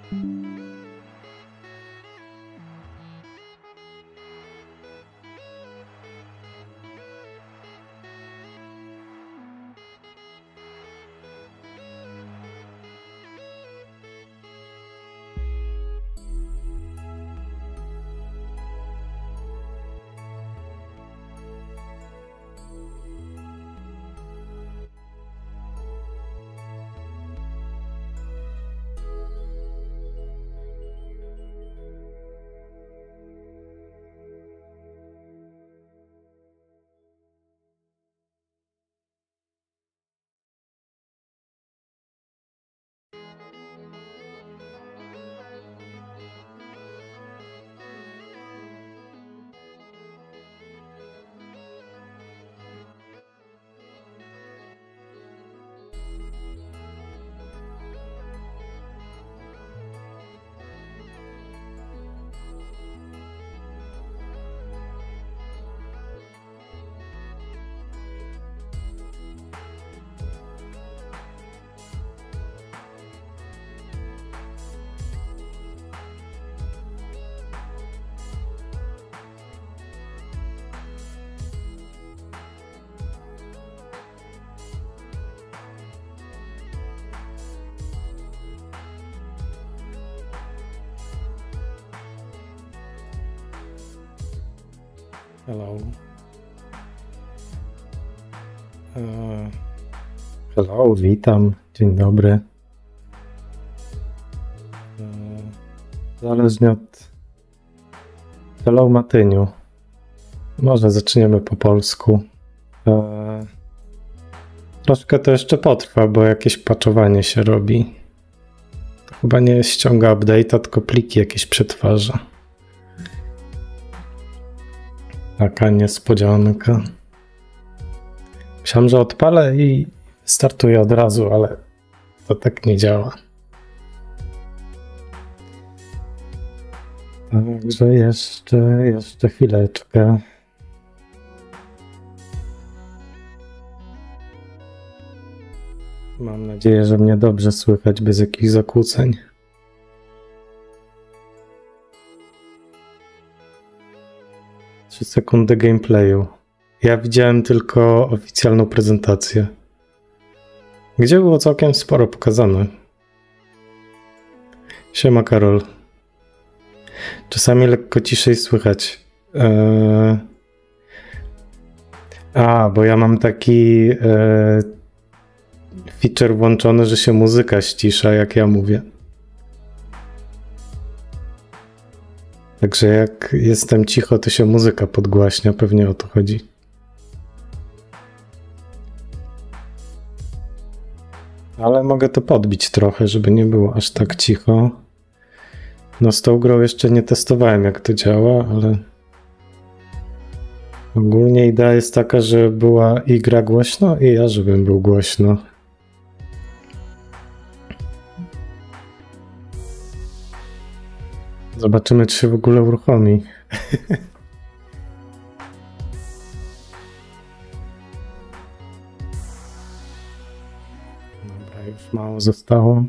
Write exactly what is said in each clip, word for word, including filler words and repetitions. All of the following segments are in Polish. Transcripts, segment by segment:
Hello. Uh, hello, witam. Dzień dobry. Uh, zależnie od... Hello, Matyniu. Może zaczniemy po polsku. Uh, troszkę to jeszcze potrwa, bo jakieś patchowanie się robi. To chyba nie ściąga update'a, tylko pliki jakieś przetwarza. Taka niespodzianka. Myślałem, że odpalę i startuję od razu, ale to tak nie działa. Także jeszcze, jeszcze chwileczkę. Mam nadzieję, że mnie dobrze słychać bez jakichś zakłóceń. trzy sekundy gameplayu. Ja widziałem tylko oficjalną prezentację, gdzie było całkiem sporo pokazane. Siema, Karol. Czasami lekko ciszej słychać. Eee... A, bo ja mam taki eee... feature włączony, że się muzyka ścisza, jak ja mówię. Także jak jestem cicho, to się muzyka podgłaśnia, pewnie o to chodzi. Ale mogę to podbić trochę, żeby nie było aż tak cicho. No z tą grą jeszcze nie testowałem, jak to działa, ale ogólnie idea jest taka, że była i gra głośno, i ja, żebym był głośno. Zobaczymy, czy się w ogóle uruchomi. Dobra, już mało zostało.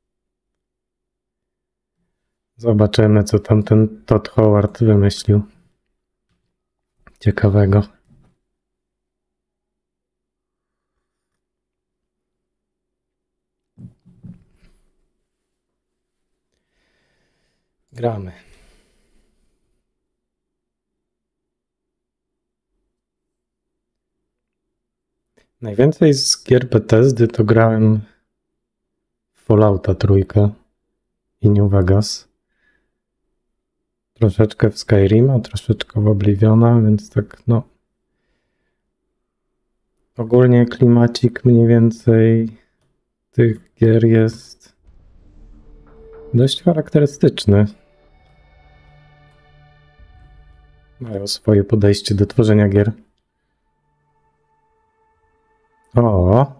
Zobaczymy, co tam ten Todd Howard wymyślił ciekawego. Gramy. Najwięcej z gier Bethesdy to grałem w Fallouta trójkę i New Vegas. Troszeczkę w Skyrima, troszeczkę w Obliviona, więc tak no. Ogólnie klimacik mniej więcej tych gier jest dość charakterystyczny. Mają swoje podejście do tworzenia gier. O!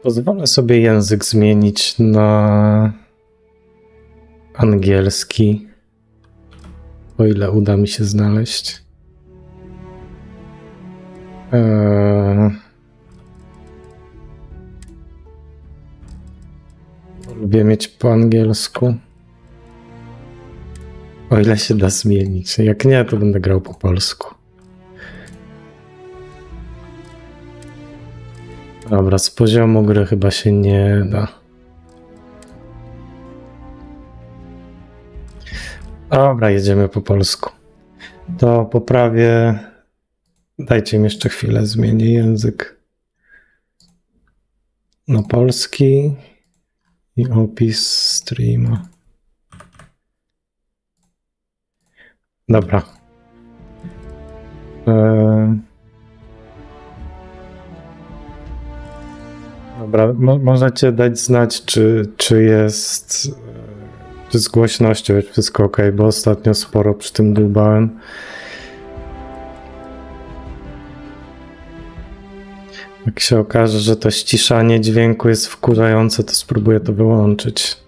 Pozwolę sobie język zmienić na angielski, o ile uda mi się znaleźć. Eee... Lubię mieć po angielsku. O ile się da zmienić. Jak nie, to będę grał po polsku. Dobra, z poziomu gry chyba się nie da. Dobra, jedziemy po polsku. To poprawię. Dajcie mi jeszcze chwilę, zmienię język na polski i opis streama. Dobra. Eee... Dobra, mo możecie dać znać, czy, czy jest, czy z głośnością jest wszystko ok, bo ostatnio sporo przy tym dłubałem. Jak się okaże, że to ściszanie dźwięku jest wkurzające, to spróbuję to wyłączyć.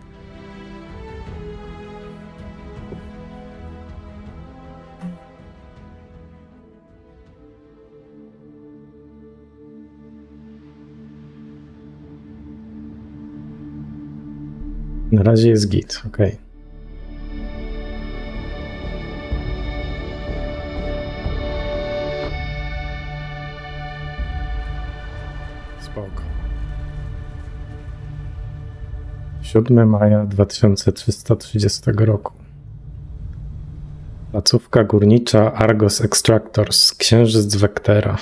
Na razie jest git, ok. Spoko. siódmego maja dwa tysiące trzysta trzydziestego roku. Placówka górnicza Argos Extractors, księżyc Vectera.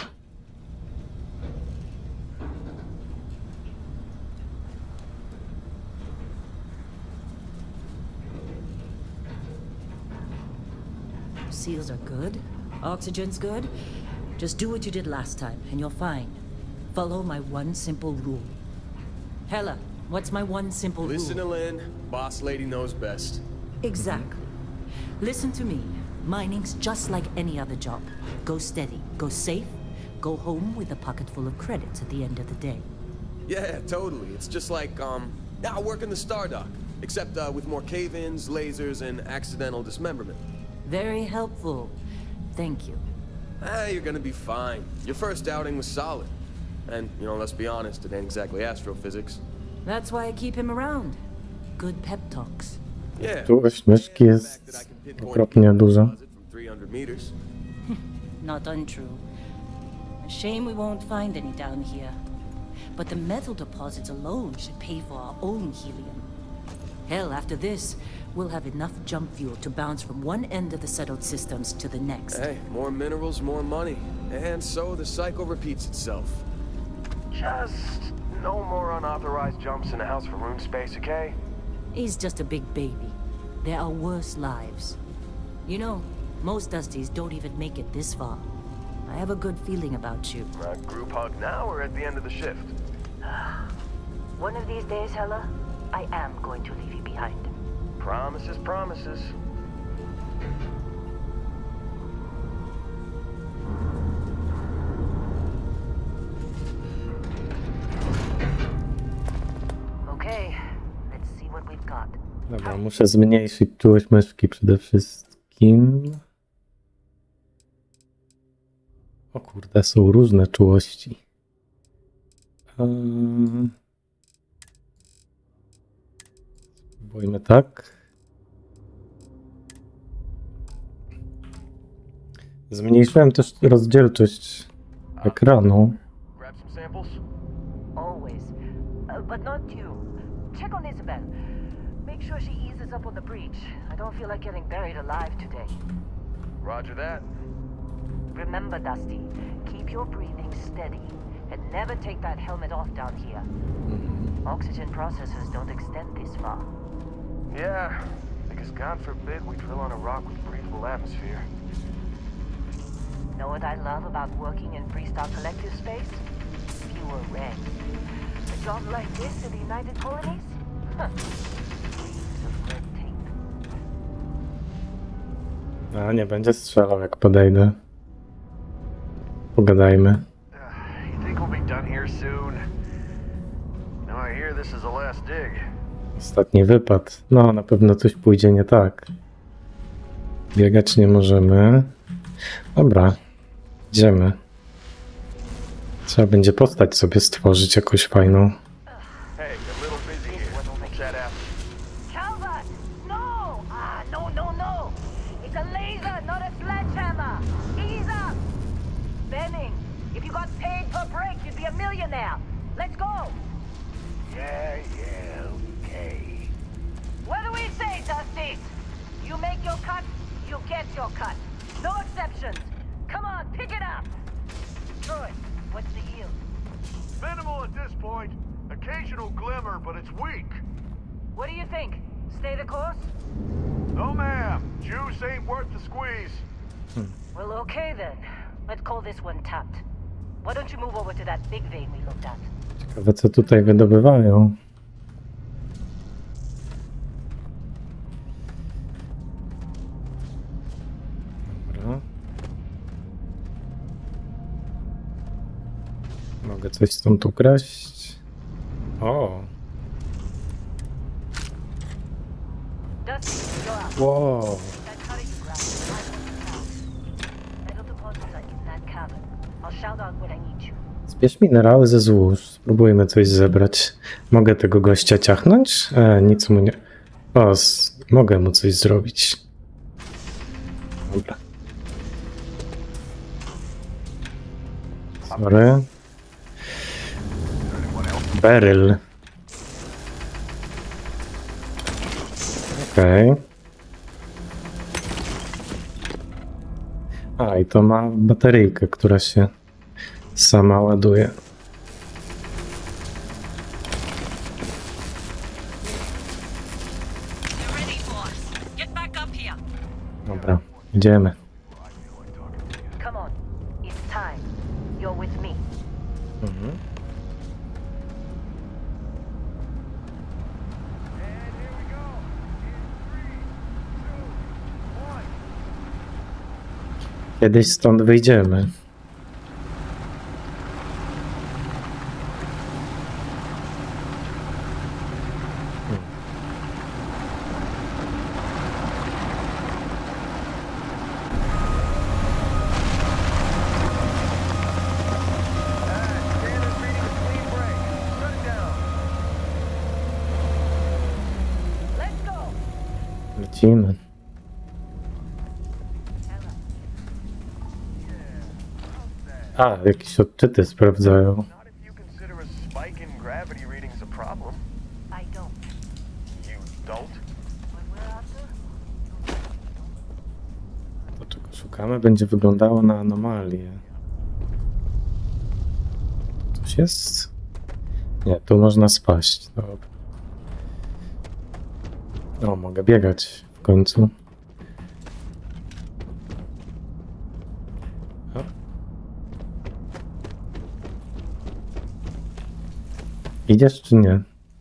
Seals are good. Oxygen's good. Just do what you did last time, and you're fine. Follow my one simple rule. Hella, what's my one simple rule? Listen to Lynn. Boss lady knows best. Exactly. Listen to me. Mining's just like any other job. Go steady, go safe, go home with a pocket full of credits at the end of the day. Yeah, totally. It's just like, um, now working the Stardock. Except uh, with more cave-ins, lasers, and accidental dismemberment. Very helpful. Thank you. Ah, you're gonna be fine. Your first outing was solid. And, you know, let's be honest, it ain't exactly astrophysics. That's why I keep him around. Good pep talks. Yeah. Czułość myszki jest okropnie duża. Not untrue. A shame we won't find any down here. But the metal deposits alone should pay for our own helium. Hell, after this, we'll have enough jump fuel to bounce from one end of the settled systems to the next. Hey, more minerals, more money. And so the cycle repeats itself. Just no more unauthorized jumps in the house for room space, okay? He's just a big baby. There are worse lives. You know, most Dusties don't even make it this far. I have a good feeling about you. Uh, group hug now or at the end of the shift? One of these days, Hella, I am going to leave you behind. Promises, promises. Okay, let's see what we've got. Dobra, muszę zmniejszyć czułość myszki przede wszystkim. O kurde, są różne czułości. Um... Spróbujmy tak. Zmniejszyłem też rozdzielczość ekranu. Grab some samples? Always. Uh, but not you. Check on Isabel. Make sure she eases up on the breach. I don't feel like getting buried alive today. Roger that. Remember, Dusty, keep your breathing steady and never take that helmet off down here. Oxygen processors don't extend this far. Yeah, because God forbid we drill on a rock with breathable atmosphere. Know what I love about working in Freestar Collective space? Fewer regs. A job like this in the United Colonies? Huh. Reams of red tape. A, nie będzie strzelał jak podejdę. Pogadajmy. You think we'll be done here soon? this is the last dig. Ostatni wypad. No, na pewno coś pójdzie nie tak. Biegać nie możemy. Dobra, idziemy. Trzeba będzie postać sobie stworzyć jakąś fajną. Hey, a little busy here. We'll chat after. Calvert! No! Ah, no, no, no! It's a laser, not a sledgehammer! Ease up! Benning, if you got paid per break, you'd be a millionaire! Let's go! Yeah, yeah, okay. What do we say, Dusty? You make your cut, you get your cut. No exceptions. Come on, pick it up! Troy, what's the yield? Minimal at this point. Occasional glimmer, but it's weak. What do you think? Stay the course? No, ma'am. Juice ain't worth the squeeze. Well, okay then. Let's call this one tapped. Why don't you move over to that big vein we looked at? Ciekawe, co tutaj wydobywają. Dobra. Mogę coś stąd ukraść? O! Dusty, you're up. Wow! That cutter you grabbed is right on the south. Metal deposits are in that cavern. I'll shout out when I need you. Zbierz minerały ze złóż. Spróbujmy coś zebrać. Mogę tego gościa ciachnąć? E, nic mu nie... O, s- mogę mu coś zrobić. Dobra. Sorry. Beryl. Okej. Okay. A, i to ma bateryjkę, która się sama ładuje. Dobra, idziemy. Come on. It's time. You're with me. Mhm. And here we go. In three, two, one. Kiedyś stąd wyjdziemy. Standard reading a clean break. Shut it down. Let's go! Lecimy. A, jakieś odczyty sprawdzają. Not if you consider a spike in gravity readings a problem. I don't. You don't? What we're after? To, czego szukamy, będzie wyglądało na anomalię. Coś jest? Nie, tu można spaść. Dobra. O, mogę biegać w końcu. O. Idziesz czy nie?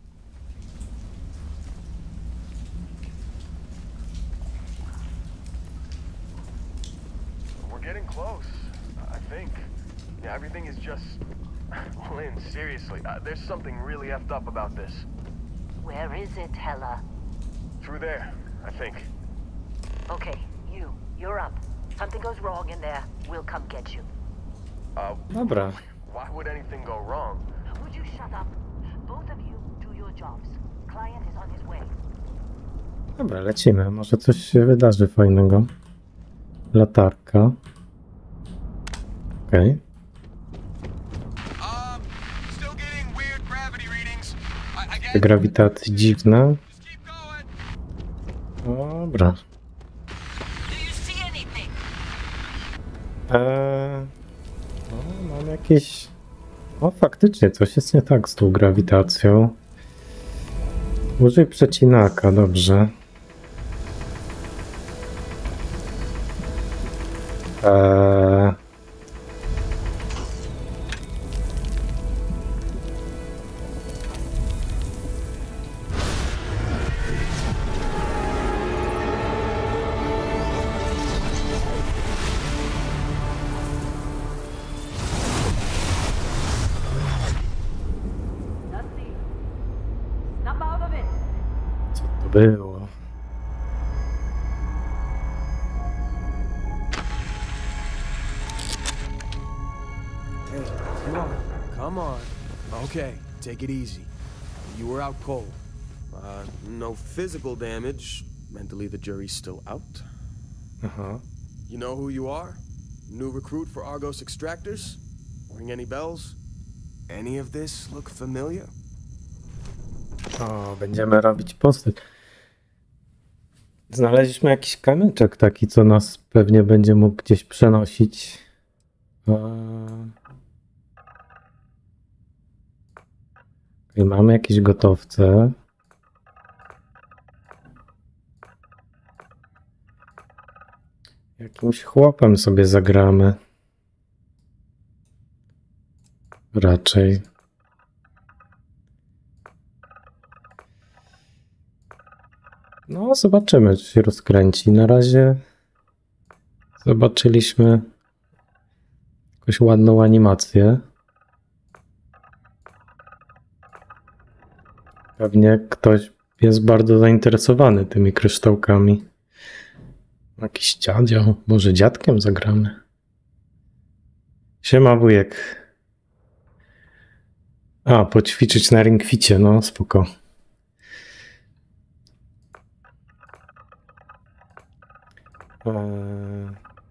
We're getting close, I think. Yeah, everything is just... Lynn, seriously, uh, there's something really effed up about this. Where is it, Hella? Through there, I think. Okay, you. You're up. Something goes wrong in there, we'll come get you. Uh, Dobra. why would anything go wrong? Would you shut up? Both of you do your jobs. Client is on his way. Dobra, lecimy. Może coś się wydarzy fajnego. Latarka. Okej. Okay. Um, still getting weird gravity readings. I, I Te guess. grawitacje dziwne. Just keep going. Dobra. Do you see anything? Eee, o, mam jakieś... O, faktycznie coś jest nie tak z tą grawitacją. Użyj przecinaka, dobrze. Eee... Dusty, było. Hey, come on. Come on. Okay, take it easy. You were out cold. Uh, no physical damage. Mentally, the jury's still out. Aha. You know who you are? New recruit for Argos Extractors? Ring any bells? Any of this look familiar? O, będziemy robić postać. Znaleźliśmy jakiś kamyczek taki, co nas pewnie będzie mógł gdzieś przenosić. Eee... Okay, mamy jakieś gotowce. Jakimś chłopem sobie zagramy. Raczej. No, zobaczymy, czy się rozkręci. Na razie zobaczyliśmy jakąś ładną animację. Pewnie ktoś jest bardzo zainteresowany tymi kryształkami. Jakiś dziadzio, może dziadkiem zagramy. Siema wujek. A, poćwiczyć na ringficie, no spoko. Eee...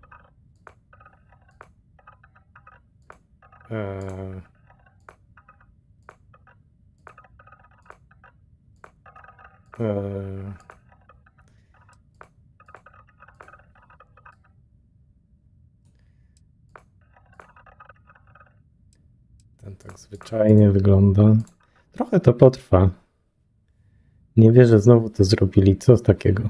Eee... Eee... Ten tak zwyczajnie wygląda. Trochę to potrwa. Nie wierzę, znowu to zrobili. Co z takiego?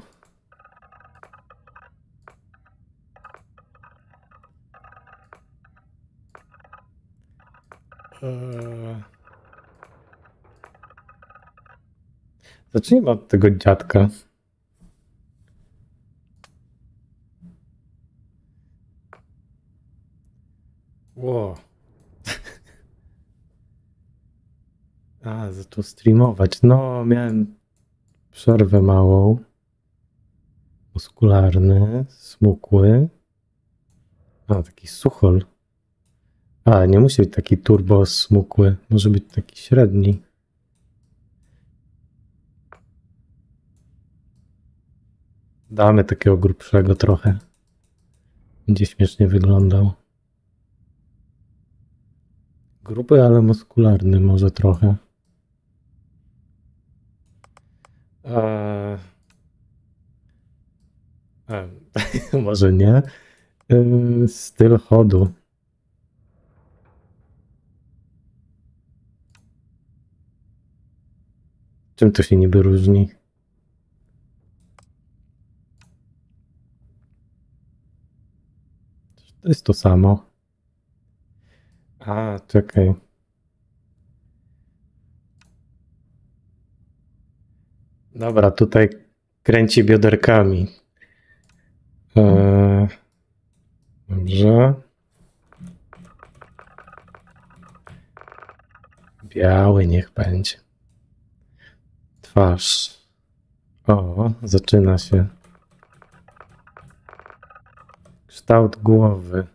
Eee... Zacznijmy od tego dziadka. Wow. A, zaczął streamować. No, miałem przerwę małą. Muskularny, smukły. A, taki suchol. A, nie musi być taki turbo smukły. Może być taki średni. Damy takiego grubszego trochę. Będzie śmiesznie wyglądał. Gruby, ale muskularny może trochę. Eee... Eee, może nie. Eee, styl chodu. Czym to się niby różni? To jest to samo. A, czekaj. Dobra, tutaj kręci bioderkami. Eee, dobrze. Biały niech będzie. Twarz. O, zaczyna się. Kształt głowy.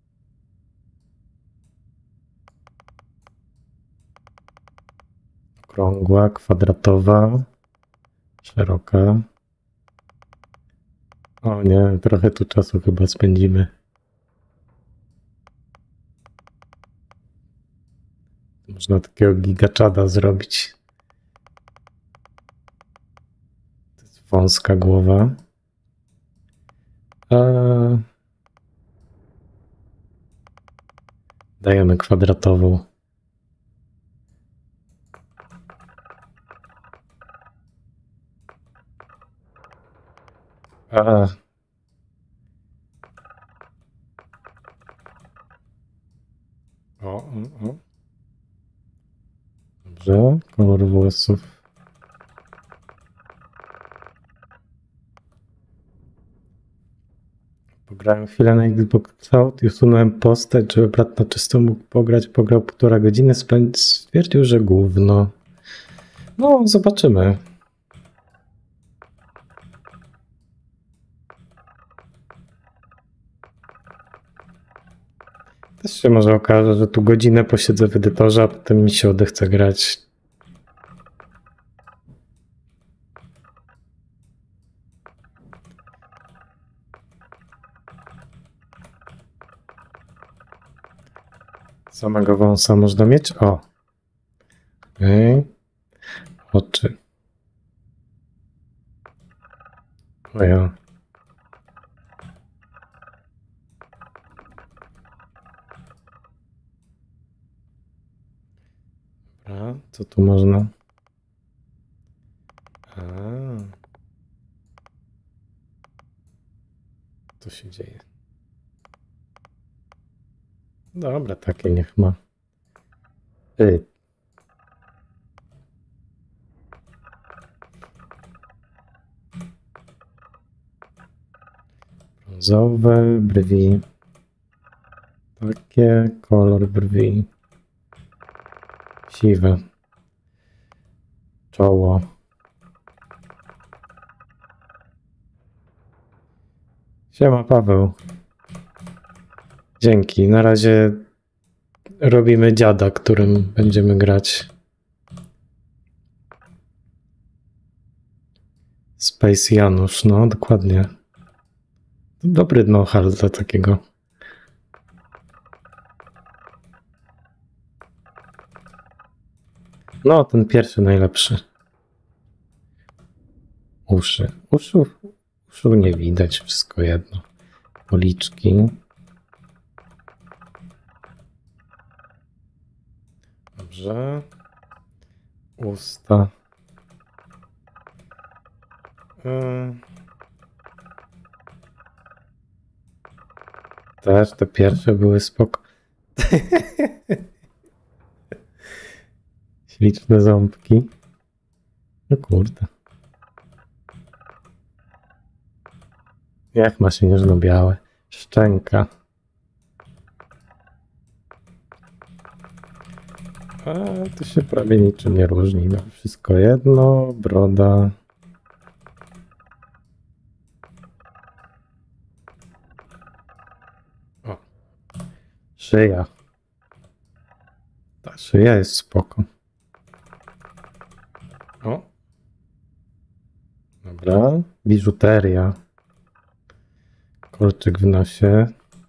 Okrągła, kwadratowa, szeroka. O nie, trochę tu czasu chyba spędzimy. Można takiego gigaczada zrobić. To jest wąska głowa. A... Dajemy kwadratową. A. O, o, o. Dobrze, kolor włosów. Pograłem chwilę na Xbox Cloud i usunąłem postać, żeby brat na czysto mógł pograć. Pograł półtora godziny, stwierdził, że gówno. No, zobaczymy. Też się może okaże, że tu godzinę posiedzę w edytorze, a potem mi się odechce grać. Samego wąsa można mieć? O. Okej. Oczy. O ja. Dobra, co tu można? A. Co się dzieje? Dobra, takie niech ma. Ej. Brązowe brwi. Takie kolor brwi. Siwe. Czoło. Siema, Paweł. Dzięki. Na razie robimy dziada, którym będziemy grać. Space Janusz, no dokładnie. Dobry know-how dla takiego. No, ten pierwszy najlepszy. Uszy. Uszu, uszu nie widać, wszystko jedno. Policzki. Dobrze. Usta. Yy. Też te pierwsze były spoko. Śliczne ząbki. No kurde. Jak ma się nieżno-białe. Szczęka. A to się prawie niczym nie różni. No, wszystko jedno. Broda. O. Szyja. Ta szyja jest spoko. O. Dobra. Biżuteria. Kolczyk w nosie.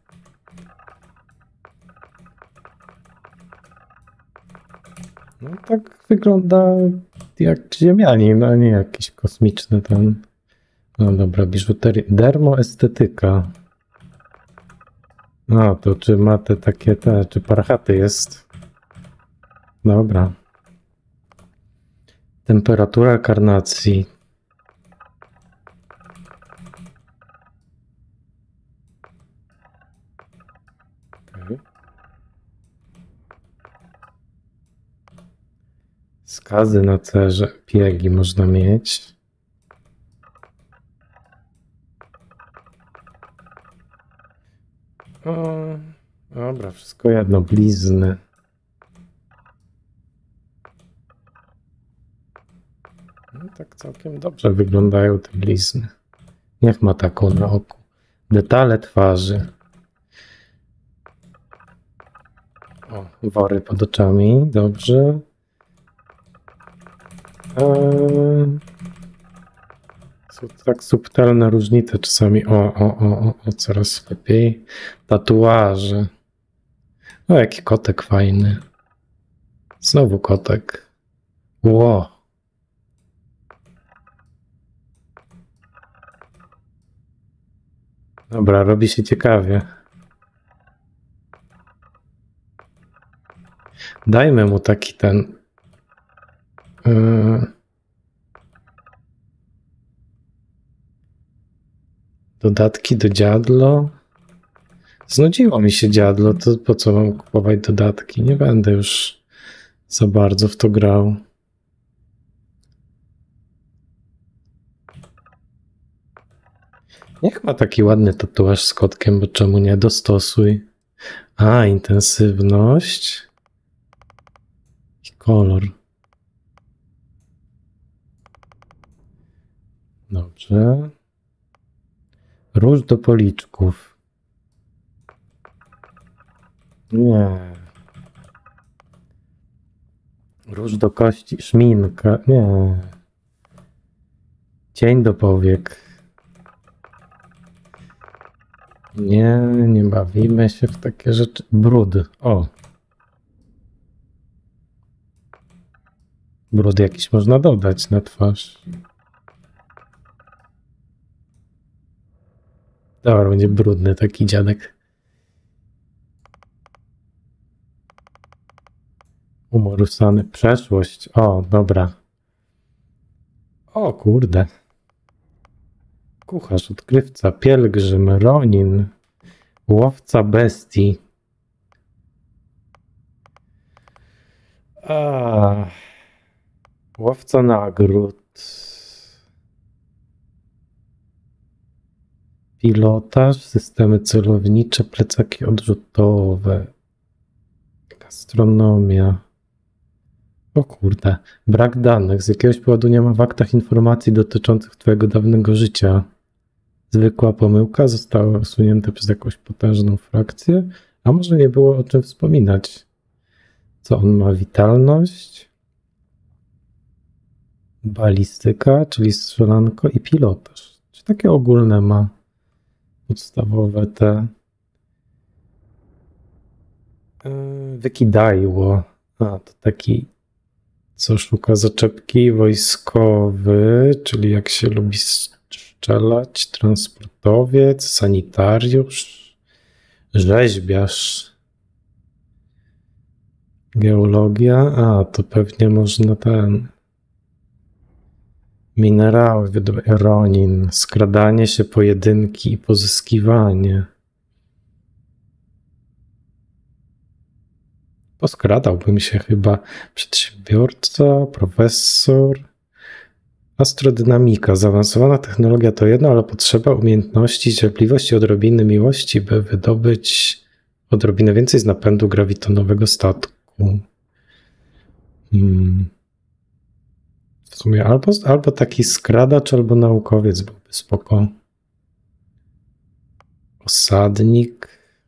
No tak wygląda jak ziemianin, a nie jakiś kosmiczny ten. No dobra, biżuteria. Dermoestetyka. No to czy ma te takie te, czy parachaty jest? Dobra. Temperatura karnacji. Okay. Skazy na cerze, piegi można mieć. O, dobra, wszystko jedno, blizny. No, tak całkiem dobrze wyglądają te blizny. Niech ma taką na oku. Detale twarzy. O, wory pod oczami, dobrze. Eee, są tak subtelne różnice czasami. O, o, o, o, coraz lepiej. Tatuaże. O, jaki kotek fajny. Znowu kotek. Ło. Dobra, robi się ciekawie. Dajmy mu taki ten... Yy... Dodatki do dziadlo. Znudziło mi się dziadlo, to po co mam kupować dodatki? Nie będę już za bardzo w to grał. Niech ma taki ładny tatuaż z kotkiem, bo czemu nie? Dostosuj. A, intensywność. I kolor. Dobrze. Róż do policzków. Nie. Róż do kości, szminka. Nie. Cień do powiek. Nie, nie bawimy się w takie rzeczy. Brud. O. Brud jakiś można dodać na twarz. Dobra, będzie brudny taki dziadek. Umorusany. Przeszłość. O, dobra. O kurde. Kucharz, odkrywca, pielgrzym, ronin, łowca bestii. A, łowca nagród. Pilotaż, systemy celownicze, plecaki odrzutowe. Gastronomia. O kurde, brak danych. Z jakiegoś powodu nie ma w aktach informacji dotyczących twojego dawnego życia. Zwykła pomyłka została usunięta przez jakąś potężną frakcję, a może nie było o czym wspominać. Co on ma? Witalność, balistyka, czyli strzelanko i pilotaż. Czy takie ogólne ma podstawowe te yy, wykidajło. A, to taki, co szuka zaczepki, wojskowy, czyli jak się lubi strzelać, transportowiec, sanitariusz, rzeźbiarz, geologia, a to pewnie można ten, minerały, ronin, skradanie się, pojedynki i pozyskiwanie. Poskradałbym się chyba. Przedsiębiorca, profesor, astrodynamika. Zaawansowana technologia to jedno, ale potrzeba umiejętności, cierpliwości, odrobiny miłości, by wydobyć odrobinę więcej z napędu grawitonowego statku. Hmm. W sumie albo, albo taki skradacz, albo naukowiec byłby spoko. Osadnik.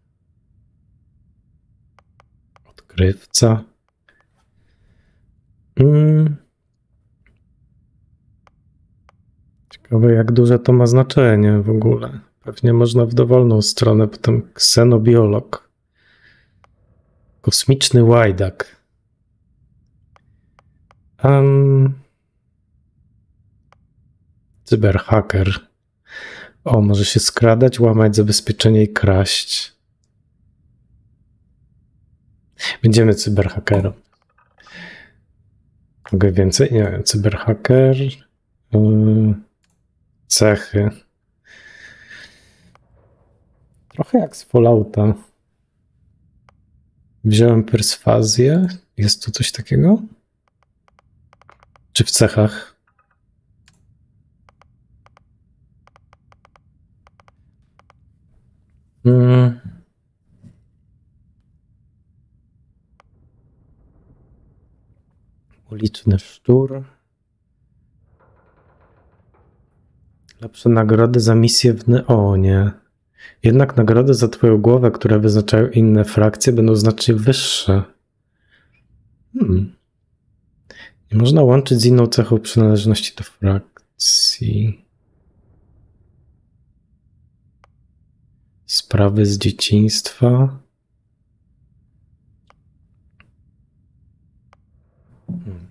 Odkrywca. Hmm. Ciekawe, jak duże to ma znaczenie w ogóle. Pewnie można w dowolną stronę, potem ksenobiolog. Kosmiczny łajdak. Um, cyberhaker. O, może się skradać, łamać zabezpieczenie i kraść. Będziemy cyberhakerem. Mogę więcej? Nie wiem, cyberhaker. Yy, cechy. Trochę jak z Fallouta. Wziąłem perswazję. Jest tu coś takiego? Czy w cechach? Hmm. Uliczny szczur. Lepsze nagrody za misję w Neonie. Jednak nagrody za twoją głowę, które wyznaczają inne frakcje, będą znacznie wyższe. Hmm. Nie można łączyć z inną cechą przynależności do frakcji. Sprawy z dzieciństwa. Hmm.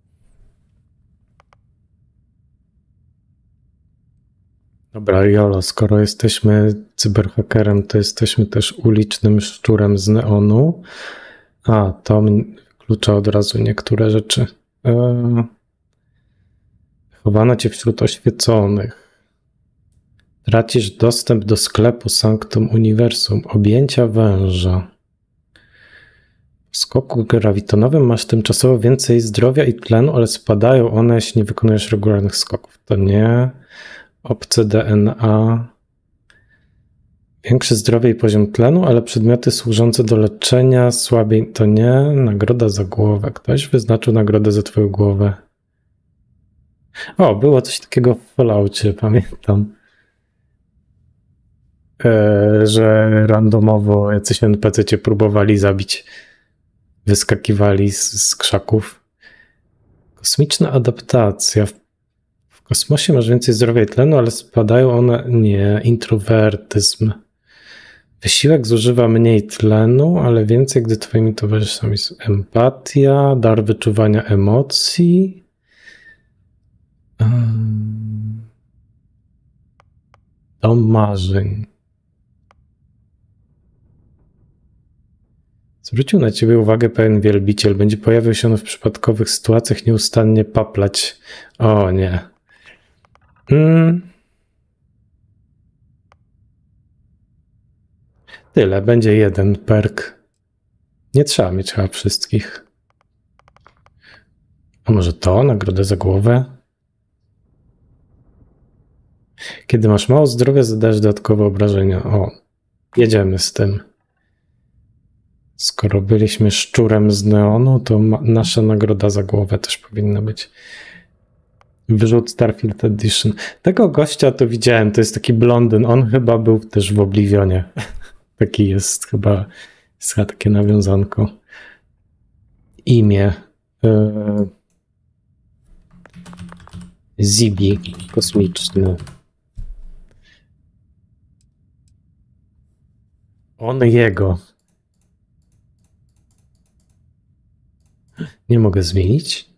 Dobra, Jolo, skoro jesteśmy cyberhakerem, to jesteśmy też ulicznym szczurem z Neonu. A, to wyklucza od razu niektóre rzeczy. Eee, chowano cię wśród oświeconych. Tracisz dostęp do sklepu Sanctum Universum. Objęcia węża. W skoku grawitonowym masz tymczasowo więcej zdrowia i tlenu, ale spadają one, jeśli nie wykonujesz regularnych skoków. To nie. Obce D N A. Większe zdrowie i poziom tlenu, ale przedmioty służące do leczenia słabiej. To nie. Nagroda za głowę. Ktoś wyznaczył nagrodę za twoją głowę. O, było coś takiego w Falloutie, pamiętam. e, że randomowo jacyś en pe ce cię próbowali zabić. Wyskakiwali z, z krzaków. Kosmiczna adaptacja. W, w kosmosie masz więcej zdrowia i tlenu, ale spadają one... Nie, introwertyzm. Wysiłek zużywa mniej tlenu, ale więcej, gdy twoimi towarzyszami jest empatia, dar wyczuwania emocji. Um, dom marzeń. Zwrócił na ciebie uwagę pewien wielbiciel. Będzie pojawiał się on w przypadkowych sytuacjach, nieustannie paplać. O nie. Hmm. Tyle, będzie jeden perk. Nie trzeba mieć chyba wszystkich. A może to? Nagrodę za głowę? Kiedy masz mało zdrowia, zadajesz dodatkowe obrażenia. O, jedziemy z tym. Skoro byliśmy szczurem z neonu, to nasza nagroda za głowę też powinna być. Wyrzut Starfield Edition. Tego gościa to widziałem, to jest taki blondyn. On chyba był też w Oblivionie. Taki jest chyba, jest chyba takie nawiązanko. Imię. Yy... Zibi, kosmiczny. On jego. Nie mogę zmienić.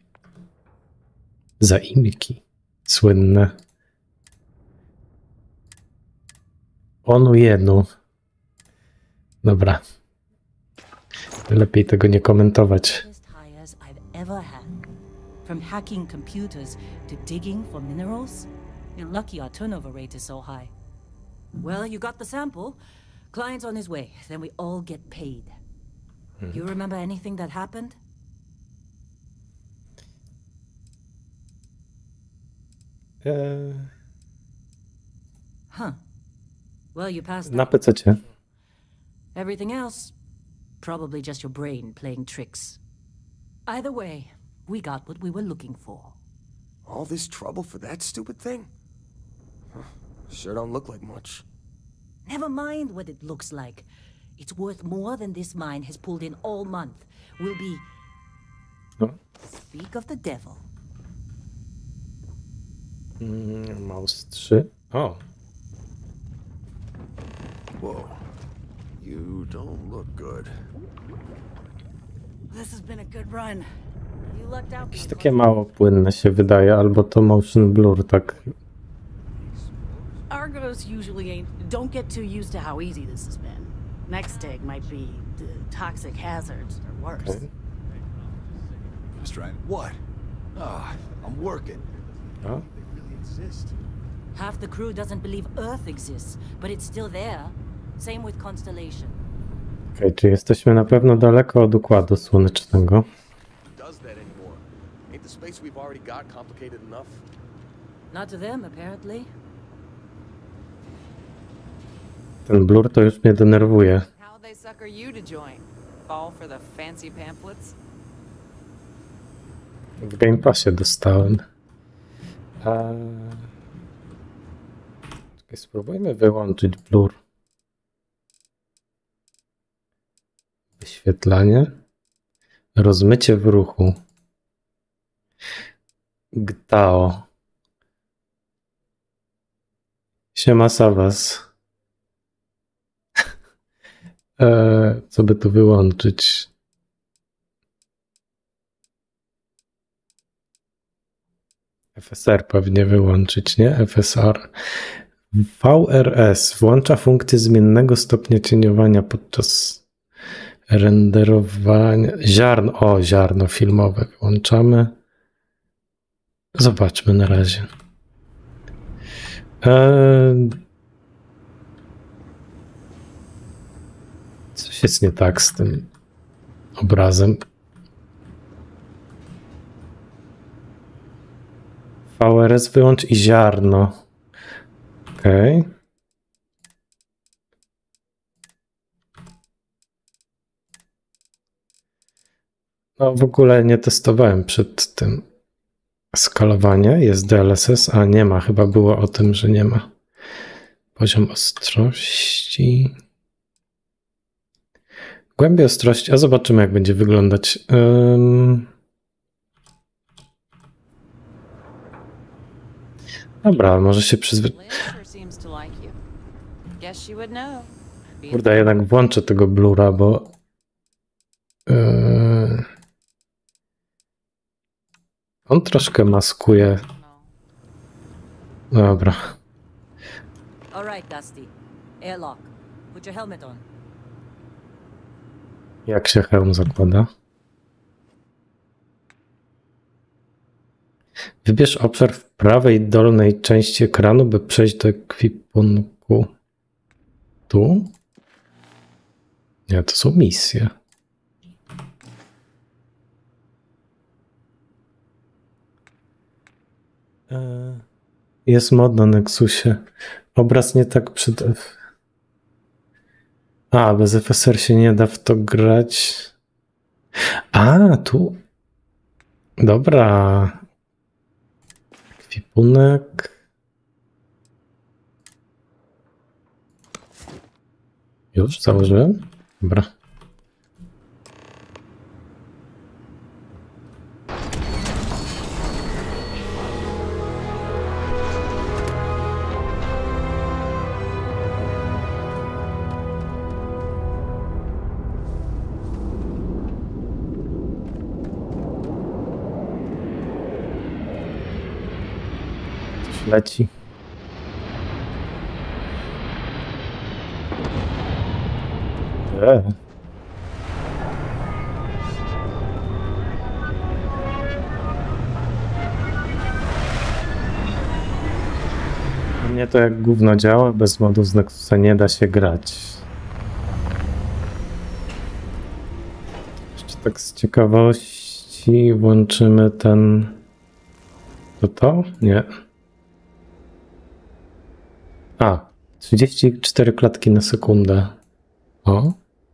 Zaimki. Słynne. Onu jedną. Dobra. Lepiej tego nie komentować. From hacking computers to digging for minerals? You're lucky our turnover rate is so high. Well, you got the sample. Client's on his way. Then we all get paid. Hmm. You remember anything that happened? Uh... Huh. Well, you passed Na that. pe ce. Everything else, probably just your brain playing tricks. Either way, we got what we were looking for. All this trouble for that stupid thing? Huh. Sure don't look like much. Never mind what it looks like. It's worth more than this mine has pulled in all month. We'll be... No. Speak of the devil. Mm, mouse trzy. O. Whoa. You don't look good. This has been a good run. You lucked out. Jakieś takie mało płynne się wydaje, albo to motion blur tak. Argos usually ain't. Don't get too used to how easy this has been. Next dig might be the toxic hazards or worse. Okay. Just trying. What? Ah, I'm working. O. Half the crew doesn't believe Earth exists, but it's still there. Same with Constellation. Okej, okay, czy jesteśmy na pewno daleko od Układu Słonecznego? Does that anymore? Ain't the space we've already got complicated enough? Not to them, apparently. Ten blur to już mnie denerwuje. How they sucker you to join? Fall for the fancy pamphlets? W Game Passie dostałem. A... Czekaj, spróbujmy wyłączyć blur. Wyświetlanie. Rozmycie w ruchu. G T A O. Siema Savas. eee, co by tu wyłączyć? F S R pewnie wyłączyć, nie? F S R. V R S włącza funkcję zmiennego stopnia cieniowania podczas renderowania. Ziarno, o, ziarno filmowe wyłączamy. Zobaczmy na razie. Eee... Coś jest nie tak z tym obrazem. V R S wyłącz i ziarno. Okej. Okay. No w ogóle nie testowałem przed tym skalowanie. Jest D L S S, a nie ma. Chyba było o tym, że nie ma. Poziom ostrości. Głębię ostrości, a zobaczymy jak będzie wyglądać. Um... Dobra, może się przyzwyczaić. Kurde, jednak włączę tego blura, bo yy... on troszkę maskuje. Dobra. All right, Dusty. Airlock. Put your helmet on. Jak się hełm zakłada? Wybierz obszar w prawej dolnej części ekranu, by przejść do ekwipunku. Tu? Nie, to są misje. Jest mod na Nexusie. Obraz nie tak przed... A, bez F S R się nie da w to grać. A, tu. Dobra. Ekwipunek. Już założyłem? Dobra. Leci. E. Mnie to jak gówno działa, bez modu z Nexusa nie da się grać. Jeszcze tak z ciekawości włączymy ten... To to? Nie. A, trzydzieści cztery klatki na sekundę. O.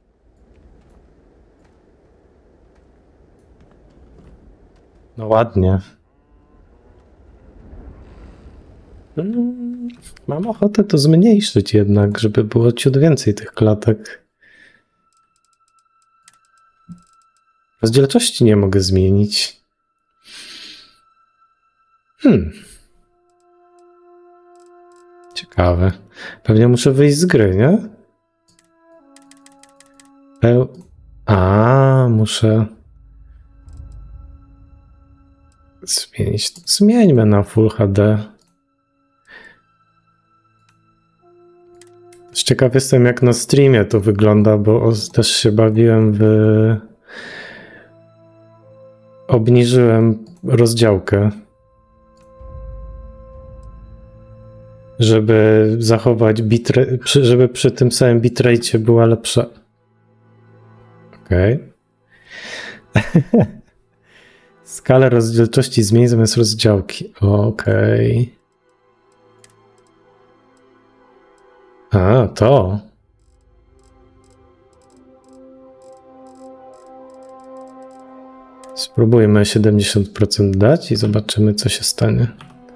No ładnie. Hmm, mam ochotę to zmniejszyć jednak, żeby było ciut więcej tych klatek. Rozdzielczości nie mogę zmienić. Hmm. Ciekawe. Pewnie muszę wyjść z gry, nie? Peł... A, muszę zmienić. Zmieńmy na Full H D. Ciekaw jestem, jak na streamie to wygląda, bo też się bawiłem w... Obniżyłem rozdziałkę, żeby zachować bitrate, żeby przy tym samym bitrate była lepsza. Okej. Okay. Skalę rozdzielczości zmień zamiast rozdziałki. Okej. Okay. A, to. Spróbujmy siedemdziesiąt procent dać i zobaczymy, co się stanie.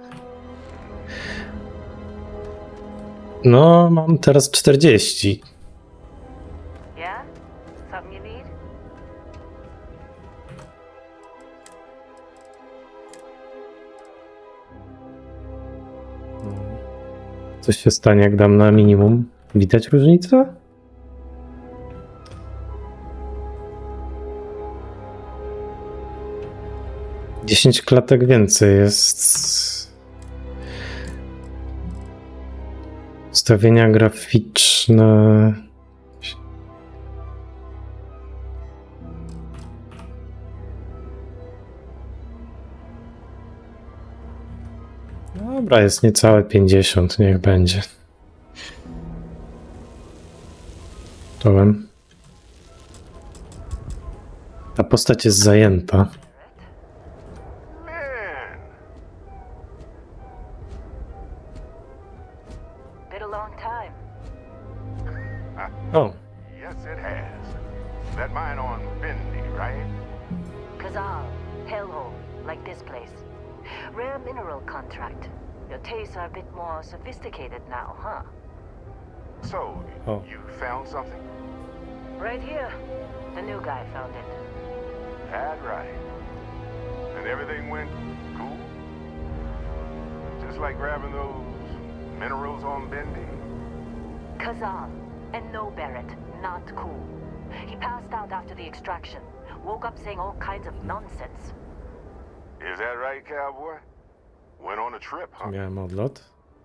No, mam teraz czterdzieści. Yeah? Something you need? Coś się stanie, jak dam na minimum. Widać różnicę? dziesięć klatek więcej jest. Ustawienia graficzne. Dobra, jest niecałe pięćdziesiąt, niech będzie. Czołem. Ta postać jest zajęta. Oh. Yes, it has. That mine on Bendy, right? Kazal, hellhole, like this place. Rare mineral contract. Your tastes are a bit more sophisticated now, huh? So, Oh. you found something? Right here. The new guy found it. That's right. And everything went cool? Just like grabbing those minerals on Bendy? Kazan. And no Barrett. Not cool. He passed out after the extraction. Woke up saying all kinds of nonsense. Is that right, cowboy? Went on a trip, huh? Miałem odlot.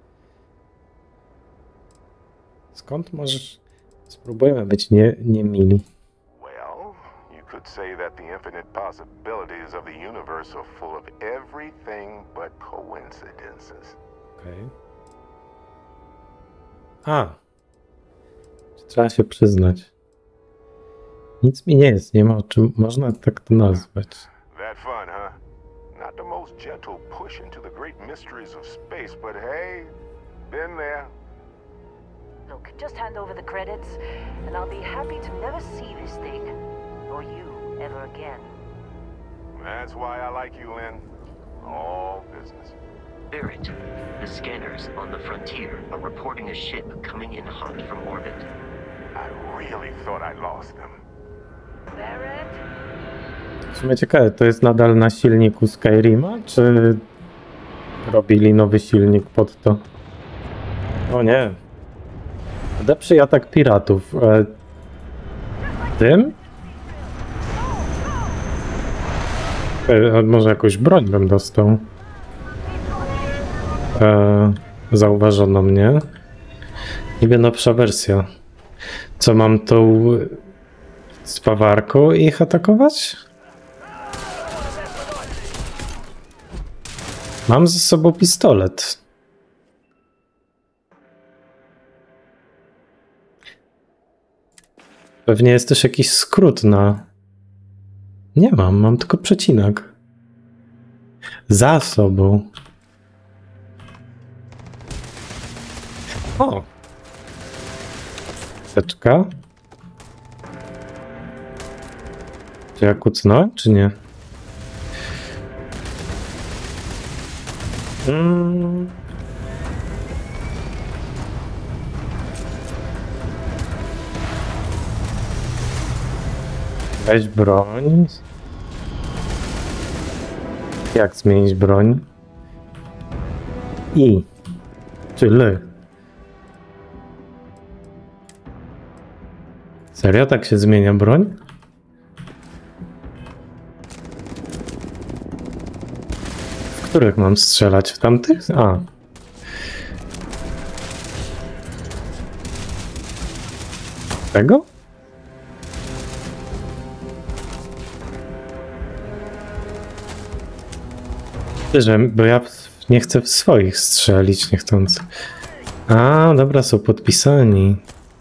Skąd możesz... Spróbujemy być nie, nie mili. Well, you could say that the infinite possibilities of the universe are full of everything but coincidences. Okej. A. Trzeba się przyznać. Nic mi nie jest, nie ma o czym można tak to nazwać. That fun, huh? Not the most gentle push into the great mysteries of space, but hey, been there. Look, just hand over the credits, and I'll be happy to never see this thing. Or you ever again. That's why I like you, Lynn. All business. Barrett, the scanners on the frontier are reporting a ship coming in hot from orbit. I really thought I lost them. Barrett? W sumie ciekawe, to jest nadal na silniku Skyrima, czy robili nowy silnik pod to? O nie. Lepszy atak piratów. E, tym? E, może jakąś broń bym dostał. E, zauważono mnie. Niby nowsza wersja. Co, mam tą spawarką ich atakować? Mam ze sobą pistolet. Pewnie jest też jakiś skrót na... Nie mam, mam tylko przecinek. Za sobą. O! Teczka. Czy ja kucnąłem, czy nie? Hmm. Weź broń. Jak zmienić broń? I. Czy L? Serio? Tak się zmienia broń? W których mam strzelać? W tamtych? A. Tego? Że, bo ja nie chcę w swoich strzelić niechcący. A, dobra, są podpisani.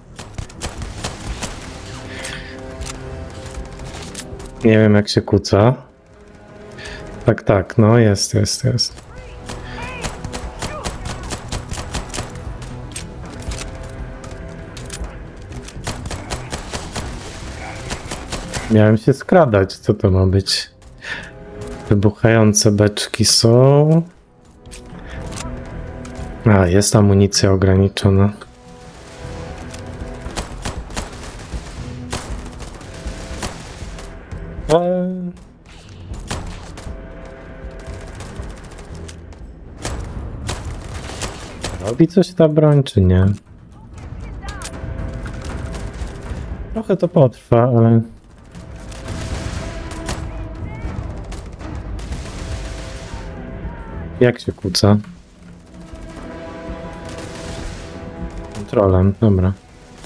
Nie wiem, jak się kuca. Tak, tak, no jest, jest, jest. Miałem się skradać, co to ma być? Wybuchające beczki są. A, jest amunicja ograniczona. Eee. Robi coś ta broń, czy nie? Trochę to potrwa, ale... Jak się kłóca? Kontrolem, dobra.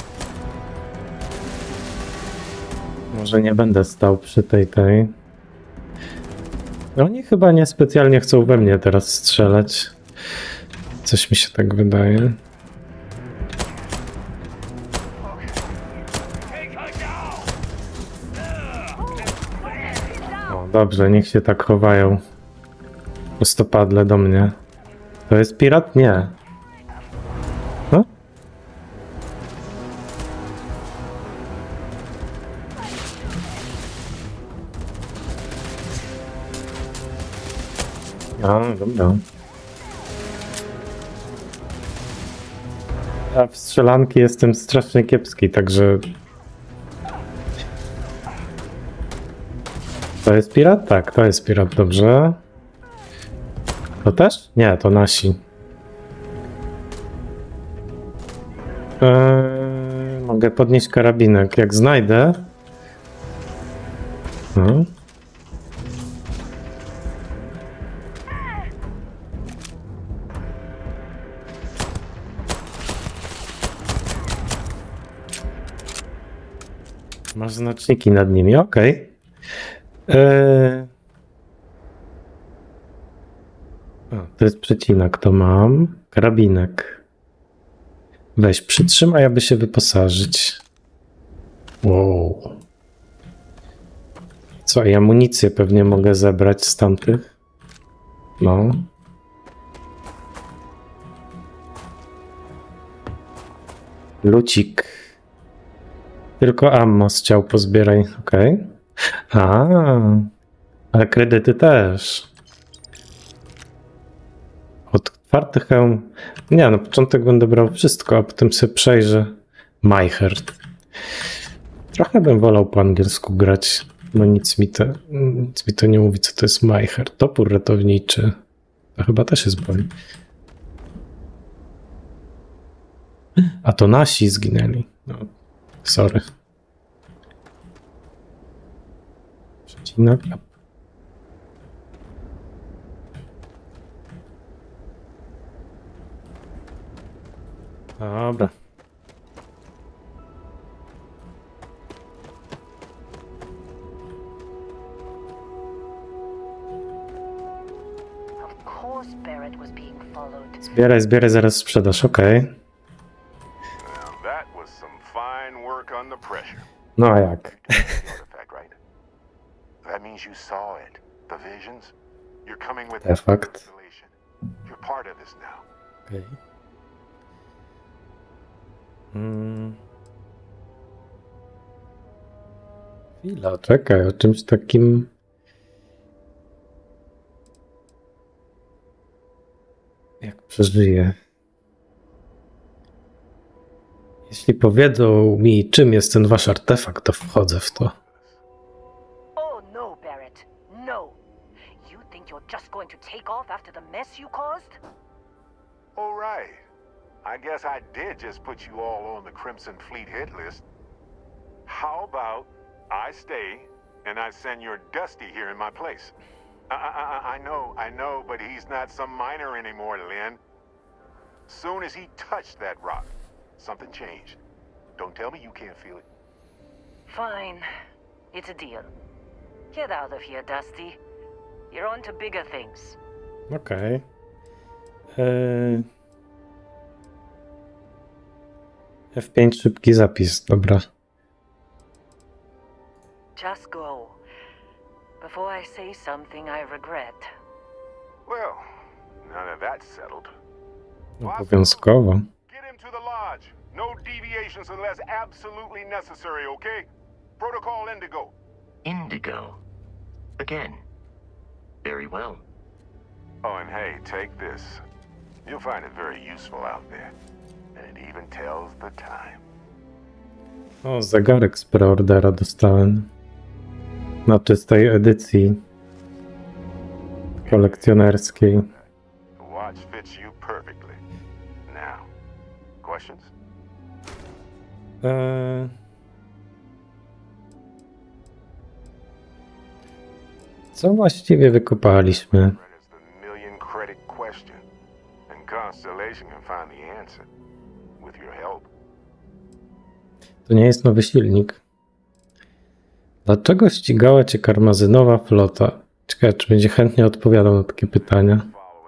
Może nie będę stał przy tej tej. Oni chyba niespecjalnie chcą we mnie teraz strzelać. Coś mi się tak wydaje. O, dobrze, niech się tak chowają. Prostopadle do mnie. To jest pirat? Nie. No? A, dobra. A w strzelanki jestem strasznie kiepski, także... To jest pirat? Tak, to jest pirat, dobrze. To też? Nie, to nasi. Eee, mogę podnieść karabinek, jak znajdę. No. Masz znaczniki nad nimi, okej. Okay. Eee... To jest przecinak, to mam. Karabinek. Weź, przytrzymaj, aby się wyposażyć. Wow. Co, i amunicję pewnie mogę zebrać z tamtych? No. Lucik. Tylko ammo z ciał pozbieraj, okej. Okay. A, ale kredyty też. Otwarty hełm. Nie, na początek będę brał wszystko, a potem sobie przejrzę. Majherd. Trochę bym wolał po angielsku grać, no nic mi to, nic mi to nie mówi, co to jest Majherd. Topór ratowniczy. To chyba też jest broń. A to nasi zginęli. No, sorry. Przecinak. Dobra. Zbieraj, zbieraj, zaraz sprzedasz, okej. Okay. No a jak? Artefakt. Okay. Hmm. Chwila, czekaj, o czymś takim... Jak przeżyję? Jeśli powiedzą mi, czym jest ten wasz artefakt, to wchodzę w to. Oh no, Barrett, no. You think you're just going to take off after the mess you caused? All right. I guess I did just put you all on the Crimson Fleet hit list. How about I stay and I send your Dusty here in my place? I, I, I know, I know, but he's not some miner anymore, Lynn. Soon as he touched that rock, something changed. Don't tell me you can't feel it. Fine. It's a deal. Get out of here, Dusty. You're on to bigger things. Okej. Okay. Eee... F pięć, szybki zapis, dobra. Just go. Before I say something I regret. Well, now that that's settled. Obowiązkowo. Get him to the lodge. No deviations unless absolutely necessary, okay? Protocol Indigo. Indigo? Again? Very well. Oh, and hey, take this. You'll find it very useful out there. And it even tells the time. O, zegarek z preordera dostałem. Znaczy z tej edycji kolekcjonerskiej. The watch fits you perfectly. Now, questions? Eee... Co właściwie wykopaliśmy? To nie jest nowy silnik. Dlaczego ścigała cię karmazynowa flota? Ciekawe, czy będzie chętnie odpowiadał na takie pytania.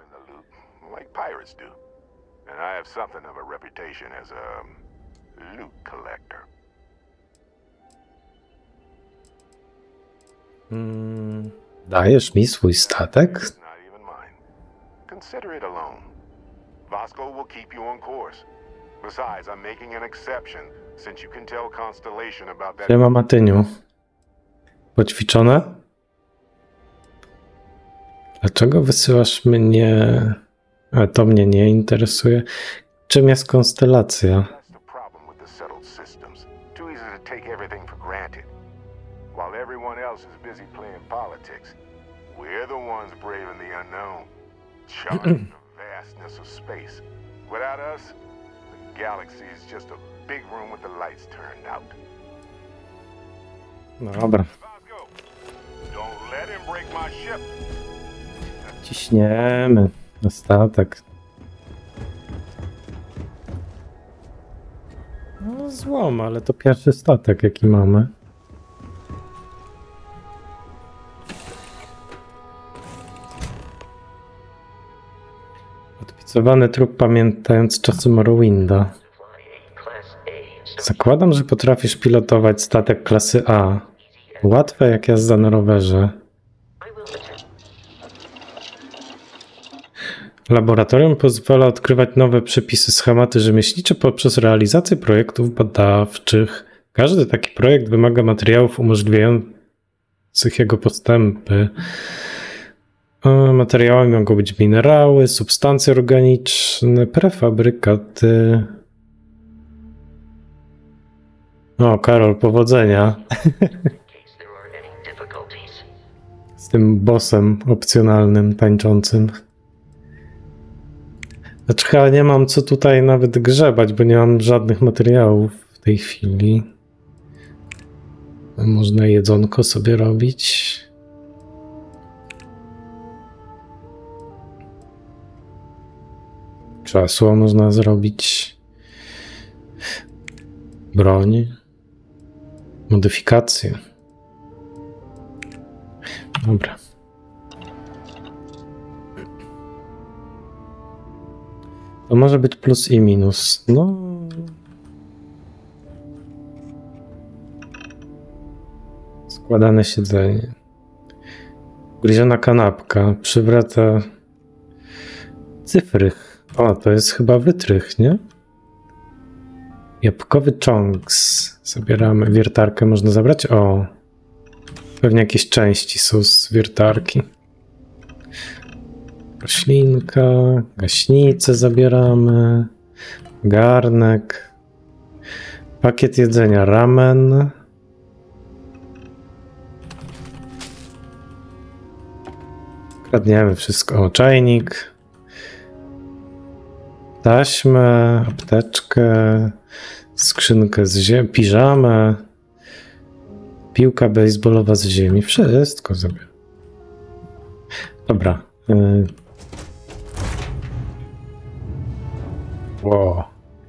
Hmm, dajesz mi swój statek? Consider it alone. Vasco will keep you on course. Besides, I'm making an exception since you can tell Constellation about that. Siema Matyniu. Poćwiczone? Dlaczego wysyłasz mnie? Ale to mnie nie interesuje. czym jest konstelacja? That's the problem with the settled systems. Too easy to take everything for granted. While everyone else is busy playing politics, we're the ones braving the unknown, charting the vastness of space. Without us, the galaxy is just a big room with the lights turned out. No dobra. Vasco, don't let him break my ship. Ciśniemy na statek. No złom, ale to pierwszy statek jaki mamy. Odpicowany trup pamiętając czasy Morrowinda. Zakładam, że potrafisz pilotować statek klasy A. Łatwe jak jazda na rowerze. Laboratorium pozwala odkrywać nowe przepisy, schematy rzemieślnicze poprzez realizację projektów badawczych. Każdy taki projekt wymaga materiałów umożliwiających jego postępy. Materiałami mogą być minerały, substancje organiczne, prefabrykaty. O, Karol, powodzenia. Z tym bossem opcjonalnym, tańczącym. Znaczy chyba nie mam co tutaj nawet grzebać, bo nie mam żadnych materiałów w tej chwili. Można jedzonko sobie robić. Krzesło można zrobić. Broń. Modyfikacje. Dobra. To może być plus i minus. No. Składane siedzenie. Ugryziona kanapka. Przywraca cyfrych. O, to jest chyba wytrych, nie? Jabłkowy chunks. Zabieramy. Wiertarkę można zabrać? O. Pewnie jakieś części są z wiertarki. Roślinka, gaśnicę zabieramy, garnek, pakiet jedzenia, ramen. Kradniemy wszystko. O, czajnik, taśmę, apteczkę, skrzynkę z ziemi, piżamę, piłka baseballowa z ziemi. Wszystko zabieram. Dobra. Wow.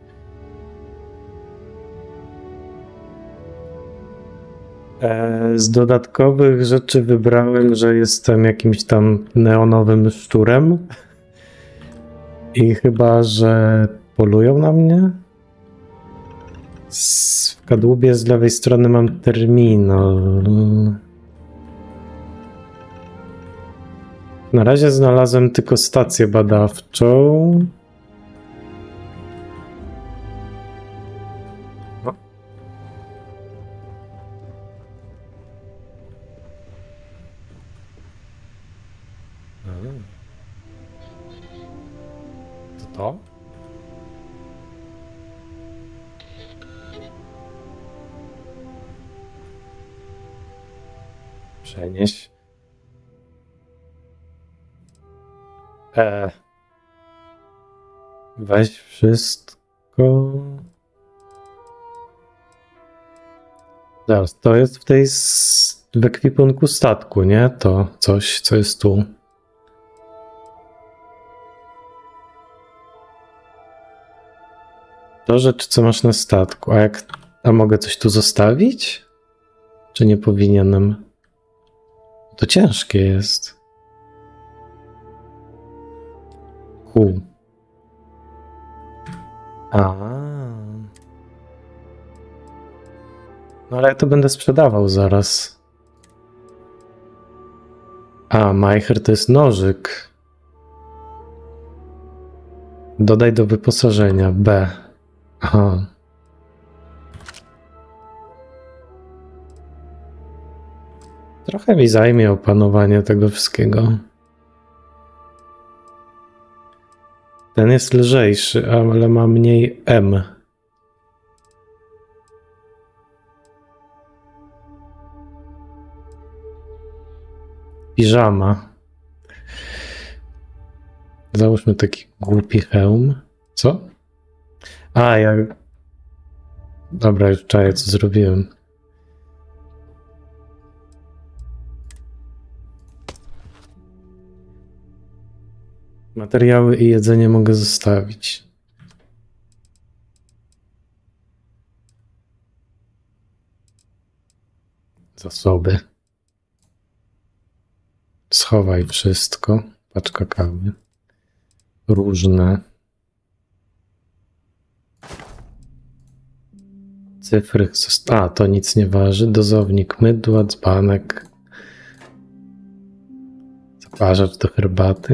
Z dodatkowych rzeczy wybrałem, że jestem jakimś tam neonowym szczurem i chyba, że polują na mnie. W kadłubie z lewej strony mam terminal. Na razie znalazłem tylko stację badawczą. No. To to? Przenieś. E. Weź wszystko. Zaraz, to jest w tej s- w ekwipunku statku, nie? To coś, co jest tu. To rzecz, co masz na statku. A jak. A mogę coś tu zostawić? Czy nie powinienem? To ciężkie jest. Ku. A. No ale ja to będę sprzedawał zaraz. A, Majcher to jest nożyk. Dodaj do wyposażenia. B. Aha. Trochę mi zajmie opanowanie tego wszystkiego. Ten jest lżejszy, ale ma mniej M. Piżama. Załóżmy taki głupi hełm. Co? A, ja... Dobra, już czaję, co zrobiłem. Materiały i jedzenie mogę zostawić. Zasoby. Schowaj wszystko. Paczka kawy. Różne. Cyfry. A, to nic nie waży. Dozownik mydła, dzbanek. Zaparzacz do herbaty.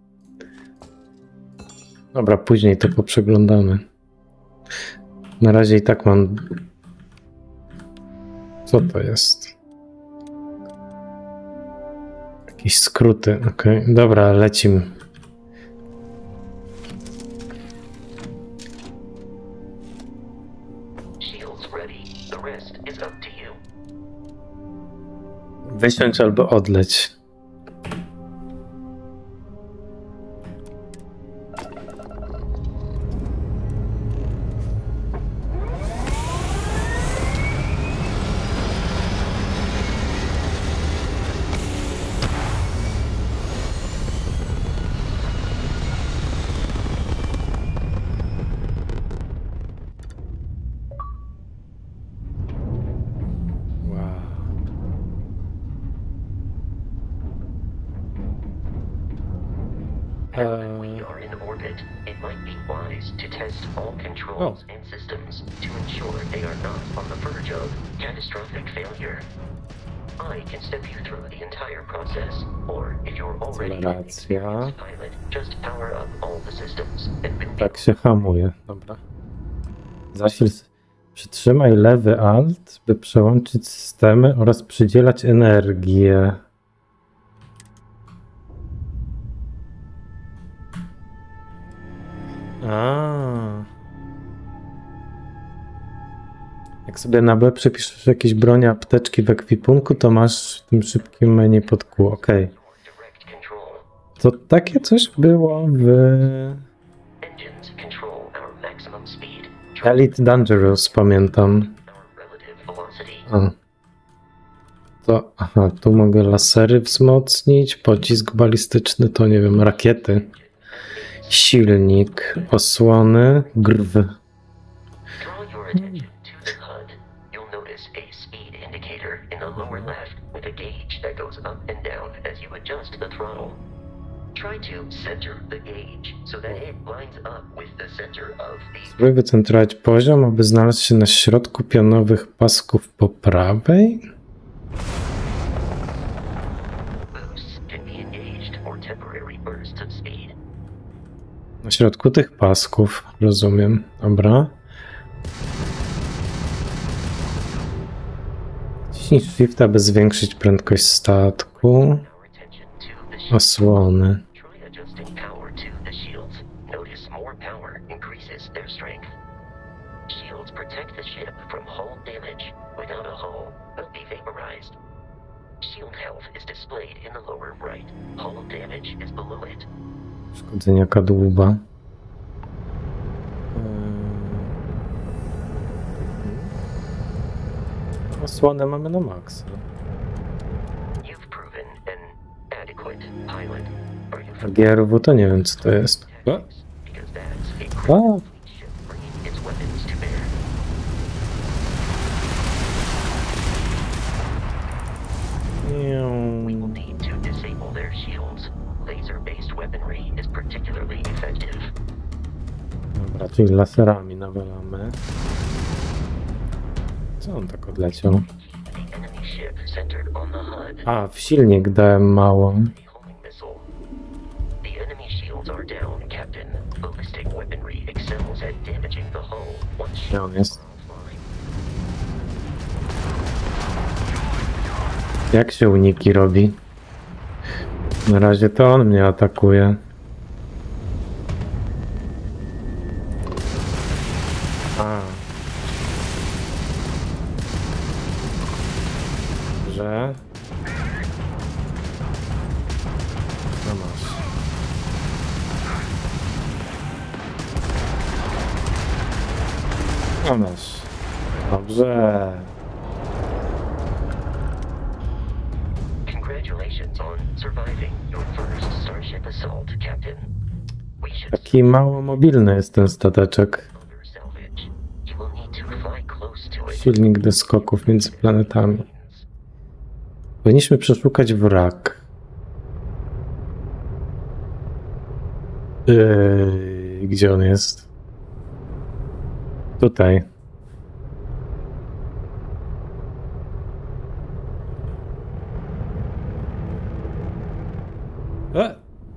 Dobra, później to poprzeglądamy. Na razie i tak mam... Co to jest? Jakieś skróty, okej. Okay. Dobra, lecimy. Wysiądź albo odleć. Akceleracja. Tak się hamuje. Dobra. Zasil. Przytrzymaj lewy alt, by przełączyć systemy oraz przydzielać energię. A. Jak sobie na B przepiszesz jakieś broń, apteczki w ekwipunku, to masz w tym szybkim menu pod kół. Ok. To takie coś było w Elite Dangerous, pamiętam. A. To, aha, tu mogę lasery wzmocnić, pocisk balistyczny, to nie wiem, rakiety. Silnik, osłony, grw. Hmm. Spróbuj wycentrować poziom, aby znaleźć się na środku pionowych pasków po prawej. Na środku tych pasków, rozumiem. Dobra. Ciśnij shift, aby zwiększyć prędkość statku. Osłony. Uszkodzenia kadłuba. Osłonę mamy na maksa. G R W to nie wiem, co to jest. A. A. Dobra, czyli laserami nawalamy. Co on tak odleciał? A, w silnik dałem mało. Gdzie on jest? Jak się uniki robi? Na razie to on mnie atakuje. A. Dobrze. No masz. No masz. Dobrze. Congratulations on surviving your first Starship assault, Captain. We should Taki mało mobilny jest ten stateczek. other salvage. You will need to fly close to it. Silnik do skoków między planetami. Powinniśmy przeszukać wrak. Yy, gdzie on jest? Tutaj. E?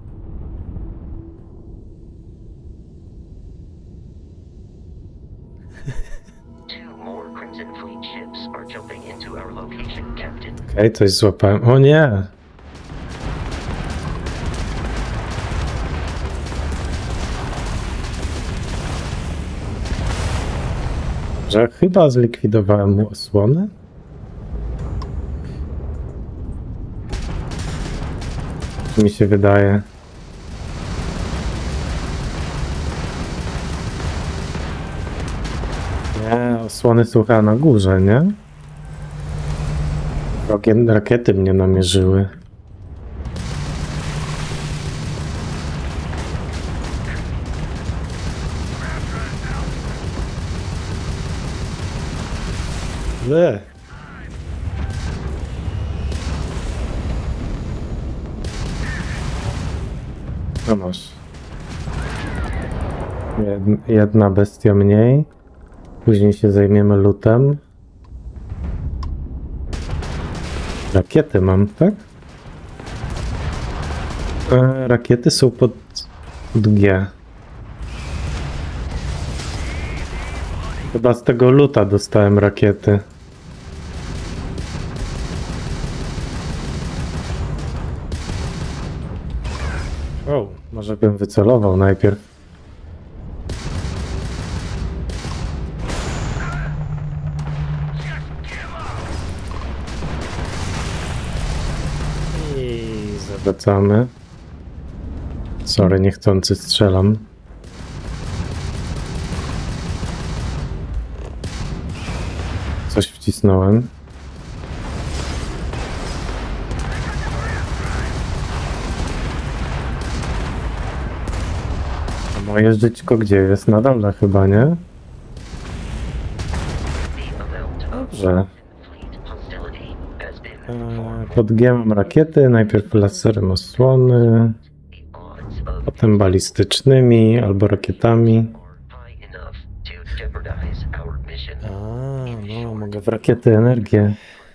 Two more Crimson Fleet ships are jumping into our location, Captain. Okej, okay, coś złapałem. O nie! Że chyba zlikwidowałem mu osłonę? Mi się wydaje. Nie, osłony są chyba na górze, nie? Rokie- Rakiety mnie namierzyły. Le. No masz. Jed- Jedna bestia mniej. Później się zajmiemy lootem. Rakiety mam, tak? E, rakiety są pod, pod G. Chyba z tego loota dostałem rakiety. O, może bym wycelował najpierw. I zawracamy. Sorry, niechcący strzelam. Coś wcisnąłem. A moje żyćko gdzie jest? Na dole chyba, nie? Dobrze. Eee, pod G mam rakiety, najpierw laserem osłony, potem balistycznymi albo rakietami. A, no, mogę w rakiety energię.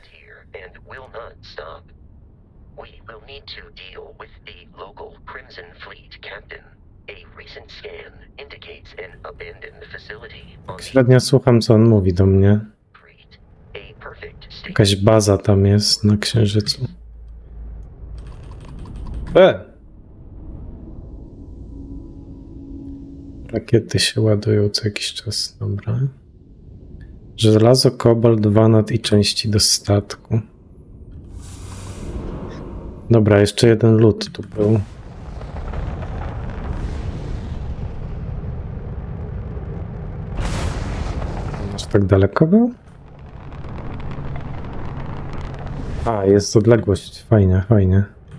Tak średnio słucham, co on mówi do mnie. Jakaś baza tam jest na Księżycu. E! Rakiety się ładują co jakiś czas, dobra. Żelazo, kobalt, wanat i części do statku. Dobra, jeszcze jeden loot tu był. Aż tak daleko był? A, jest odległość. Fajnie, fajnie.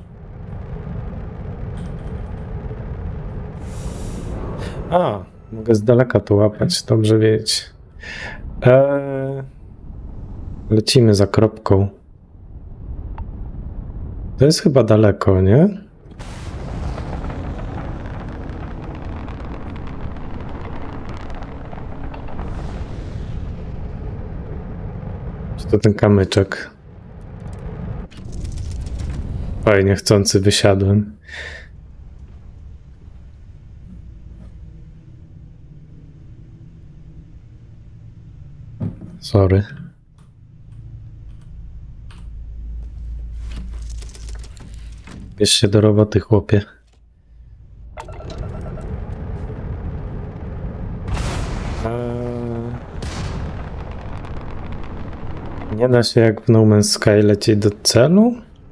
A, mogę z daleka to łapać, dobrze wiedzieć. Eee, lecimy za kropką. To jest chyba daleko, nie? Czy to ten kamyczek? Fajnie, chcący wysiadłem. Sorry. Bierz się do roboty, chłopie. Eee... Nie da się jak w No Man's Sky lecieć do celu?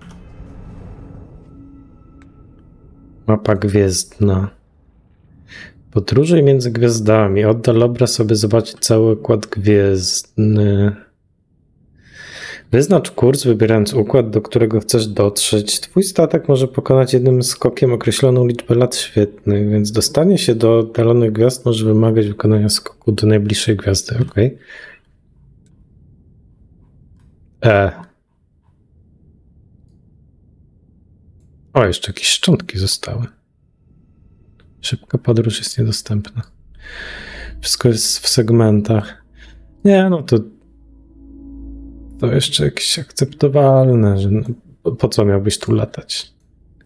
Mapa gwiezdna. Podróżuj między gwiazdami. Oddal obraz, aby zobaczyć cały układ gwiezdny. Wyznacz kurs, wybierając układ, do którego chcesz dotrzeć. Twój statek może pokonać jednym skokiem określoną liczbę lat świetlnych, więc dostanie się do oddalonych gwiazd może wymagać wykonania skoku do najbliższej gwiazdy. Ok. E. O, jeszcze jakieś szczątki zostały. Szybka podróż jest niedostępna. Wszystko jest w segmentach. Nie, no to to jeszcze jakieś akceptowalne, że no, po co miałbyś tu latać?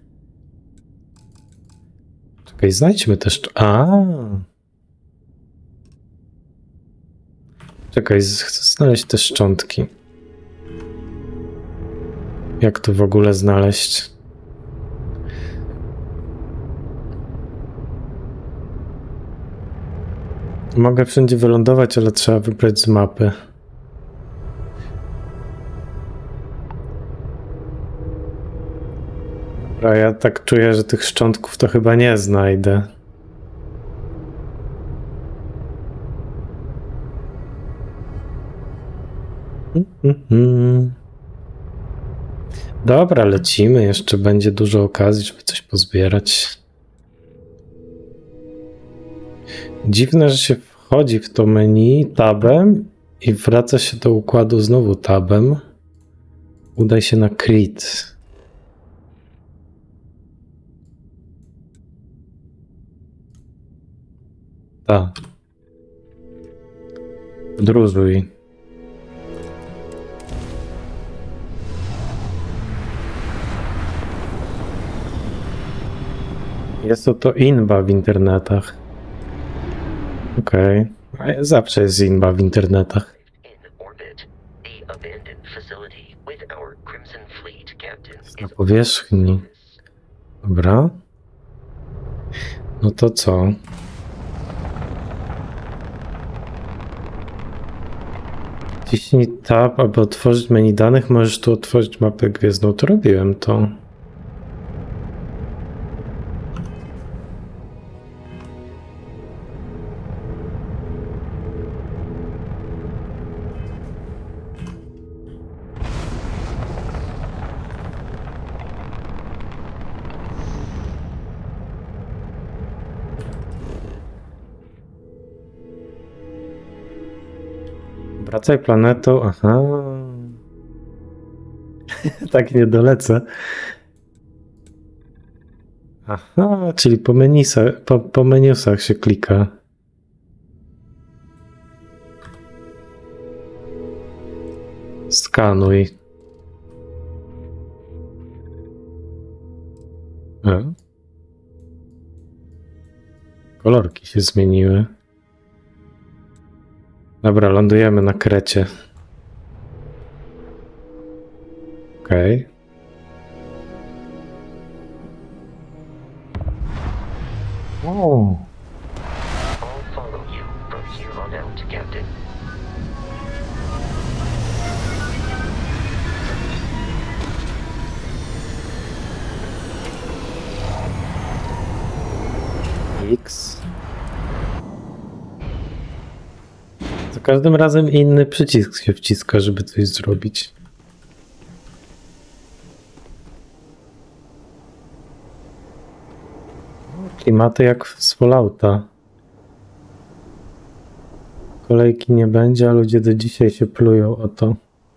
Czekaj, znajdźmy też... A. Czekaj, chcę znaleźć te szczątki. Jak to w ogóle znaleźć? Mogę wszędzie wylądować, ale trzeba wybrać z mapy. Dobra, ja tak czuję, że tych szczątków to chyba nie znajdę. Mm-hmm. Dobra, lecimy. Jeszcze będzie dużo okazji, żeby coś pozbierać. Dziwne, że się wchodzi w to menu tabem i wraca się do układu znowu tabem. Udaj się na Crit. Tak. Podróżuj. Jest to to inba w internetach. Okej. Okay. Zawsze jest inba w internetach. Jest na powierzchni. Dobra. No to co? Ciśnij tab, aby otworzyć menu danych. Możesz tu otworzyć mapę gwiezdną. To robiłem to. Wracaj planetą, aha. Tak nie dolecę. Aha, czyli po menusach, po, po menusach się klika. Skanuj. A. Kolorki się zmieniły. Dobra, lądujemy na Krecie. Okej. Okay. Oh. X. Za każdym razem inny przycisk się wciska, żeby coś zrobić. Klimaty jak z Fallouta. Kolejki nie będzie, a ludzie do dzisiaj się plują o to.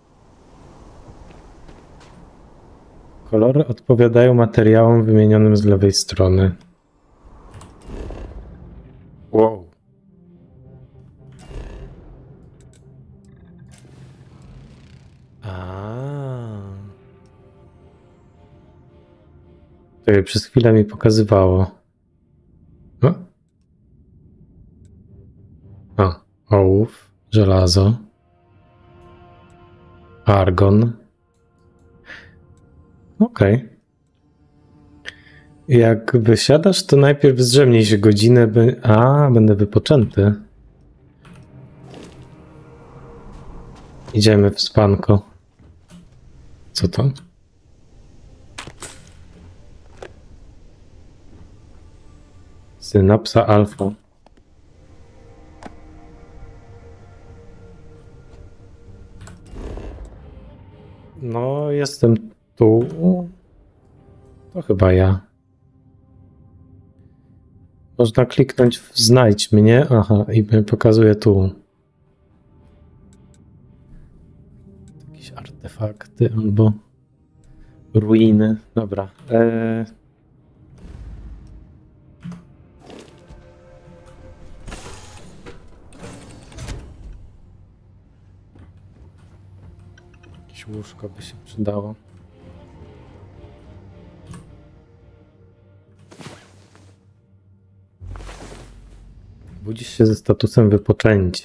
Kolory odpowiadają materiałom wymienionym z lewej strony. Wow. To przez chwilę mi pokazywało. No. A, ołów, żelazo, argon. Okej. Okay. Jak wysiadasz, to najpierw zdrzemnij się godzinę, by... A, będę wypoczęty. Idziemy w spanko. Co to? Synapsa alfa. No, jestem tu. To chyba ja. Można kliknąć w znajdź mnie. Aha, i mnie pokazuje tu. Jakieś artefakty albo ruiny. Dobra. Eee... Jakieś łóżko by się przydało. Budzisz się ze statusem wypoczęcie.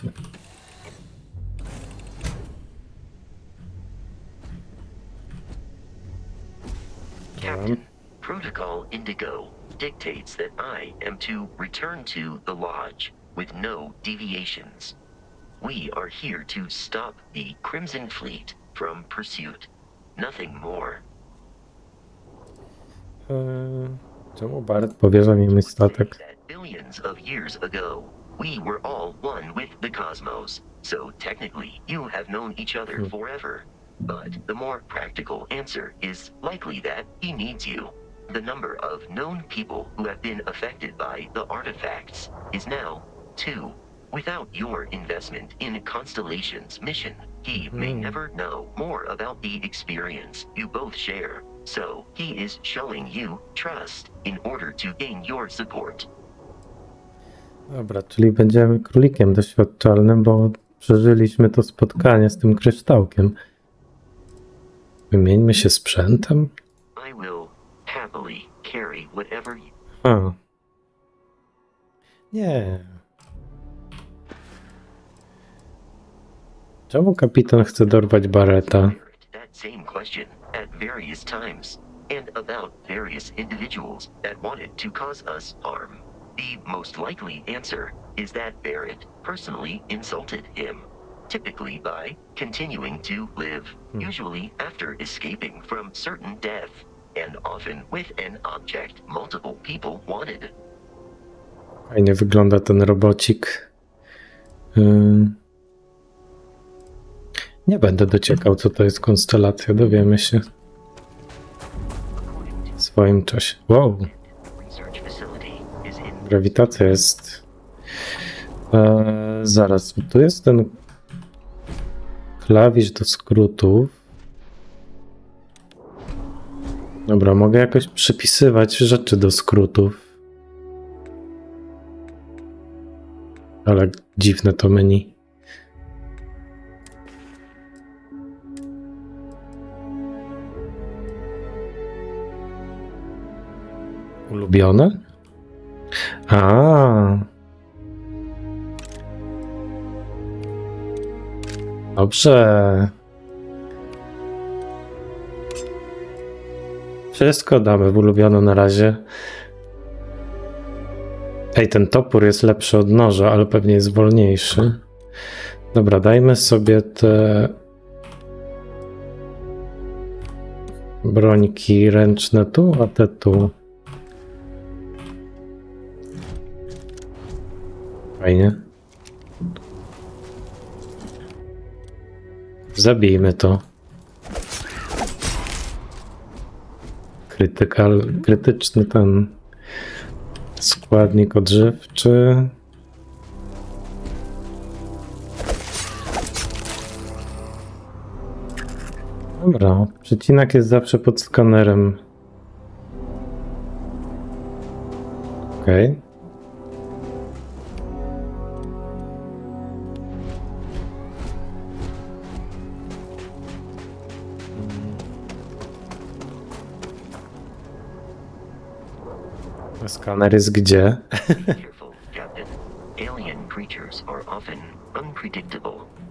Captain, Protocol Indigo dictates that I am to return to the Lodge with no deviations. We are here to stop the Crimson Fleet from pursuit. Nothing more. Eee, czemu Barret powierza mi mój statek? Billions of years ago, we were all one with the cosmos, so technically you have known each other Hmm. forever. But the more practical answer is likely that he needs you. The number of known people who have been affected by the artifacts is now two. Without your investment in Constellation's mission, he may Hmm. never know more about the experience you both share. So he is showing you trust in order to gain your support. Dobra, czyli będziemy królikiem doświadczalnym, bo przeżyliśmy to spotkanie z tym kryształkiem. Wymieńmy się sprzętem? I will happily carry whatever you... A. Nie. Czemu kapitan chce dorwać Barreta? That same question at various times and about various individuals that wanted to cause us harm. The most likely answer is that Barrett personally insulted him, typically by continuing to live, Hmm. usually after escaping from certain death, and often with an object multiple people wanted. Fajnie wygląda ten robocik. Ym. Nie będę dociekał, co to jest konstelacja. Dowiemy się w swoim czasie. Wow. Research facility is in Grawitacja jest... Eee, zaraz, tu jest ten klawisz do skrótów. Dobra, mogę jakoś przypisywać rzeczy do skrótów. Ale dziwne to menu. Ulubione? A. Dobrze. Wszystko damy w ulubiono na razie. Ej, ten topór jest lepszy od noża, ale pewnie jest wolniejszy. Dobra, dajmy sobie te brońki ręczne tu, a te tu. Fajnie. Zabijmy to. Krytykal, krytyczny ten składnik odżywczy. Dobra, przecinak jest zawsze pod skanerem. Okej. Okay. Skaner jest gdzie? Careful, Captain. Alien creatures are often unpredictable.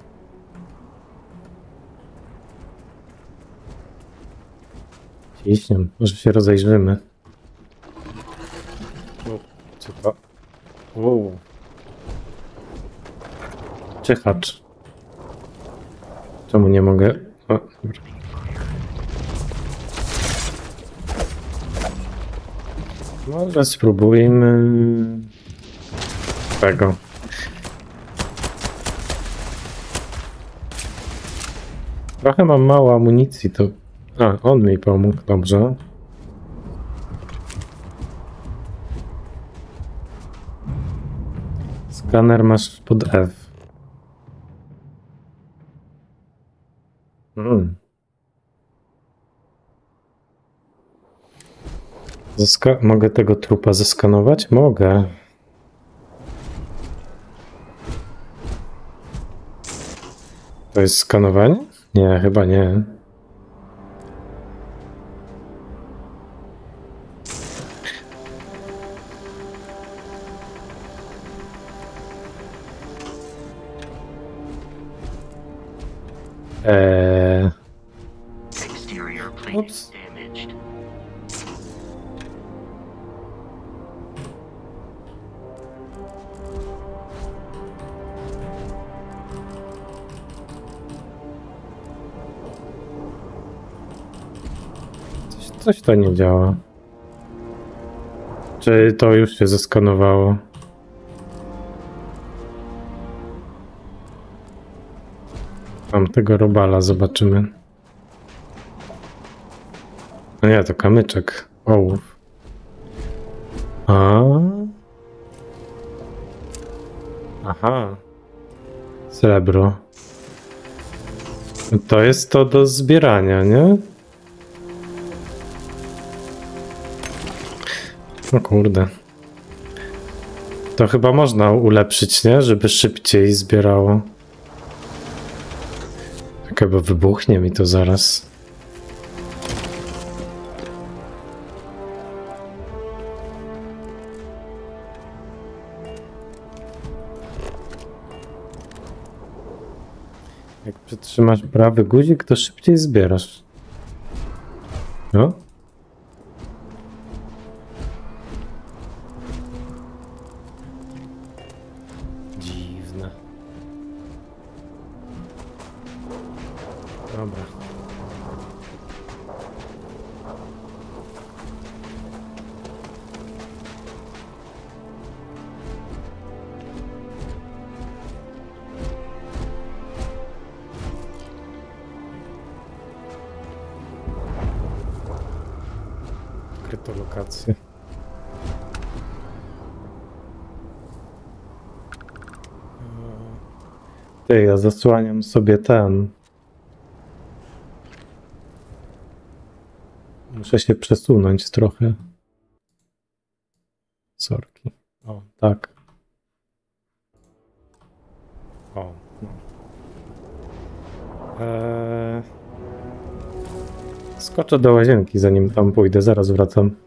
Ciśnie, może się rozejrzymy. O, co to? Wow. Czyhacz. Czemu nie mogę? O, dobra. Może spróbujmy tego. Trochę mam mało amunicji, to... A, on mi pomógł, dobrze. Skaner masz pod F. Hmm. Zaska mogę tego trupa zeskanować? Mogę. To jest skanowanie? Nie, chyba nie. Eee... Exterior plate Oops. damaged. Coś, coś to nie działa. Czy to już się zeskanowało? Tam tego robala zobaczymy. No nie, to kamyczek. Ołów. A. Aha. Srebro. To jest to do zbierania, nie? O kurde. To chyba można ulepszyć, nie? Żeby szybciej zbierało. Czekaj, bo wybuchnie mi to zaraz. Jak przytrzymasz prawy guzik, to szybciej zbierasz. No? Dziwne. Dobra. Kryto lokację. Ty, ja zasłaniam sobie ten. Muszę się przesunąć trochę. Sorki. O, tak. O. No. Eee... Skoczę do łazienki, zanim tam pójdę. Zaraz wracam.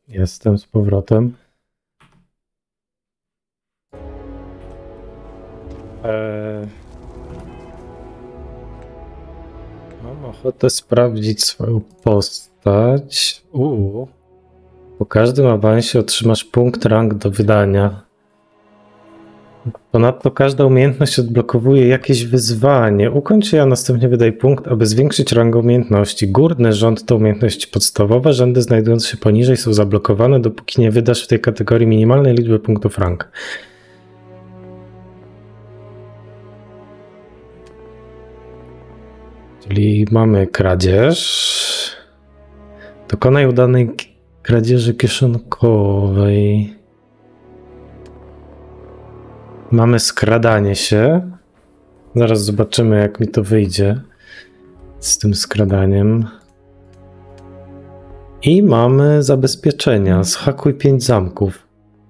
Jestem z powrotem. Eee... Mam ochotę sprawdzić swoją postać. Uuu. Po każdym awansie otrzymasz punkt rang do wydania. Ponadto każda umiejętność odblokowuje jakieś wyzwanie. Ukończ je, a następnie wydaj punkt, aby zwiększyć rangę umiejętności. Górny rząd to umiejętności podstawowe. Rzędy znajdujące się poniżej są zablokowane, dopóki nie wydasz w tej kategorii minimalnej liczby punktów rang. Czyli mamy kradzież. Dokonaj udanej kradzieży kieszonkowej. Mamy skradanie się. Zaraz zobaczymy, jak mi to wyjdzie z tym skradaniem. I mamy zabezpieczenia. Zhakuj pięć zamków.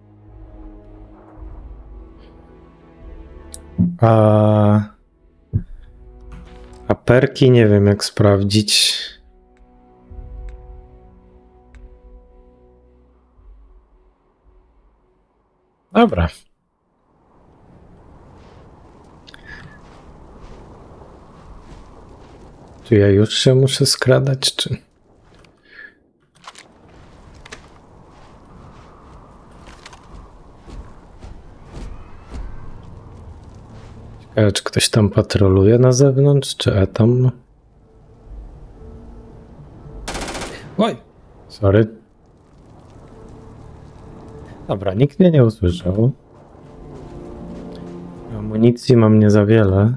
A... A perki nie wiem, jak sprawdzić. Dobra. Czy ja już się muszę skradać, czy... Ciekawe, czy ktoś tam patroluje na zewnątrz, czy ja tam... Oj! Sorry. Dobra, nikt mnie nie usłyszał. Amunicji mam nie za wiele.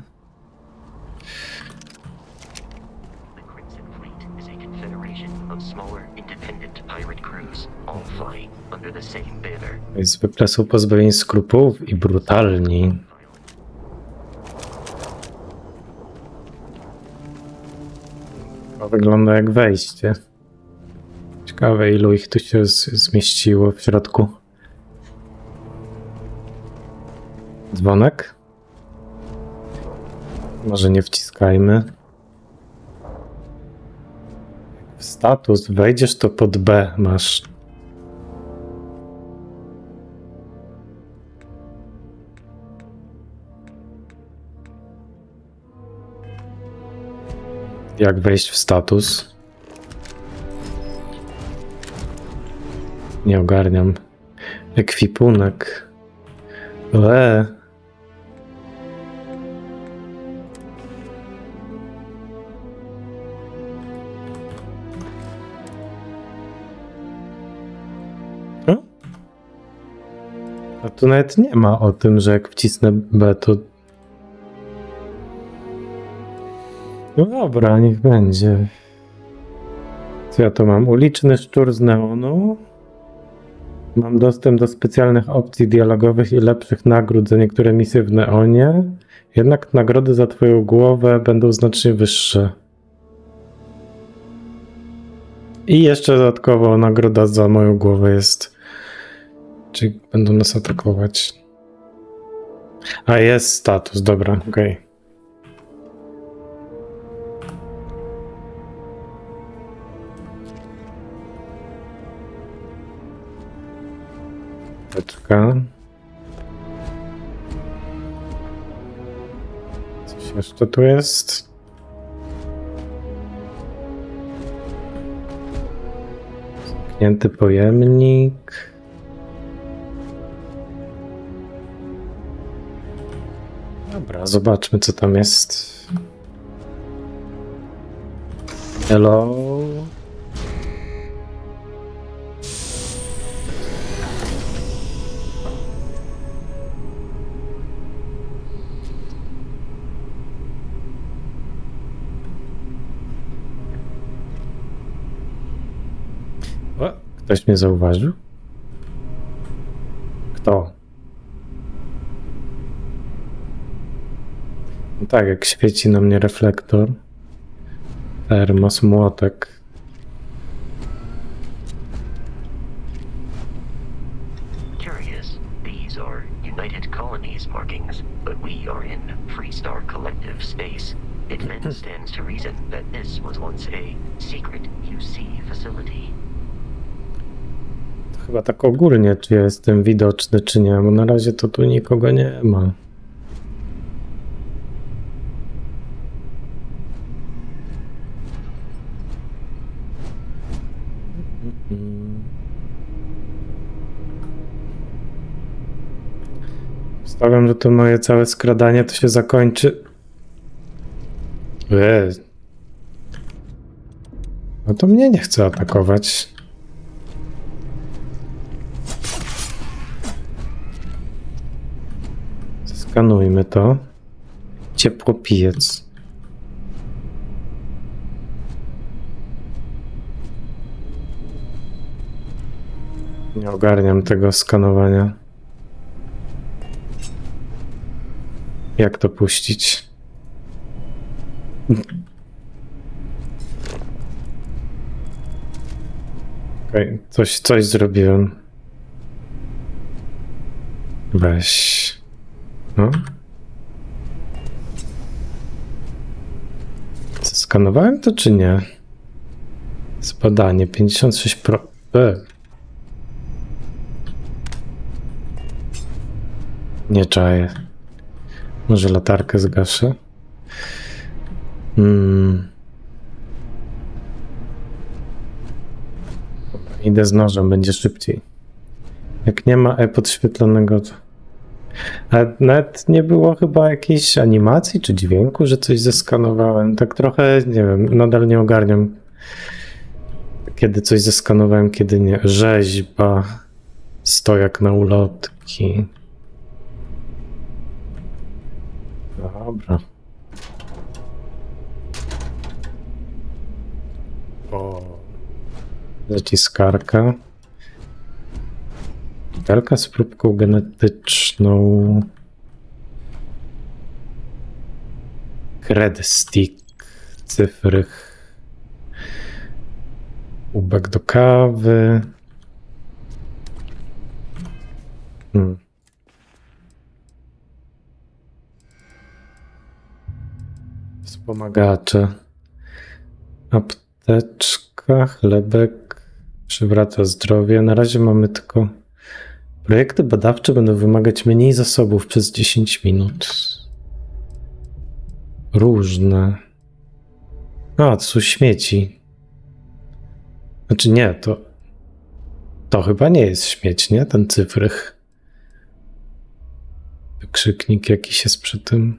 Zwykle są pozbawieni skrupułów i brutalni. To wygląda jak wejście. Ciekawe, ilu ich tu się zmieściło w środku. Dzwonek? Może nie wciskajmy. W status wejdziesz, to pod B masz. Jak wejść w status? Nie ogarniam. Ekwipunek. Eee. A tu nawet nie ma o tym, że jak wcisnę B, to... No dobra, niech będzie. Co ja to mam? Uliczny szczur z neonu. Mam dostęp do specjalnych opcji dialogowych i lepszych nagród za niektóre misje w neonie. Jednak nagrody za twoją głowę będą znacznie wyższe. I jeszcze dodatkowo nagroda za moją głowę jest... Czyli będą nas atakować. A jest status, dobra, okej. Okay. Teczka. Coś jeszcze tu jest? Zamknięty pojemnik. Dobra, zobaczmy, co tam jest. Hello. O, ktoś mnie zauważył? Kto? No tak, jak świeci na mnie reflektor. Termos, młotek. Curious. These are United Colonies markings, but we are in Freestar Collective space. It then stands to reason that this was once a secret U C facility. chyba tak ogólnie, czy ja jestem widoczny, czy nie, bo na razie to tu nikogo nie ma. Stawiam, że to moje całe skradanie to się zakończy. Eee. No to mnie nie chce atakować. Skanujmy to. Ciepłopijec. Nie ogarniam tego skanowania. Jak to puścić? Okej, okay, coś, coś zrobiłem. Weź. No. Skanowałem to czy nie? Zbadanie pięćdziesiąt sześć procent. E. Nie czaję. Może latarkę zgaszę? Hmm. Idę z nożem, będzie szybciej. Jak nie ma E podświetlonego, to... Ale nawet nie było chyba jakiejś animacji czy dźwięku, że coś zeskanowałem. Tak trochę, nie wiem, nadal nie ogarniam. Kiedy coś zeskanowałem, kiedy nie. Rzeźba. Stojak na ulotki. Dobra. O. Zaciskarka. Butelka z próbką genetyczną. Cred stick. Cyfry. Kubek do kawy. Hmm. Wspomagacze. Apteczka, chlebek. Przywraca zdrowie. Na razie mamy tylko... Projekty badawcze będą wymagać mniej zasobów przez dziesięć minut. Różne. A, to są śmieci. Znaczy nie, to... To chyba nie jest śmieć, nie? Ten cyfrych. Wykrzyknik jakiś jest przy tym.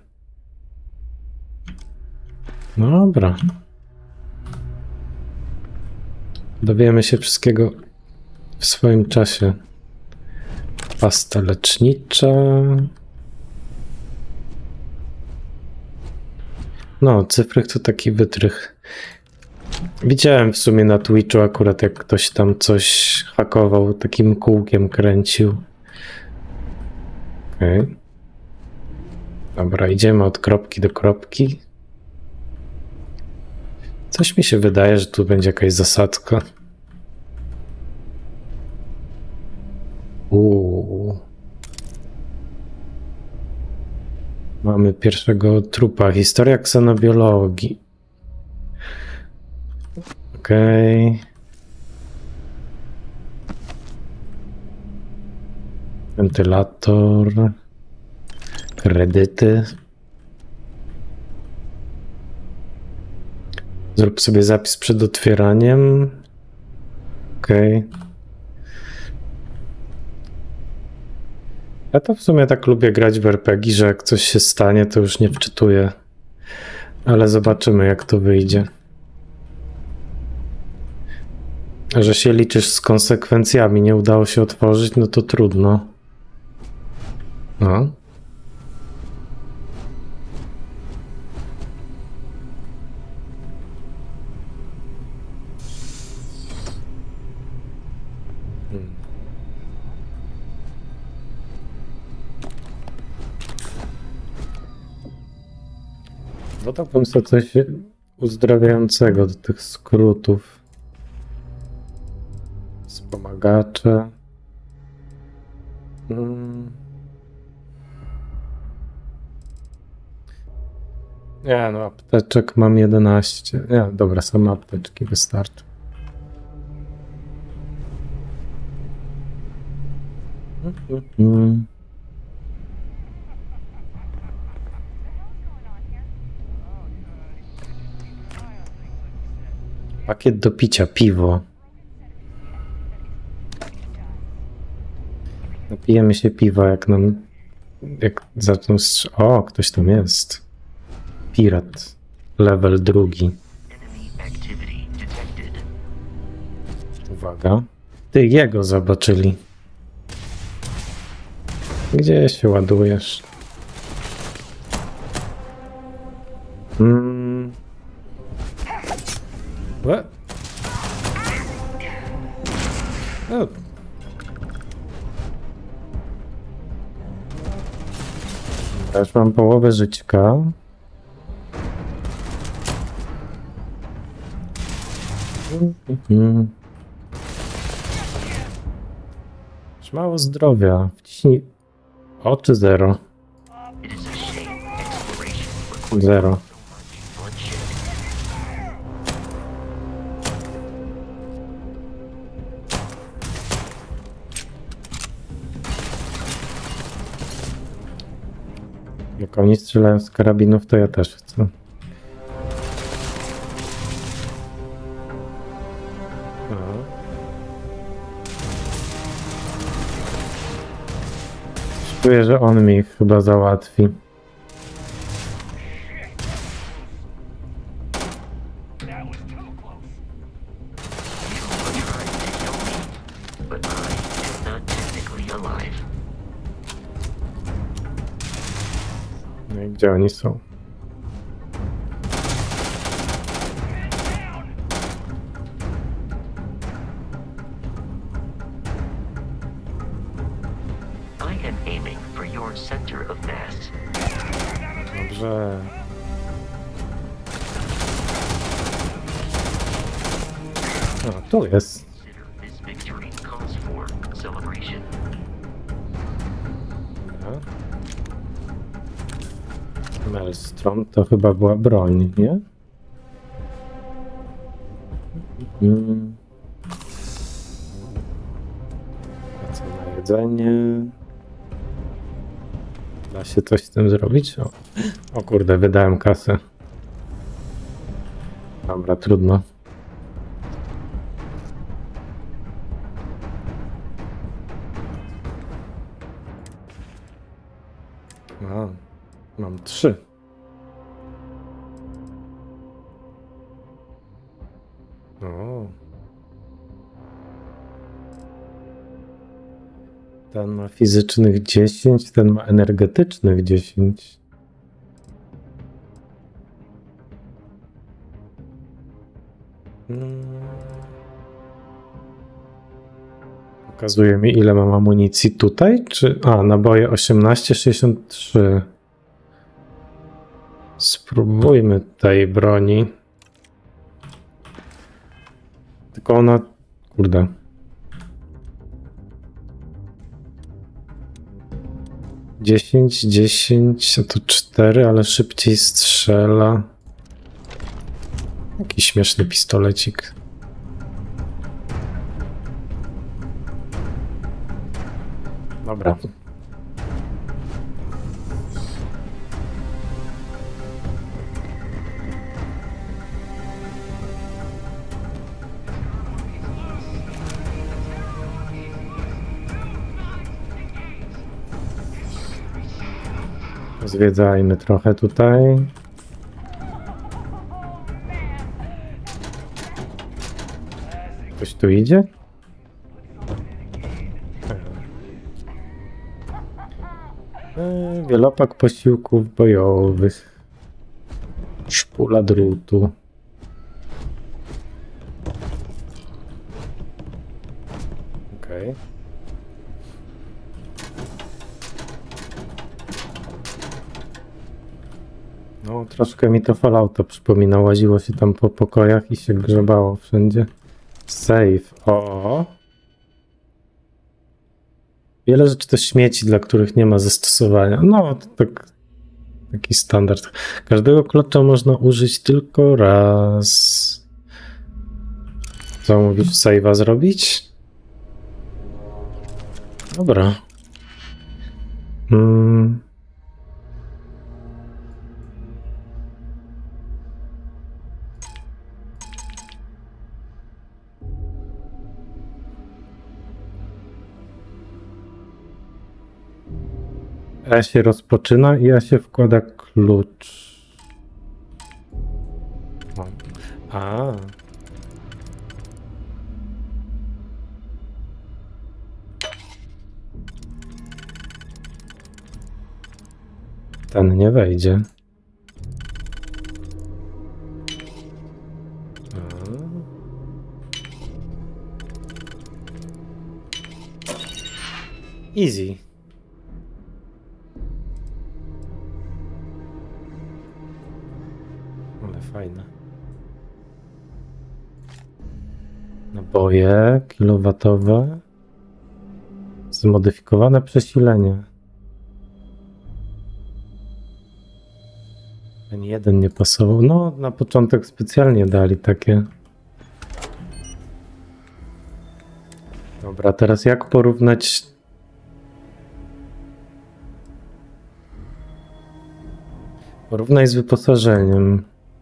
Dobra. Dowiemy się wszystkiego w swoim czasie. Pasta lecznicza. No, cyfrych to taki wytrych. Widziałem w sumie na Twitchu akurat, jak ktoś tam coś hakował, takim kółkiem kręcił. Okej. Okay. Dobra, idziemy od kropki do kropki. Coś mi się wydaje, że tu będzie jakaś zasadzka. Uuu. Mamy pierwszego trupa. Historia ksenobiologii. Okej. Okay. Wentylator. Kredyty. Zrób sobie zapis przed otwieraniem. Okej. Okay. Ja to w sumie tak lubię grać w er pe gie, że jak coś się stanie, to już nie wczytuję. Ale zobaczymy, jak to wyjdzie. Że się liczysz z konsekwencjami, nie udało się otworzyć, no to trudno. No. Dodałbym sobie coś uzdrawiającego do tych skrótów. Wspomagacze. Hmm. Nie no, apteczek mam jedenaście. Nie, dobra, same apteczki wystarczy. Mm. Pakiet do picia, piwo. Napijemy się piwa, jak nam... Jak zaczną strz... O, ktoś tam jest. Pirat. Level drugi. Uwaga. Ty, jego zobaczyli. Gdzie się ładujesz? Hmm. What? O. Też mam połowę żyćka. Mhm. Już mało zdrowia. Wciśnij oczy zero. Zero. Jak oni strzelają z karabinów, to ja też chcę. Czuję, że on mi chyba załatwi. No i gdzie oni są? Dobrze. O, tu jest. Dobra. Maelstrom to chyba była broń, nie? Mm. Co na jedzenie? Da się coś z tym zrobić? O, o kurde, wydałem kasę. Dobra, trudno. A, mam trzy. O. Ten ma fizycznych dziesięć, ten ma energetycznych dziesięć. Hmm. Pokazuje mi, ile mam amunicji tutaj, czy... A, naboje osiemnaście, sześćdziesiąt trzy. Spróbujmy tej broni. Tylko ona... Kurde. dziesięć, dziesięć, a to cztery, ale szybciej strzela. Jaki śmieszny pistolecik. Dobra. Zwiedzajmy trochę tutaj. Ktoś tu idzie? Eee, wielopak posiłków bojowych. Szpula drutu. Okej. Okay. No, troszkę mi to Fallouta przypomina. Łaziło się tam po pokojach i się grzebało wszędzie. Save. O. Wiele rzeczy to śmieci, dla których nie ma zastosowania. No, to tak, taki standard. Każdego klucza można użyć tylko raz. Co mówisz? Save'a zrobić? Dobra. Hmm. A się rozpoczyna i a się wkłada klucz. O. A. Ten nie wejdzie. A. Easy. Ale fajne. Naboje kilowatowe. Zmodyfikowane przesilenie. Ani jeden nie pasował. No, na początek specjalnie dali takie. Dobra, teraz jak porównać... Porównaj z wyposażeniem.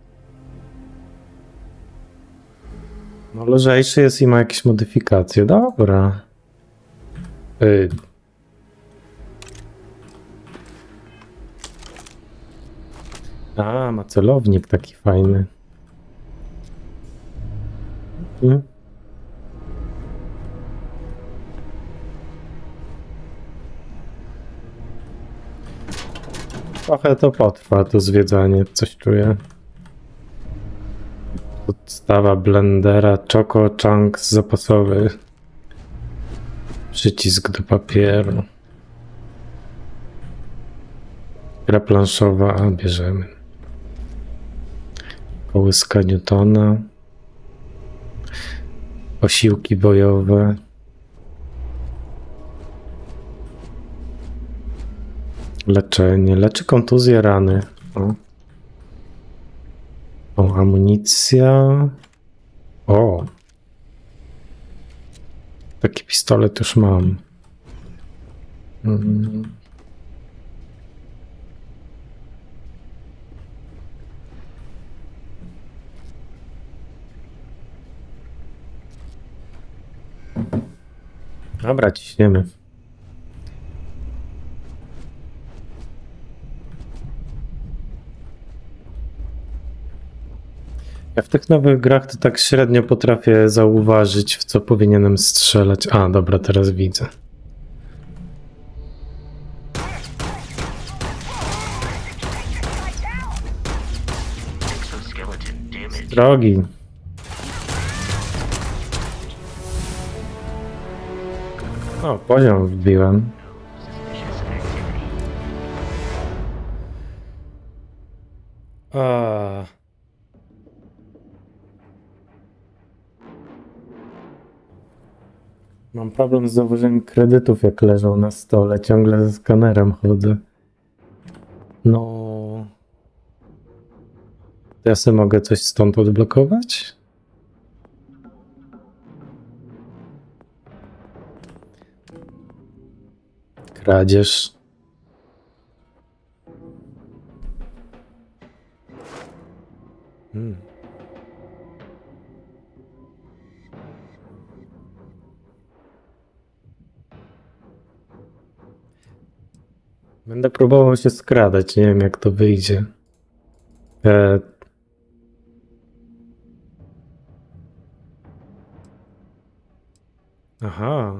No, lżejszy jest i ma jakieś modyfikacje. Dobra. Y A, ma celownik taki fajny. Hmm. Trochę to potrwa, to zwiedzanie, coś czuję. Podstawa blendera, Choco Chunks zapasowy. Przycisk do papieru. Gra planszowa, a bierzemy. Kołyska Newtona. Posiłki bojowe. Leczenie. Leczy kontuzję rany. O. O, amunicja. O. Taki pistolet już mam. Mhm. Dobra, ciśniemy. Ja w tych nowych grach to tak średnio potrafię zauważyć, w co powinienem strzelać. A, dobra, teraz widzę. Drogi. O, poziom wbiłem. A. Mam problem z założeniem kredytów, jak leżą na stole. Ciągle ze skanerem chodzę. No. To ja sobie mogę coś stąd odblokować? Kradzież. Hmm. Będę próbował się skradać, nie wiem jak to wyjdzie. E... Aha.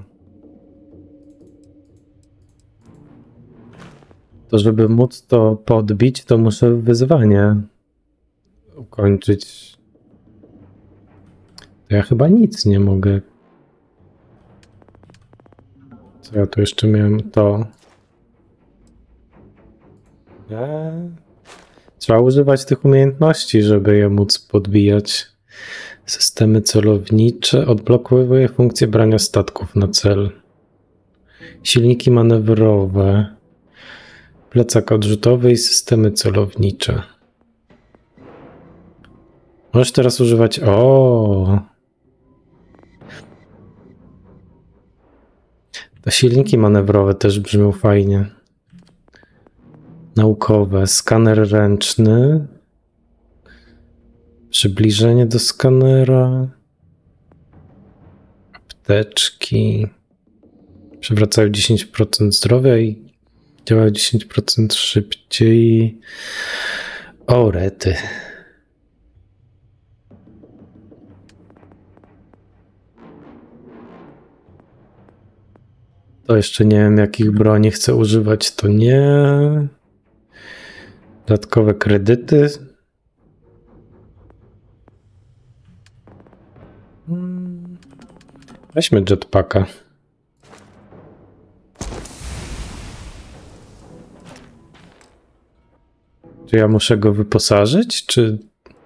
To żeby móc to podbić, to muszę wyzwanie ukończyć. To ja chyba nic nie mogę. Co ja tu jeszcze miałem? To. Eee. Trzeba używać tych umiejętności, żeby je móc podbijać. Systemy celownicze. Odblokowuje funkcję brania statków na cel. Silniki manewrowe. Plecak odrzutowy i systemy celownicze. Możesz teraz używać... O. Te silniki manewrowe też brzmią fajnie. naukowe, skaner ręczny, przybliżenie do skanera, apteczki, przywracają dziesięć procent zdrowia i działają dziesięć procent szybciej. O, rety. To jeszcze nie wiem, jakich broni chcę używać, to nie. Dodatkowe kredyty. Weźmy jetpacka. Czy ja muszę go wyposażyć, czy...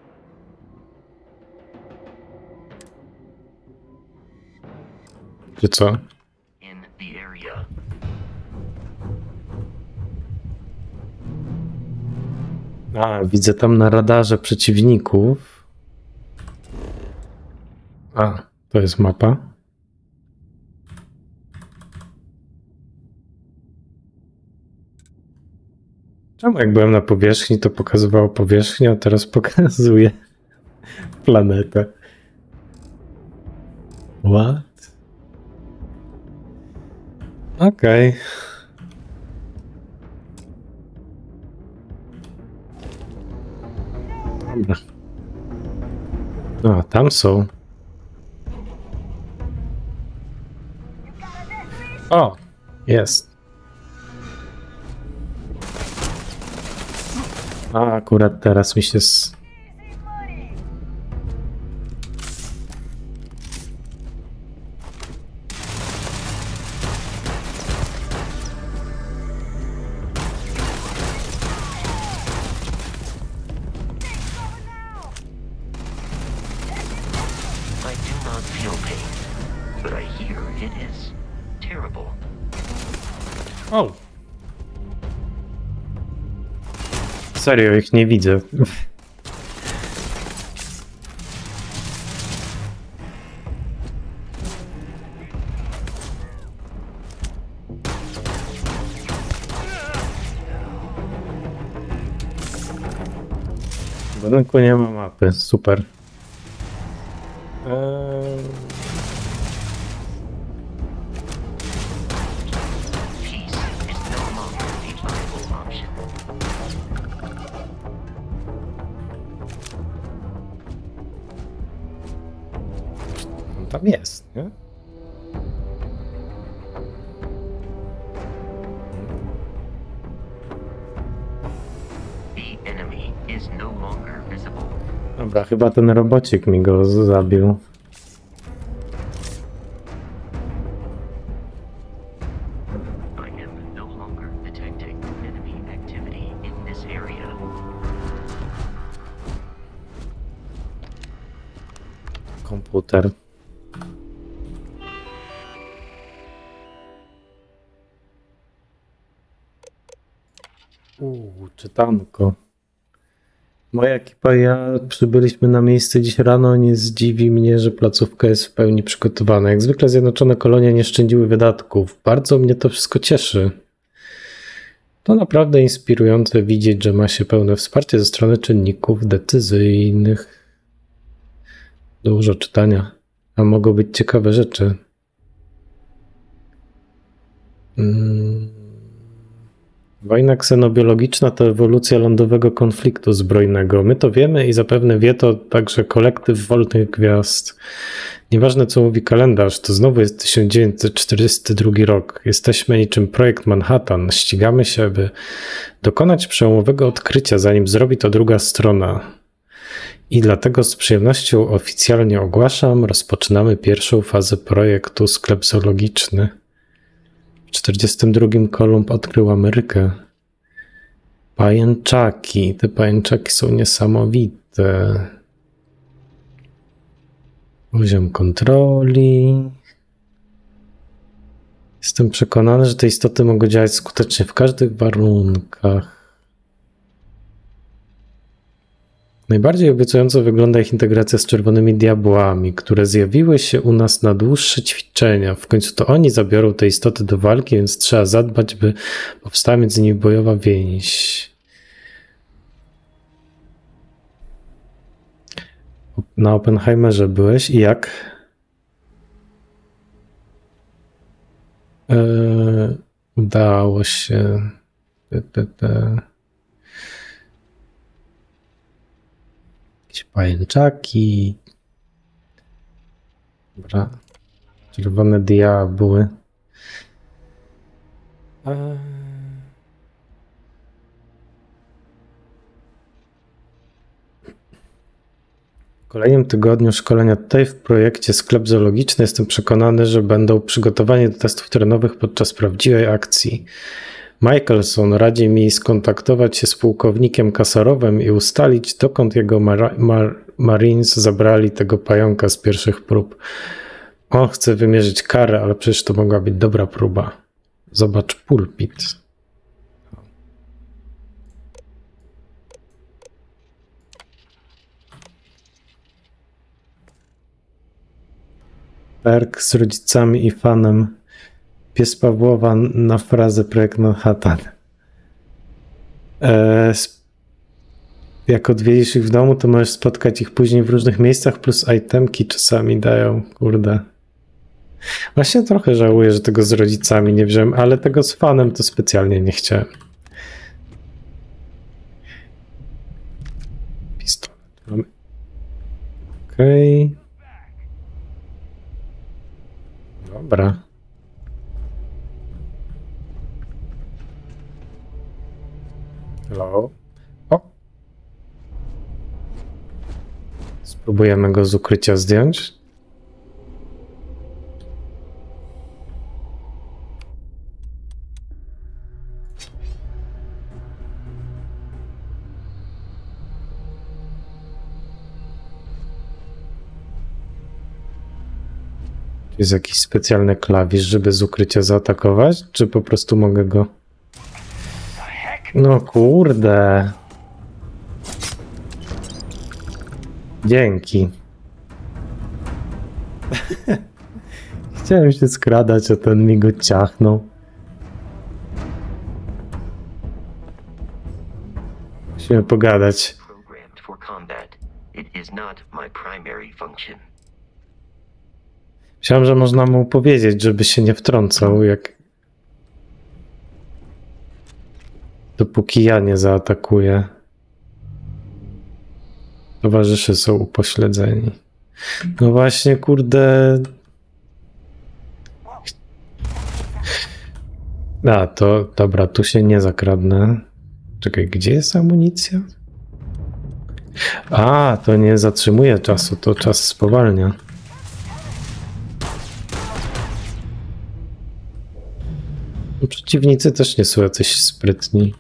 Czy co? A, widzę tam na radarze przeciwników. A, to jest mapa. Czemu jak byłem na powierzchni, to pokazywało powierzchnię, a teraz pokazuje planetę? What? Okej. Okay. Dobra. A, tam są. O, jest. A, akurat teraz mi się... S... O! Serio, ich nie widzę. W budynku nie ma mapy, super. Eee... Tam jest, nie? Dobra, chyba ten robocik mi go zabił. Komputer. Uuu, czytanko. Moja ekipa i ja przybyliśmy na miejsce dziś rano. Nie zdziwi mnie, że placówka jest w pełni przygotowana. Jak zwykle Zjednoczone Kolonie nie szczędziły wydatków. Bardzo mnie to wszystko cieszy. To naprawdę inspirujące widzieć, że ma się pełne wsparcie ze strony czynników decyzyjnych. Dużo czytania, a mogą być ciekawe rzeczy. Hmm. Wojna ksenobiologiczna to ewolucja lądowego konfliktu zbrojnego. My to wiemy i zapewne wie to także kolektyw wolnych gwiazd. Nieważne co mówi kalendarz, to znowu jest tysiąc dziewięćset czterdziesty drugi rok. Jesteśmy niczym projekt Manhattan. Ścigamy się, by dokonać przełomowego odkrycia, zanim zrobi to druga strona. I dlatego z przyjemnością oficjalnie ogłaszam, rozpoczynamy pierwszą fazę projektu sklep zoologiczny. W czterdziestym drugim Kolumb odkrył Amerykę. Pajęczaki. Te pajęczaki są niesamowite. Poziom kontroli. Jestem przekonany, że te istoty mogą działać skutecznie w każdych warunkach. Najbardziej obiecująco wygląda ich integracja z czerwonymi diabłami, które zjawiły się u nas na dłuższe ćwiczenia. W końcu to oni zabiorą te istoty do walki, więc trzeba zadbać, by powstała między nimi bojowa więź. Na Oppenheimerze byłeś i jak? Eee, udało się. Te, te, te. Jakieś pajęczaki. Dobra. Czerwone diabły. Eee. W kolejnym tygodniu szkolenia tutaj w projekcie Sklep Zoologiczny jestem przekonany, że będą przygotowani do testów terenowych podczas prawdziwej akcji. Michelson radzi mi skontaktować się z pułkownikiem Kasarowem i ustalić, dokąd jego mar mar Marines zabrali tego pająka z pierwszych prób. On chce wymierzyć karę, ale przecież to mogła być dobra próba. Zobacz pulpit. Perk z rodzicami i fanem. Pies Pawłowa na frazę projekt Manhattan. Eee, jak odwiedzisz ich w domu, to możesz spotkać ich później w różnych miejscach, plus itemki czasami dają, kurde. Właśnie trochę żałuję, że tego z rodzicami nie wziąłem, ale tego z fanem to specjalnie nie chciałem. Pistolet mamy. Okej. Okay. Dobra. Hello. O! Spróbujemy go z ukrycia zdjąć. Jest jakiś specjalny klawisz, żeby z ukrycia zaatakować? Czy po prostu mogę go... No kurde. Dzięki. Chciałem się skradać, a ten mi go ciachnął. Musimy pogadać. Myślałem, że można mu powiedzieć, żeby się nie wtrącał, jak... Dopóki ja nie zaatakuję. Towarzysze są upośledzeni. No właśnie, kurde... A, to dobra, tu się nie zakradnę. Czekaj, gdzie jest amunicja? A, to nie zatrzymuje czasu, to czas spowalnia. Przeciwnicy też nie są jacyś sprytni.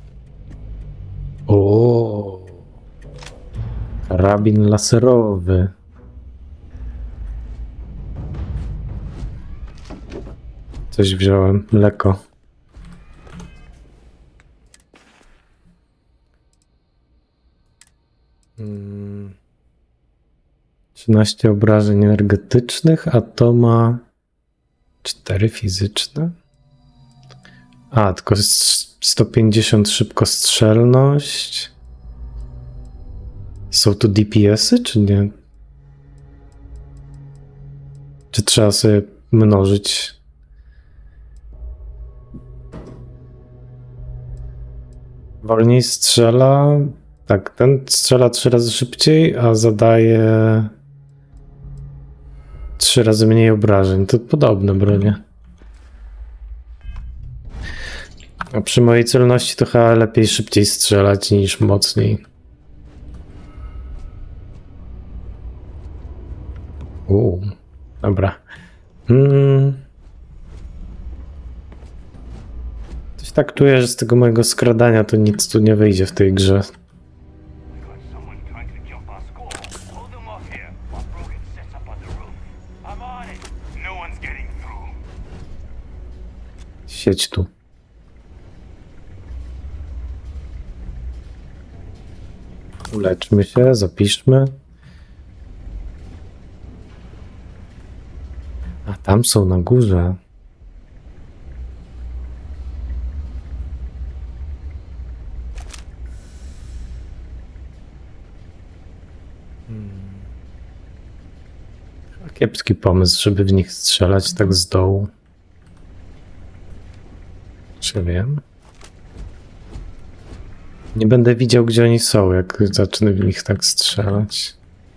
O, karabin laserowy. Coś wziąłem, mleko. Hmm. trzynaście obrażeń energetycznych, a to ma cztery fizyczne. A, tylko sto pięćdziesiąt szybkostrzelność. Są tu D P S-y, czy nie? Czy trzeba sobie mnożyć? Wolniej strzela. Tak, ten strzela trzy razy szybciej, a zadaje trzy razy mniej obrażeń. To podobne bronie. A przy mojej celności to chyba lepiej szybciej strzelać niż mocniej. Uuu, dobra. Hmm. Coś tak czuję, że z tego mojego skradania to nic tu nie wyjdzie w tej grze. Siedź tu. Uleczmy się, zapiszmy. A tam są na górze. Hmm. Kiepski pomysł, żeby w nich strzelać tak z dołu. Czy wiem? Nie będę widział, gdzie oni są, jak zacznę w nich tak strzelać.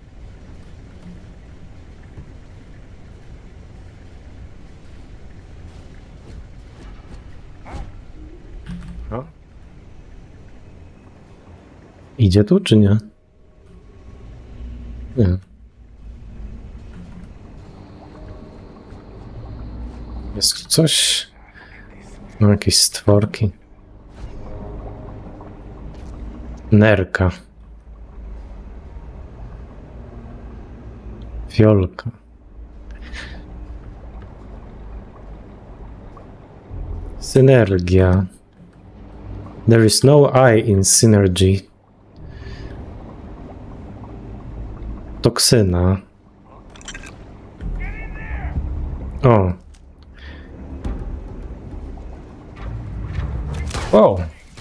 O. Idzie tu, czy nie? Nie. Jest tu coś? No, jakieś stworki. Nerka. Fiolka. Synergia. There is no I in synergy. Toksyna. O. O.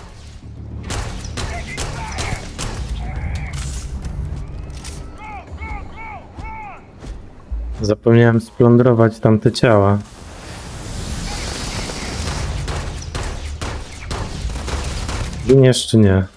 Zapomniałem splądrować tamte ciała. Giniesz czy nie?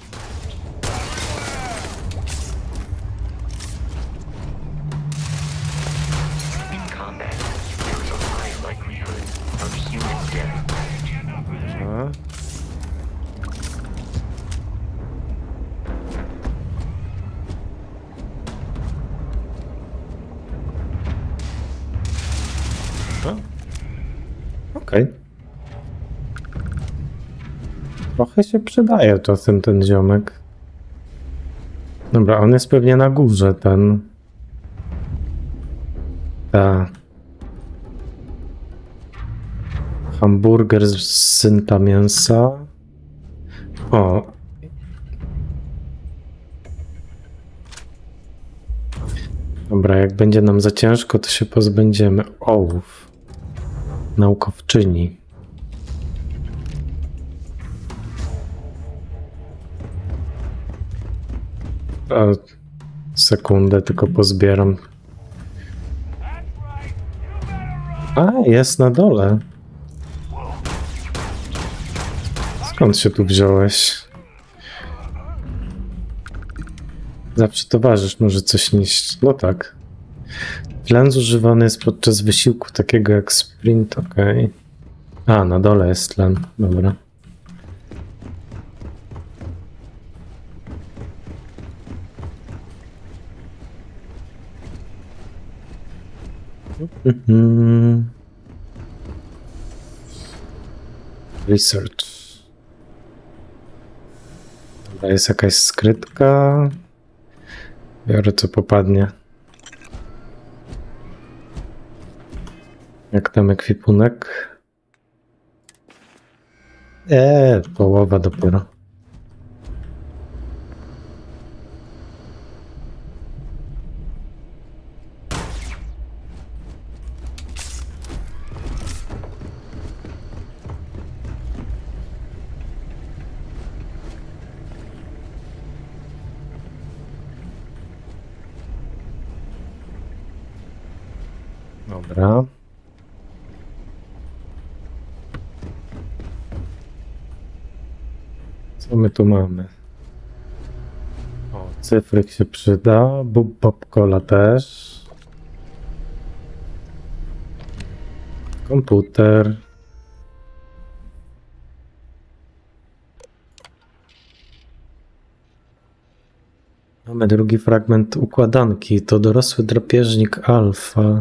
Okej. Trochę się przydaje czasem ten ziomek. Dobra, on jest pewnie na górze, ten. Ta. Hamburger z synta mięsa. O. Dobra, jak będzie nam za ciężko, to się pozbędziemy. Ołów. Naukowczyni. A, sekundę tylko pozbieram. A, jest na dole. Skąd się tu wziąłeś? Zawsze towarzysz może coś nieść. No tak. Tlen zużywany jest podczas wysiłku takiego jak sprint, ok. A, na dole jest tlen, dobra. Mm-hmm. Research. Dobra, jest jakaś skrytka. Biorę co popadnie. Jak tam ekwipunek? Eee, połowa dopiero. Dobra. Co my tu mamy? O, cyfryk się przyda, bub bob cola też. Komputer. Mamy drugi fragment układanki. To dorosły drapieżnik alfa.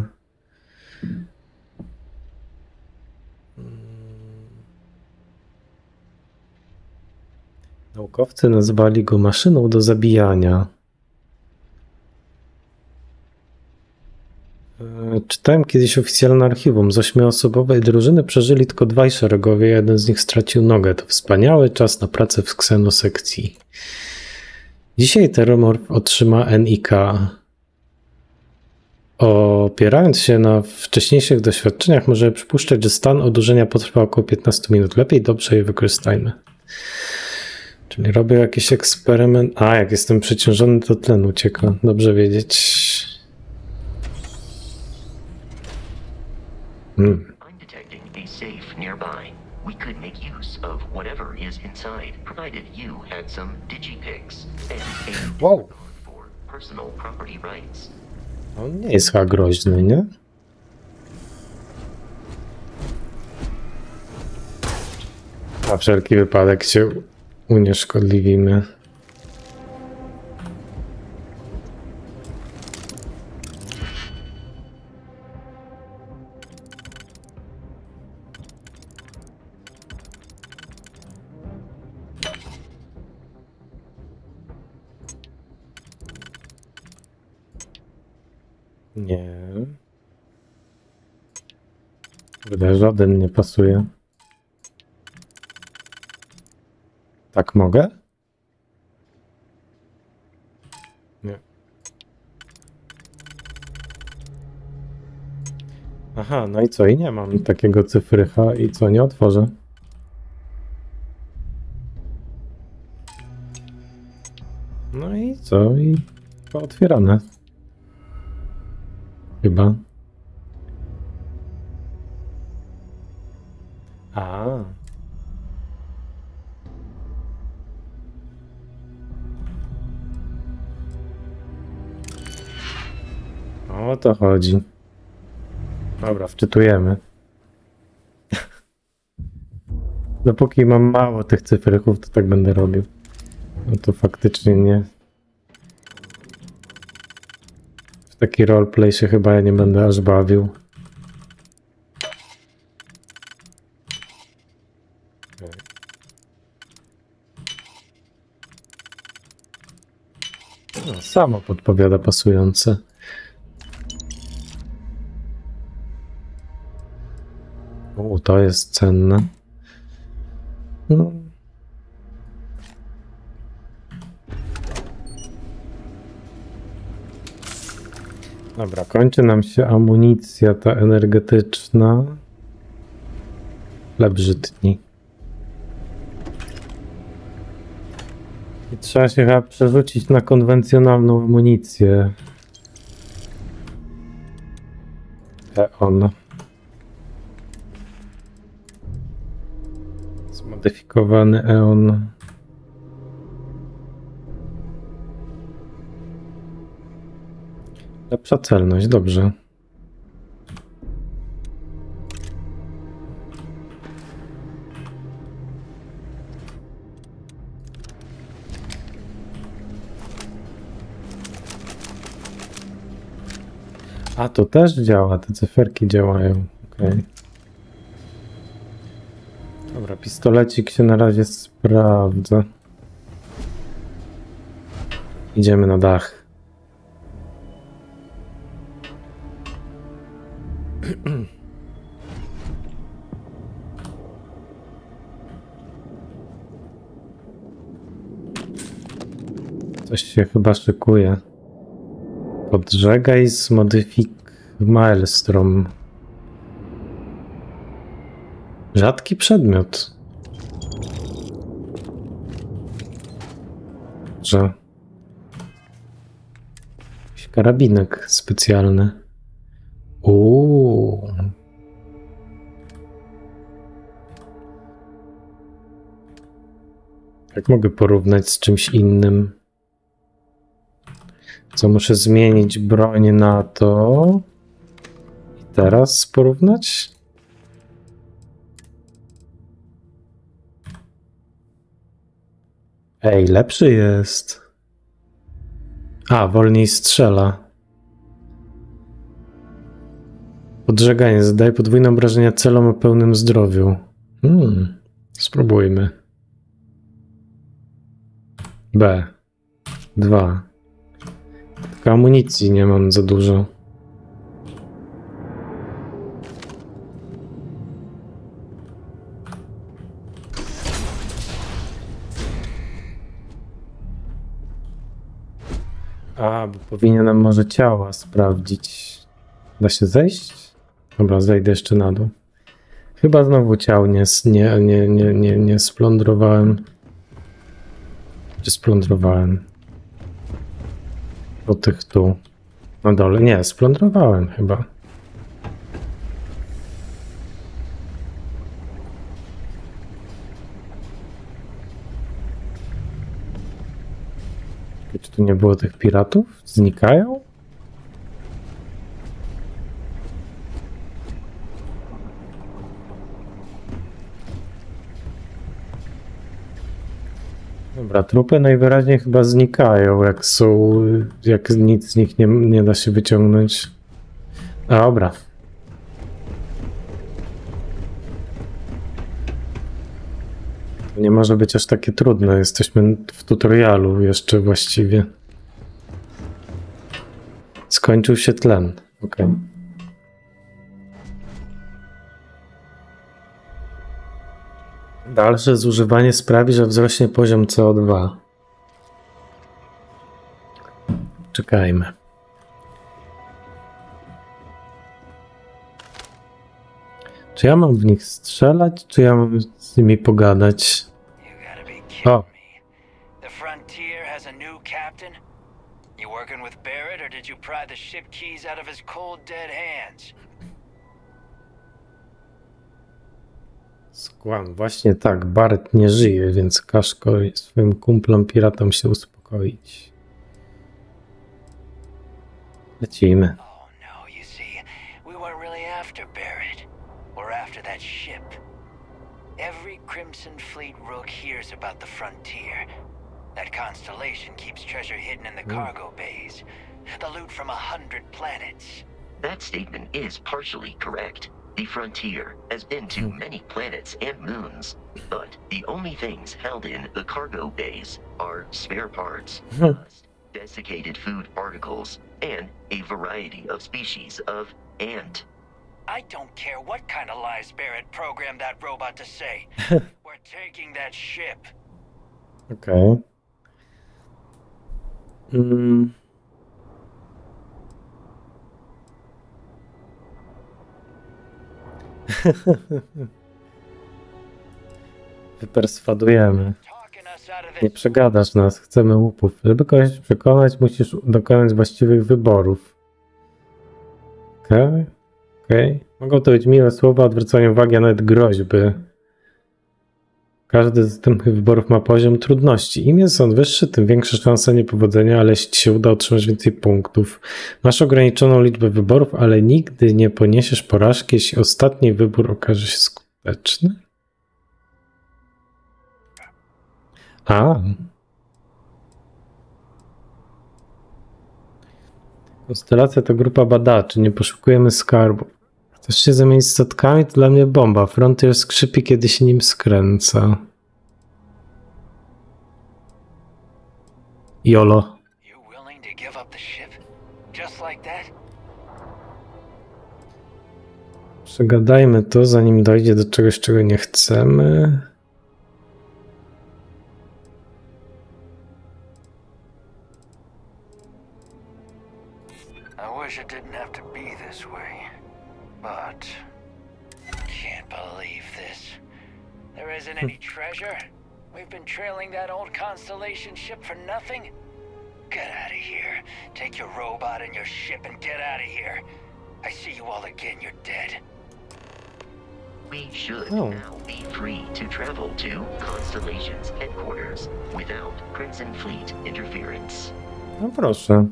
Naukowcy nazwali go maszyną do zabijania. Czytałem kiedyś oficjalne archiwum. Z ośmioosobowej drużyny przeżyli tylko dwaj szeregowie, jeden z nich stracił nogę. To wspaniały czas na pracę w ksenosekcji. Dzisiaj Terromorph otrzyma N I K. Opierając się na wcześniejszych doświadczeniach, możemy przypuszczać, że stan odurzenia potrwa około piętnaście minut. Lepiej dobrze je wykorzystajmy. Czyli robię jakiś eksperyment. A, jak jestem przeciążony, to tlen ucieka. Dobrze wiedzieć. Hmm. I'm detecting a safe nearby. We could make use of whatever is inside, provided you had some digipics and a Wow. for personal property rights. On nie jest chyba groźny, nie? Na wszelki wypadek się unieszkodliwimy. Nie. Wydaje, żaden nie pasuje. Tak mogę? Nie. Aha, no i co? I nie mam takiego cyfrycha i co? Nie otworzę. No i co? I otwierane. Chyba. A. O to chodzi. Dobra, wczytujemy. Dopóki mam mało tych cyfryków, to tak będę robił. No to faktycznie nie. W taki roleplay się chyba ja nie będę aż bawił. No, samo podpowiada pasujące. O, to jest cenne. No. Dobra, kończy nam się amunicja ta energetyczna. Chleb żytni. I trzeba się chyba przerzucić na konwencjonalną amunicję. Eon. Zmodyfikowany Eon. Lepsza celność, dobrze. A to też działa, te cyferki działają. Okay. Dobra, pistolecik się na razie sprawdza. Idziemy na dach. Coś się chyba szykuje. Podżegaj z modyfik Maelstrom. Rzadki przedmiot. Że jakiś karabinek specjalny. Uuu. Jak mogę porównać z czymś innym? Co muszę zmienić broń na to? I teraz porównać? Ej, lepszy jest. A, wolniej strzela. Podżeganie zadaje podwójne obrażenia celom o pełnym zdrowiu. Hmm, spróbujmy. B. dwa. Tylko amunicji nie mam za dużo. A, bo powinienem może ciała sprawdzić. Da się zejść? Dobra, zejdę jeszcze na dół. Chyba znowu ciał nie, nie, nie, nie, nie, nie splądrowałem. Czy splądrowałem? Do tych tu. Na dole. Nie, splądrowałem chyba. Czy tu nie było tych piratów? Znikają? Dobra, trupy najwyraźniej chyba znikają, jak są, jak nic z nich nie, nie da się wyciągnąć. A, dobra. Nie może być aż takie trudne, jesteśmy w tutorialu jeszcze właściwie. Skończył się tlen, okej. Okay. Dalsze zużywanie sprawi, że wzrośnie poziom C O dwa. Czekajmy. Czy ja mam w nich strzelać, czy ja mam z nimi pogadać? O! The Frontier has a new captain? You working with Barrett, or did you pry the ship keys out of his cold, dead hands? Skłam, właśnie tak, Barrett nie żyje, więc każ swoim kumplom piratom się uspokoić. Lecimy. Oh no, you see, we weren't really after Barrett. We're after that ship. Every Crimson Fleet rook hears about the Frontier. That constellation keeps treasure hidden in the cargo bays. The loot from a hundred planets. That statement is partially correct. The Frontier has been to many planets and moons, but the only things held in the cargo bays are spare parts, dust, desiccated food particles, and a variety of species of ant. I don't care what kind of lies Barrett programmed that robot to say. We're taking that ship. Okay. Mm. Wyperswadujemy. Nie przegadasz nas, chcemy łupów. Żeby kogoś przekonać, musisz dokonać właściwych wyborów. Okej, okay. okej. Okay. Mogą to być miłe słowa, odwrócenie uwagi, a nawet groźby. Każdy z tych wyborów ma poziom trudności. Im jest on wyższy, tym większa szansa niepowodzenia, ale jeśli ci się uda, otrzymasz więcej punktów. Masz ograniczoną liczbę wyborów, ale nigdy nie poniesiesz porażki, jeśli ostatni wybór okaże się skuteczny. A. Konstelacja to grupa badaczy, nie poszukujemy skarbu. Chcesz się zamienić statkami? To dla mnie bomba. Frontier skrzypi, kiedy się nim skręca. Jolo. Przegadajmy to, zanim dojdzie do czegoś, czego nie chcemy. I wish it didn't have to be this way, but can't believe this. There isn't any treasure. We've been trailing that old Constellation ship for nothing. Get out of here. Take your robot and your ship and get out of here. I see you all again, you're dead. We should oh. now be free to travel to Constellation's headquarters without Crimson Fleet interference. No proszę.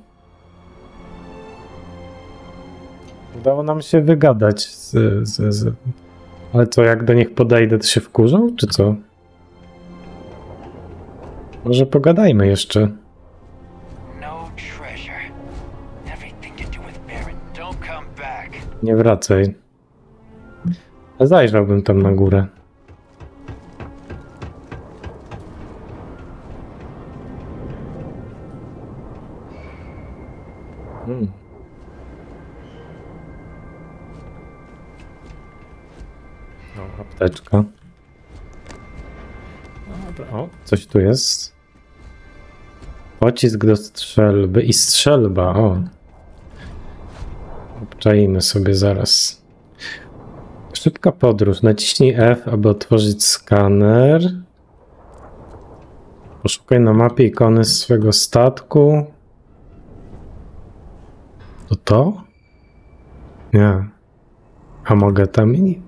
Udało nam się wygadać z, z, z... Ale co, jak do nich podejdę, to się wkurzą, czy co? Może pogadajmy jeszcze. Nie wracaj. Zajrzałbym tam na górę. Hmm. O, apteczka. Dobra, o, coś tu jest. Pocisk do strzelby i strzelba, o. Obczajmy sobie zaraz. Szybka podróż. Naciśnij F, aby otworzyć skaner. Poszukaj na mapie ikony swego statku. To to? Nie. A mogę tam i...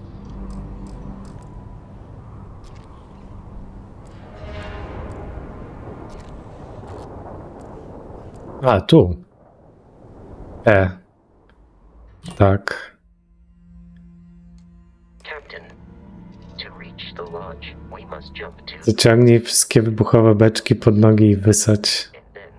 A, tu. E. Tak. Zaciągnij wszystkie wybuchowe beczki pod nogi i wysać.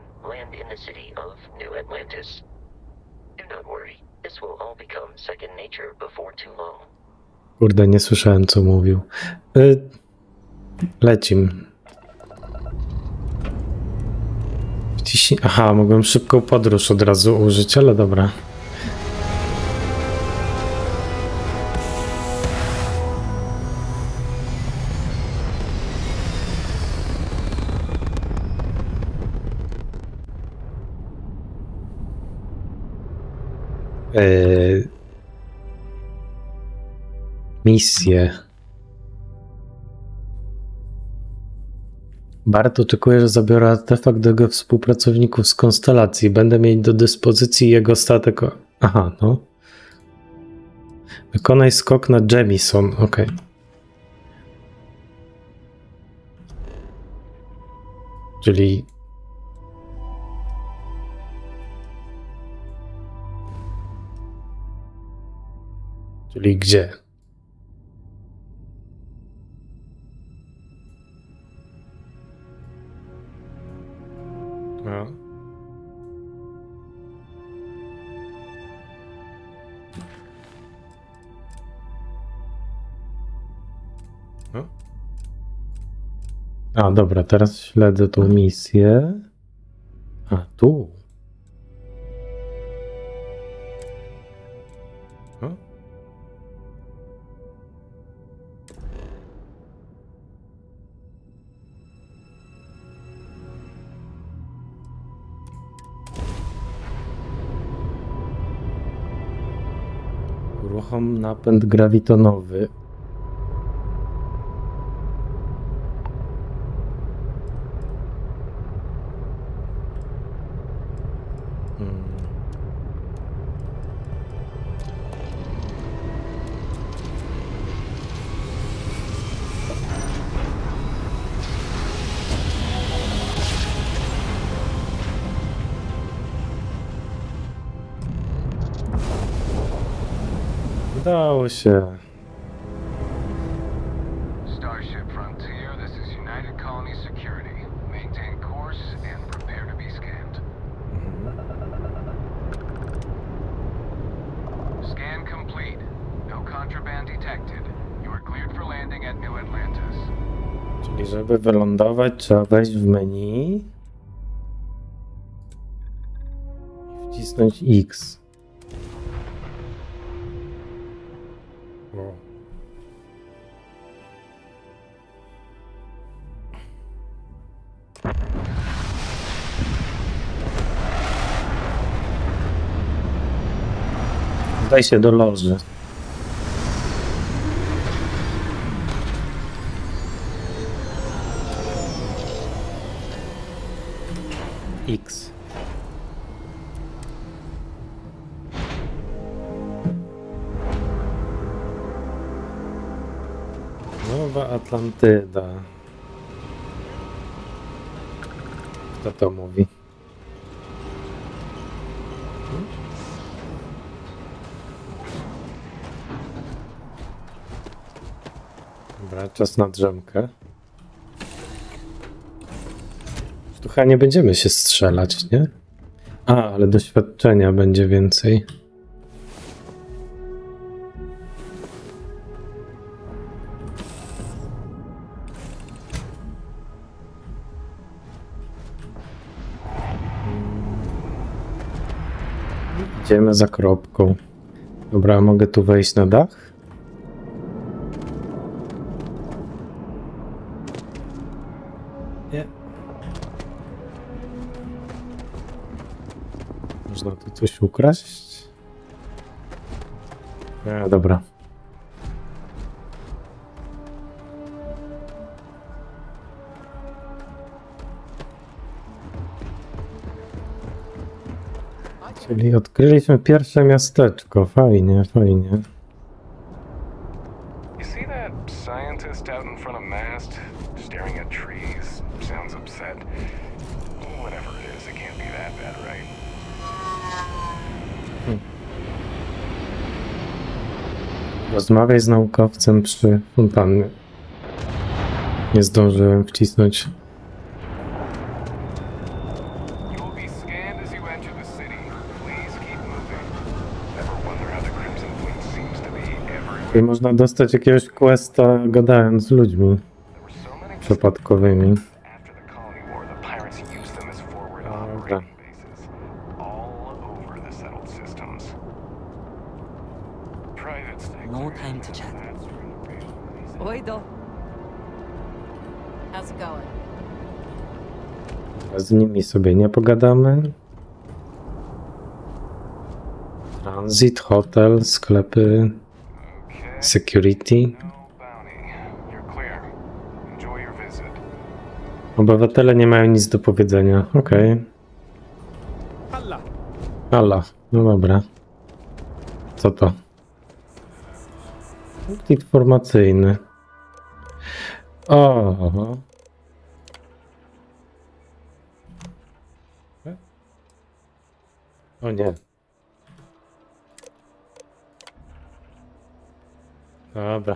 Kurde, nie słyszałem, co mówił. Y Lecim. Wciśnij... Aha, mogłem szybką podróż od razu użyć, ale dobra. Yy... Misje. Bart oczekuje, że zabiorę artefakt do jego współpracowników z konstelacji. Będę mieć do dyspozycji jego statek. Aha, no. Wykonaj skok na Jemison. Ok. Czyli... Czyli gdzie? No. No. A, dobra, teraz śledzę tą misję. A, tu. No. Uruchom napęd grawitonowy. Hmm. Udało się. Starship Frontier, this is United Colony Security. Maintain course and prepare to be scanned. Scan complete. No contraband detected. You are cleared for landing at New Atlantis. Czyli żeby wylądować, trzeba wejść w menu i wcisnąć X. O. Daj się do loży. X. Nowa Atlantyda. Kto to mówi? Dobra, czas na drzemkę. Tu chyba nie będziemy się strzelać, nie? A, ale doświadczenia będzie więcej. Idziemy za kropką. Dobra, mogę tu wejść na dach? Nie. Można tu coś ukraść? Nie, dobra. Czyli odkryliśmy pierwsze miasteczko. Fajnie, fajnie. You see that scientist out in front of mast, staring at trees? Sounds upset. Whatever it is, it can't be that bad, right? Hmm. Rozmawiaj z naukowcem przy fontannie. Nie zdążyłem wcisnąć. I można dostać jakiegoś questa gadając z ludźmi przypadkowymi. Dobra. No time to chat. Oido. How's it going? Z nimi sobie nie pogadamy. Transit, hotel, sklepy, security. Obywatele nie mają nic do powiedzenia. Okej. Okay. Allah. No dobra. Co to? Punkt informacyjny. O. O nie. Dobra.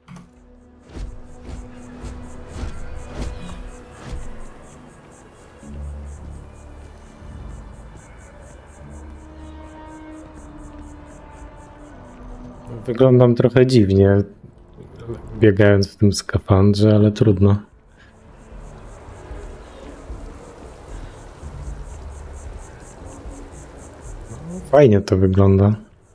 Wyglądam trochę dziwnie, biegając w tym skafandrze, ale trudno. Fajnie to wygląda.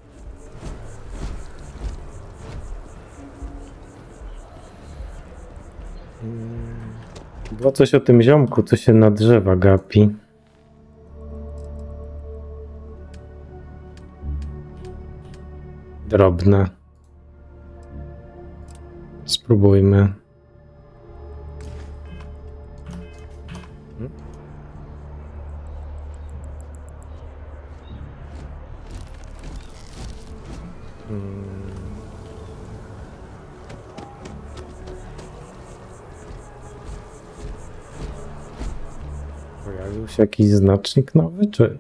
Było coś o tym ziomku, co się na drzewa gapi. Drobne. Spróbujmy. Pojawił się jakiś znacznik nowy, czy...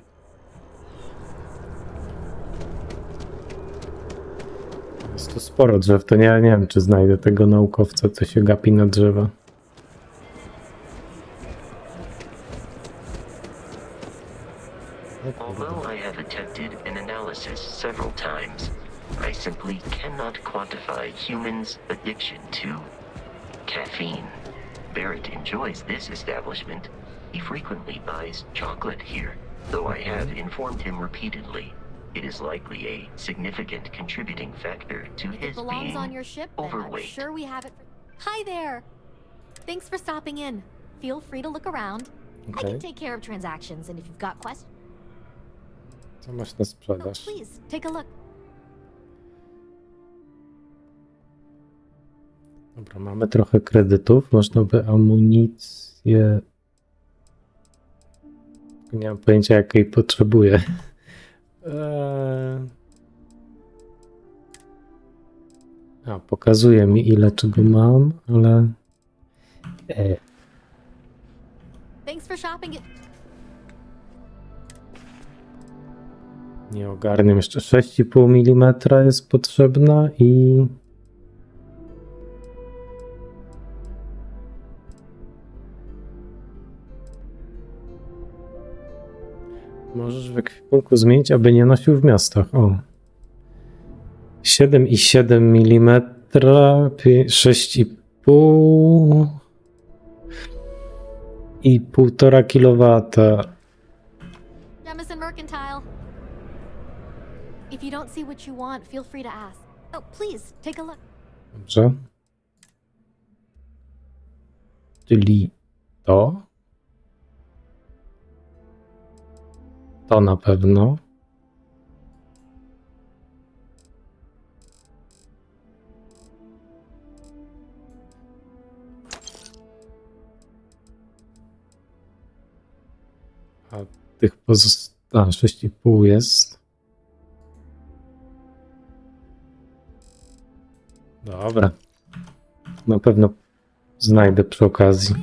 Jest tu sporo drzew, to nie, nie wiem, czy znajdę tego naukowca, co się gapi na drzewa. Although I have attempted an analysis several times, I simply cannot quantify humans' addiction to caffeine. Barrett enjoys this establishment. He frequently buys chocolate here, though I have informed him repeatedly. It is likely a significant contributing factor to his being on your ship, overweight. I'm sure we have it. Hi there. Thanks for stopping in. Feel free to look around. Okay. I can take care of transactions, and if you've got questions, Co masz na sprzedaż? oh, please take a look. Dobra, mamy trochę kredytów, można by amunicję... Nie mam pojęcia, jakiej potrzebuję. Eee... A, pokazuje mi, ile czego mam, ale... Eee. Thanks for shopping. Nie ogarniam, jeszcze sześć i pół milimetra jest potrzebna i... Możesz w ekwipunku zmienić, aby nie nosił w miastach. O. siedem i siedem milimetra, sześć i pół i półtora kilowata. Jemison Mercantile. If you don't see what you want, feel free to ask. Oh, please take a look. Dobrze. Czyli to. To na pewno. A tych pozostałych sześć i pół jest. Dobra. Na pewno znajdę przy okazji.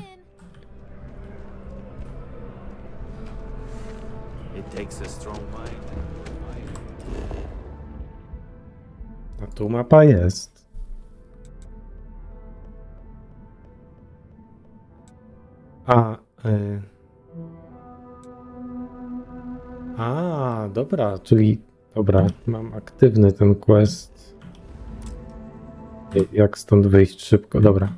A tu mapa jest. A, y... A, dobra, czyli dobra, mam aktywny ten quest. Jak stąd wyjść szybko? Dobra.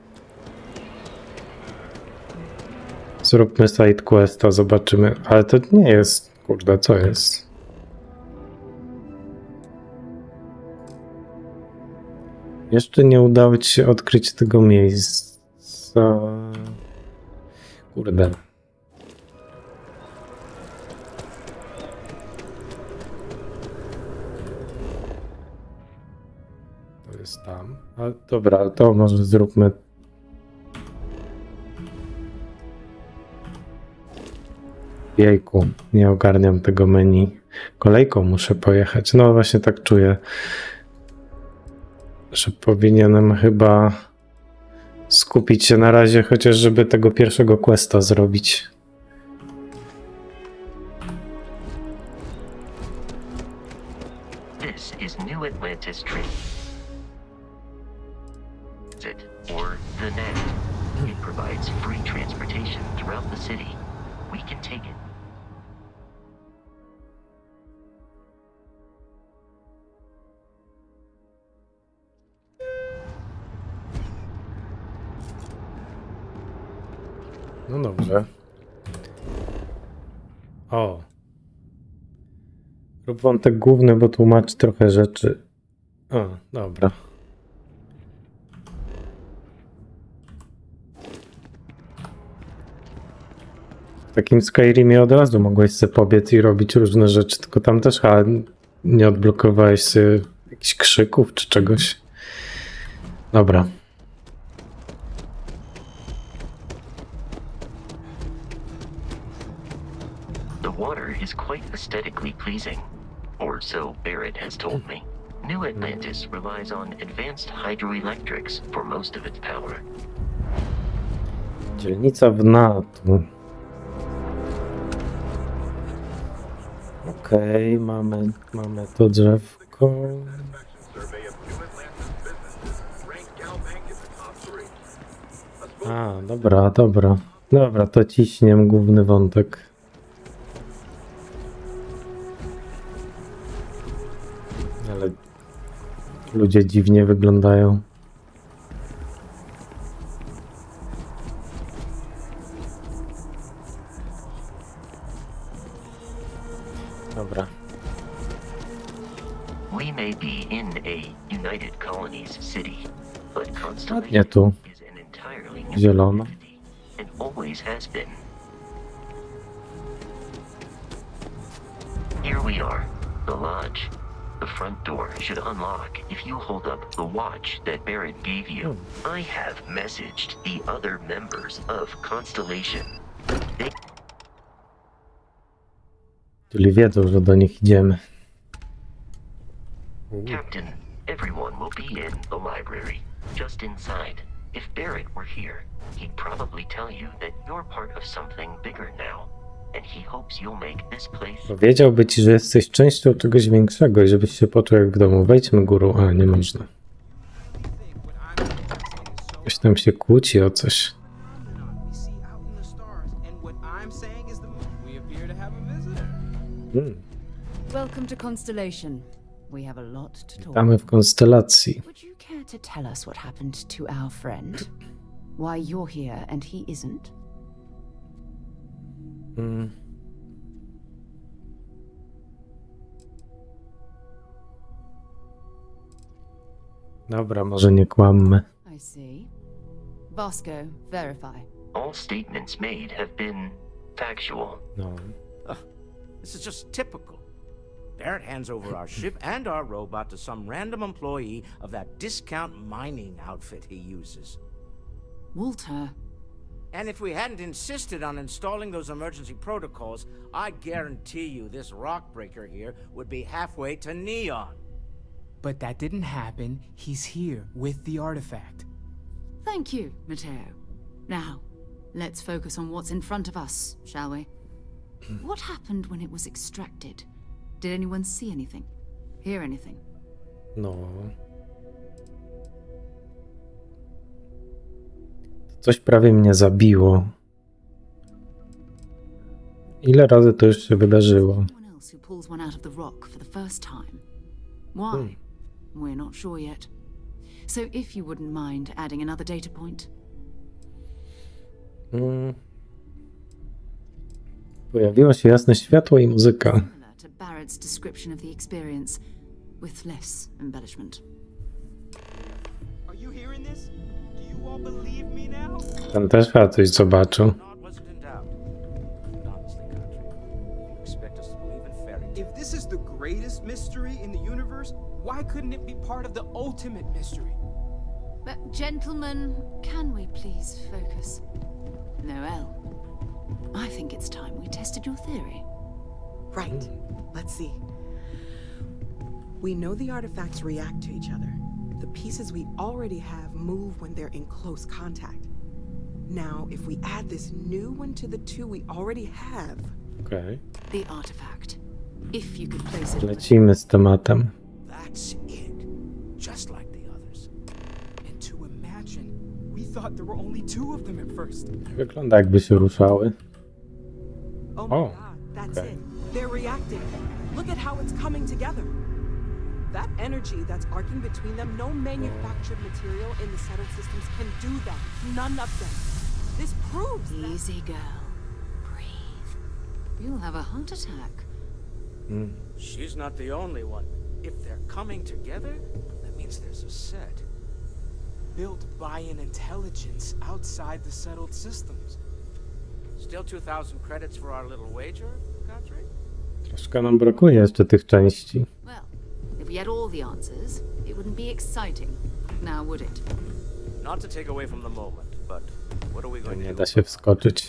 Zróbmy side questa, zobaczymy. Ale to nie jest, kurde, co jest? Jeszcze nie udało ci się odkryć tego miejsca. Kurde. To jest tam. A dobra, to może zróbmy. Jejku, nie ogarniam tego menu. Kolejką muszę pojechać. No właśnie tak czuję, że powinienem chyba skupić się na razie, chociaż żeby tego pierwszego questa zrobić. This is New Atlantis Train. It or the N A T. It provides free transportation throughout the city. We can take it. No dobrze. O. Rób wątek główny, bo tłumaczy trochę rzeczy. O, dobra. W takim Skyrimie od razu mogłeś sobie pobiec i robić różne rzeczy, tylko tam też chyba nie odblokowałeś sobie jakichś krzyków czy czegoś. Dobra. The water is quite aesthetically pleasing, or so Barrett has told me. New Atlantis relies on advanced hydroelectrics for most of its power. Dzielnica w Natu. Okej, okay, mamy, mamy to drzewko. A, dobra, dobra. Dobra, to ciśniem główny wątek. Ale ludzie dziwnie wyglądają. Dobra. We may be in a United Colonies city, but Nie Constellation tu. is an entirely new Zielono. entity and always has been. Here we are, the lodge. The front door should unlock if you hold up the watch that Barrett gave you. I have messaged the other members of Constellation. They Czyli wiedzą, że do nich idziemy. Captain, everyone will be in the library, just inside. If Barrett were here, he'd probably tell you that you're part of something bigger now, and he hopes you'll make this place. Powiedziałby ci, że jesteś częścią czegoś większego i żebyś się poczuł jak w domu. Wejdźmy górą. A, nie można. Ktoś tam się kłóci o coś. Hmm. Welcome to Constellation. We have a lot to talk. Witamy w konstelacji. Would you care to tell us what happened to our friend? Why you're here and he isn't? Hmm. Dobra, może nie kłammy. I see. Vasco, verify. All statements made have been factual. No. This is just typical. Barrett hands over our ship and our robot to some random employee of that discount mining outfit he uses. Walter. And if we hadn't insisted on installing those emergency protocols, I guarantee you this rock breaker here would be halfway to Neon. But that didn't happen. He's here with the artifact. Thank you, Matteo. Now, let's focus on what's in front of us, shall we? What happened when it was extracted? Did anyone see anything? Hear anything? No. Coś prawie mnie zabiło. Ile razy to już się wydarzyło? Someone else who pulls one out of the rock for the first time. Why? Hmm. We're not sure yet. So if you wouldn't mind adding another data point. Hmm. Pojawiło się jasne światło i muzyka. Similar to Barrett's description of the experience, with less embellishment. Are you hearing this? Do you all believe me now? Ten też chyba coś zobaczył. If this is the greatest mystery in the universe, why couldn't it be part of the ultimate mystery? But gentlemen, can we please focus? Noel, I think it's time we tested your theory. Right. Let's see. We know the artifacts react to each other. The pieces we already have move when they're in close contact. Now, if we add this new one to the two we already have... Okay. The artifact. If you could place it... Lecimy z tematem. That's it. Just like the others. And to imagine, we thought there were only two of them at first. Wygląda jakby się ruszały. Oh my O, god, that's okay. it. They're reacting. Look at how it's coming together. That energy that's arcing between them, no manufactured material in the settled systems can do that. None of them. This proves that... Easy, girl. Breathe. You'll have a heart attack. Mm. She's not the only one. If they're coming together, that means there's a set. Built by an intelligence outside the settled systems. Still two thousand credits for our little wager, Godfrey? Troszkę nam brakuje jeszcze tych części. Well, if we had all the answers, it wouldn't be exciting. Now, would it? Not to take away from the moment, but what are we going to Nie do? da się wskoczyć.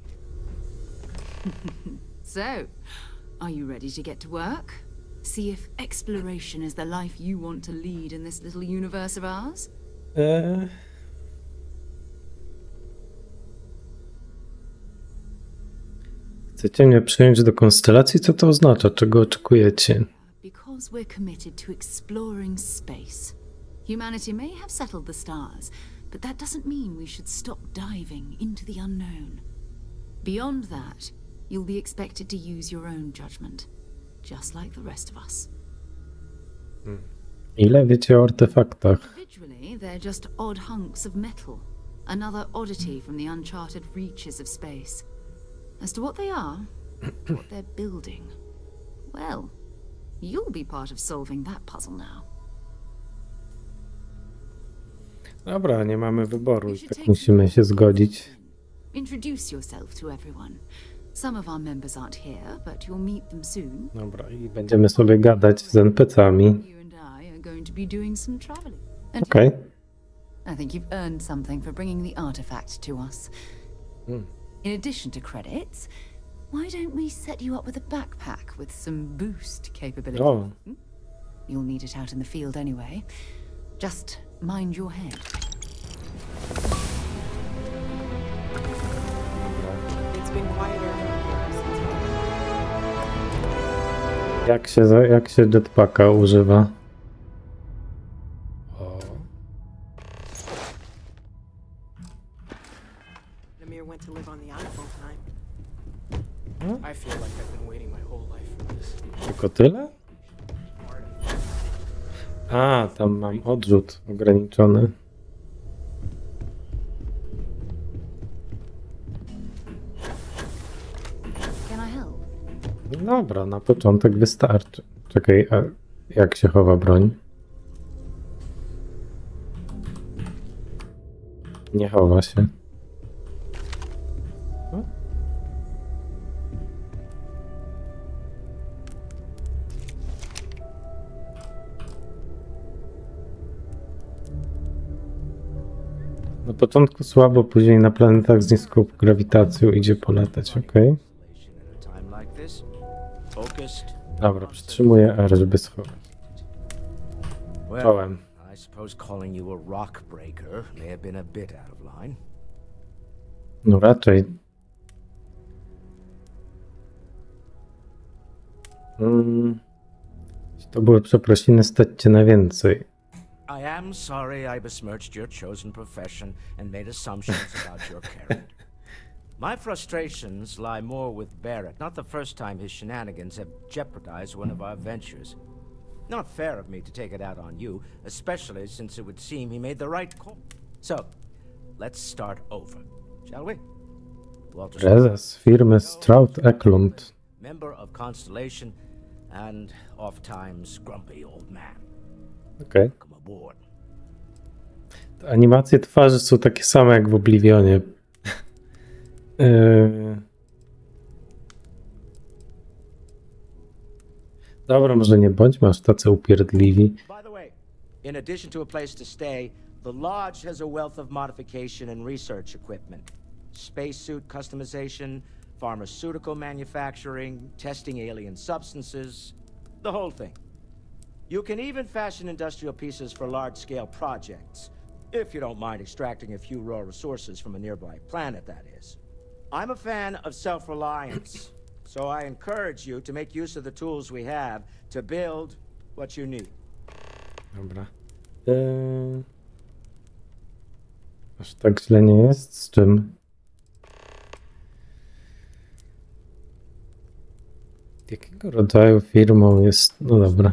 So, are you ready to get to work? See if exploration is the life you want to lead in this little universe of ours? Eee... Chcecie mnie przyjąć do konstelacji? Co to oznacza? Czego oczekujecie? Because we're committed to exploring space. Humanity may have settled the stars, but that doesn't mean we should stop diving into the unknown. Beyond that, you'll be expected to use your own judgment, just like the rest of us. Hmm. Ile wiecie o artefaktach? Individually, they're just odd hunks of metal, another oddity from the uncharted reaches of space. As to what they are, what they're building, well, you'll be part of solving that puzzle now. Dobra, nie mamy wyboru i tak musimy się zgodzić. Introduce yourself to everyone. Some of our members aren't here, but you'll meet them soon. Dobra, i będziemy sobie gadać z en pe ce ami. You and I are going to be doing some traveling. Okej. I think you've earned something for bringing the artifact to us. Hmm. In addition to credits, why don't we set you up with a backpack with some boost capability? Oh. You'll need it out in the field anyway. Just mind your head. It's been quieter since... Jak się, za- jak się jetpacka używa? O. Namir went to live on the island full time. I feel like I've been waiting my whole life for this. Tylko tyle? A, tam mam odrzut ograniczony. Can I help? Dobra, na początek wystarczy. Czekaj, a jak się chowa broń? Nie chowa się. Na początku słabo, później na planetach z niską grawitacją idzie polatać, okej. Dobra, przytrzymuję R, żeby schować. Czołem. I suppose calling you a rock breaker may have been a bit out of line. No raczej. Hmm. To były przeprosiny, stać cię na więcej. I am sorry I besmirched your chosen profession and made assumptions about your character. My frustrations lie more with Barrett. Not the first time his shenanigans have jeopardized one of our ventures. Not fair of me to take it out on you, especially since it would seem he made the right call. So, let's start over, shall we? Walter Prezes firmy Stroud Eklund. Member of Constellation and oft-times grumpy old man. Okej. Okay. Te animacje twarzy są takie same jak w Oblivionie. yy... Dobra, może nie bądźmy aż tacy upierdliwi. By the way, in addition to a place to stay, the lodge has a wealth of modification and research equipment. Spacesuit customization, pharmaceutical manufacturing, testing alien substances, the whole thing. You can even fashion industrial pieces for large-scale projects, if you don't mind extracting a few raw resources from a nearby planet, that is. I'm a fan of self-reliance, so I encourage you to make use of the tools we have to build what you need. Dobra. Eee... Aż tak źle nie jest? Z czym? Jakiego rodzaju firmą jest? No dobra.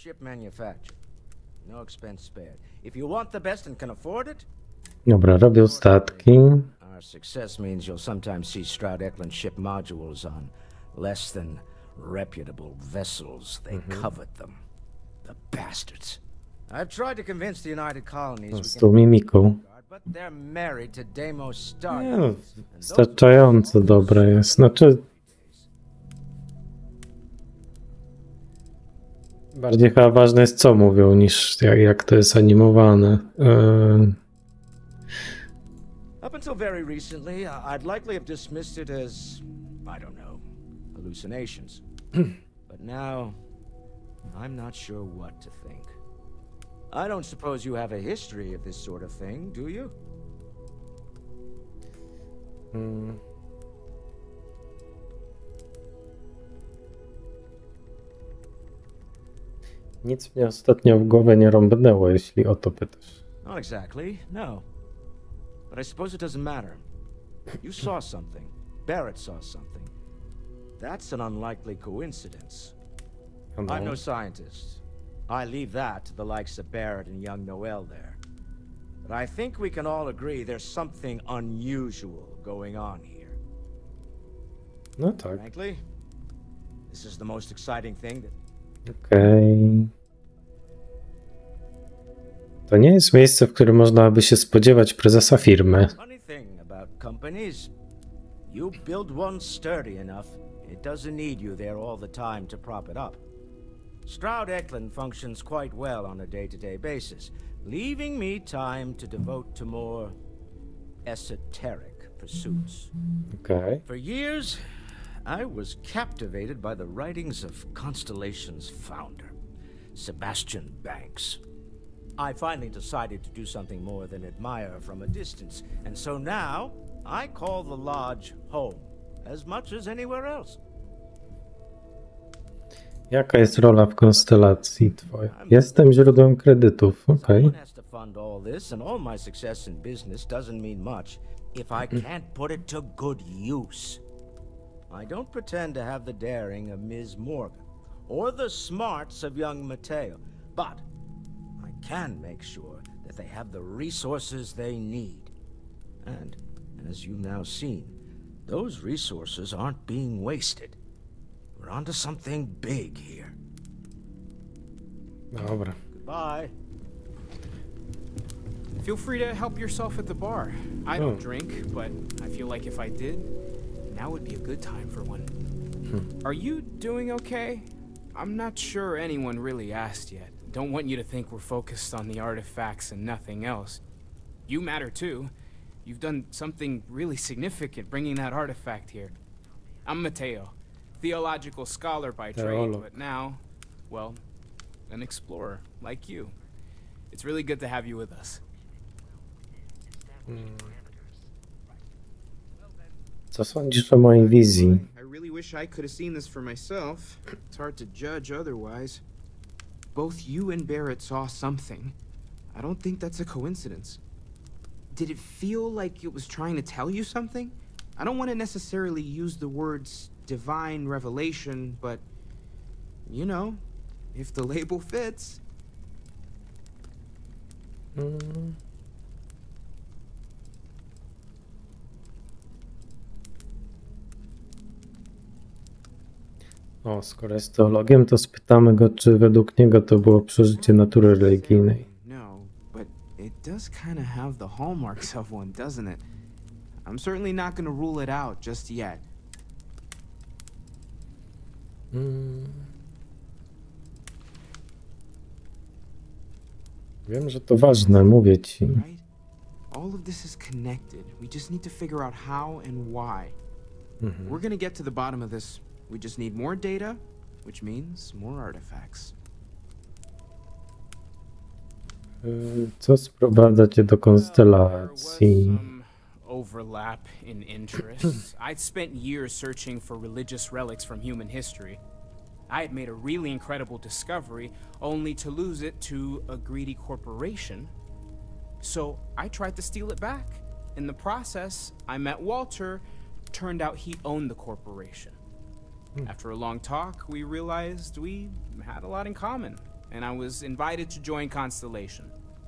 Dobra, robią statki. Our success means you'll sometimes see Stroud Eklund ship modules on less than reputable vessels. They Mhm. covet them. The bastards. I've tried to convince the United Colonies we Z can tą mimiką. but they're married to Deimos Nie, no, Stargates. wystarczająco dobre jest. Znaczy... Bardziej chyba ważne jest, co mówią, niż jak, jak to jest animowane. Yy... Up until very recently, I- I'd likely have dismissed it as, I don't know, hallucinations. But now, I'm not sure what to think. I don't suppose you have a history of this sort of thing, do you? Hmm. Nic mnie ostatnio w głowę nie rąbnęło, jeśli o to pytasz. Not exactly, no. But I suppose it doesn't matter. You saw something. Barrett saw something. That's an unlikely coincidence. Hello. I'm no scientist. I leave that to the likes of Barrett and young Noel there. But I think we can all agree there's something unusual going on here. No tak. Frankly, this is the most exciting thing that... Okej. Okay. To nie jest miejsce, w którym można by się spodziewać prezesa firmy. Funny thing about companies, you build one sturdy enough, it doesn't need you there all the time to prop it up. Stroud Eklund functions quite well on a day-to-day basis, leaving me time to devote to more esoteric pursuits. Okay. For years, I was captivated by the writings of Constellation's founder, Sebastian Banks. I finally decided to do something more than admire from a distance, and so now I call the lodge home as much as anywhere else. Jaka jest rola w konstelacji twoja? Jestem źródłem kredytów, okej. Someone has to fund all this, and all my success in business doesn't mean much if I can't put it to good use. I don't pretend to have the daring of Miz Morgan, or the smarts of young Mateo, but I can make sure that they have the resources they need. And, as you've now seen, those resources aren't being wasted. We're onto something big here. Dobra. Goodbye. Feel free to help yourself at the bar. I don't Oh. drink, but I feel like if I did, now would be a good time for one. Hmm. Are you doing okay? I'm not sure anyone really asked yet. Don't want you to think we're focused on the artifacts and nothing else. You matter too. You've done something really significant bringing that artifact here. I'm Mateo, theological scholar by trade, but now, well, an explorer like you. It's really good to have you with us. Hmm. Co sądzisz o mojej wizji? I really wish I could have seen this for myself. It's hard to judge otherwise. Both you and Barrett saw something. I don't think that's a coincidence. Did it feel like it was trying to tell you something? I don't want to necessarily use the words divine revelation, but you know, if the label fits. Hmm. O, skoro jest teologiem, to spytamy go, czy według niego to było przeżycie natury religijnej. No, but it does kind of have the hallmarks of one, doesn't it? I'm certainly not going to rule it out just yet. Hmm. Wiem, że to ważne, mówię ci. All of this is connected. We just need to figure out how and why. Mhm. We're going to get to the bottom of this. We just need more data, which means more artifacts. Co sprowadza cię do konstelacji? Overlap in interests. I'd spent years searching for religious relics from human history. I had made a really incredible discovery, only to lose it to a greedy corporation. So I tried to steal it back. In the process, I met Walter. Turned out he owned the corporation. After a long talk, we realized we had a lot in common, and I was invited to join Constellation.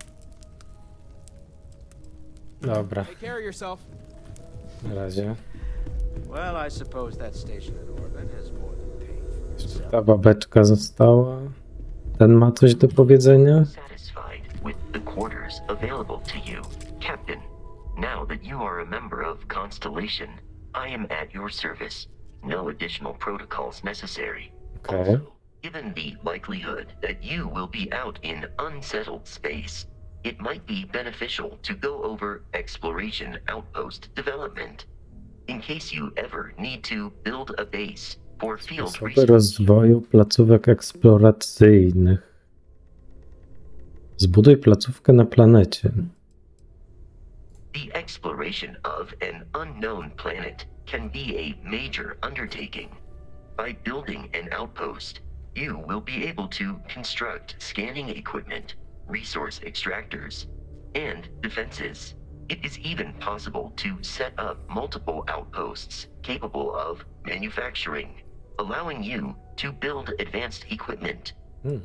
Dobra. Take care of yourself. Na razie. Well, I suppose that station in orbit has more than paid for Jeszcze itself. ta babeczka została. Ten ma coś do powiedzenia? Satisfied with the quarters available to you, Captain. Now that you are a member of Constellation, I am at your service. No additional protocols necessary. Okay. Also, given the likelihood that you will be out in unsettled space, it might be beneficial to go over exploration outpost development. In case you ever need to build a base for field Sposoby research. rozwoju placówek eksploracyjnych. Zbuduj placówkę na planecie. The exploration of an unknown planet can be a major undertaking. By building an outpost, you will be able to construct scanning equipment, resource extractors, and defenses. It is even possible to set up multiple outposts capable of manufacturing, allowing you to build advanced equipment. Hmm.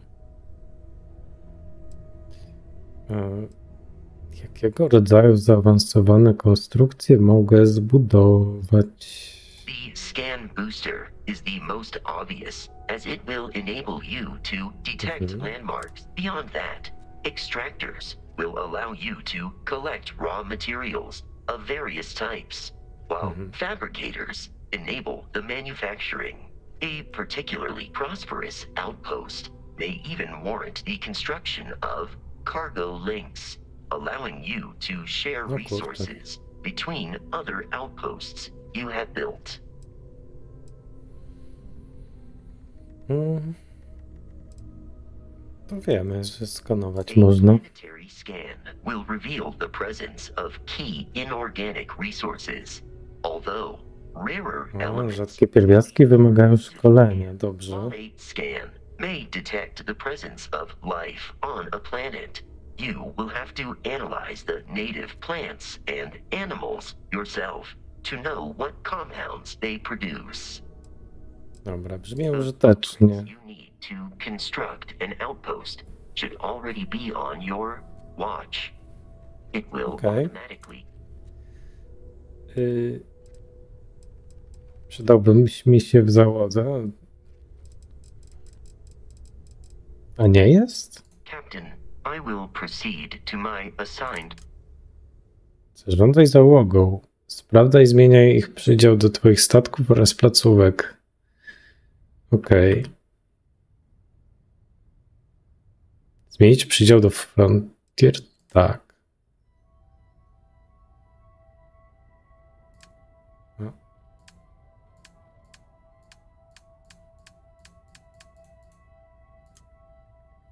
E, jakiego rodzaju zaawansowane konstrukcje mogę zbudować? The scan booster is the most obvious, as it will enable you to detect Mhm. landmarks. Beyond that, extractors will allow you to collect raw materials of various types, while Mhm. fabricators enable the manufacturing. A particularly prosperous outpost may even warrant the construction of cargo links, allowing you to share No kurczę. resources between other outposts you have built. Hmm. To wiemy, że skanować można. Planetary scan will reveal the presence of key inorganic resources, although rarer O, elements. rzadkie pierwiastki wymagają szkolenia, dobrze. Folate scan may detect the presence of life on a planet. You will have to analyze the native plants and animals yourself to know what compounds they produce. Dobra, brzmi użytecznie. You need to construct an outpost should already be on your watch. It will Okay. automatically. Y... Przydałby mi się w załodze. A nie jest? Captain, I will proceed to my assigned. Zarządzaj załogą. Sprawdzaj i zmieniaj ich przydział do twoich statków oraz placówek. Okej. Okay. Zmienić przydział do Frontier? Tak.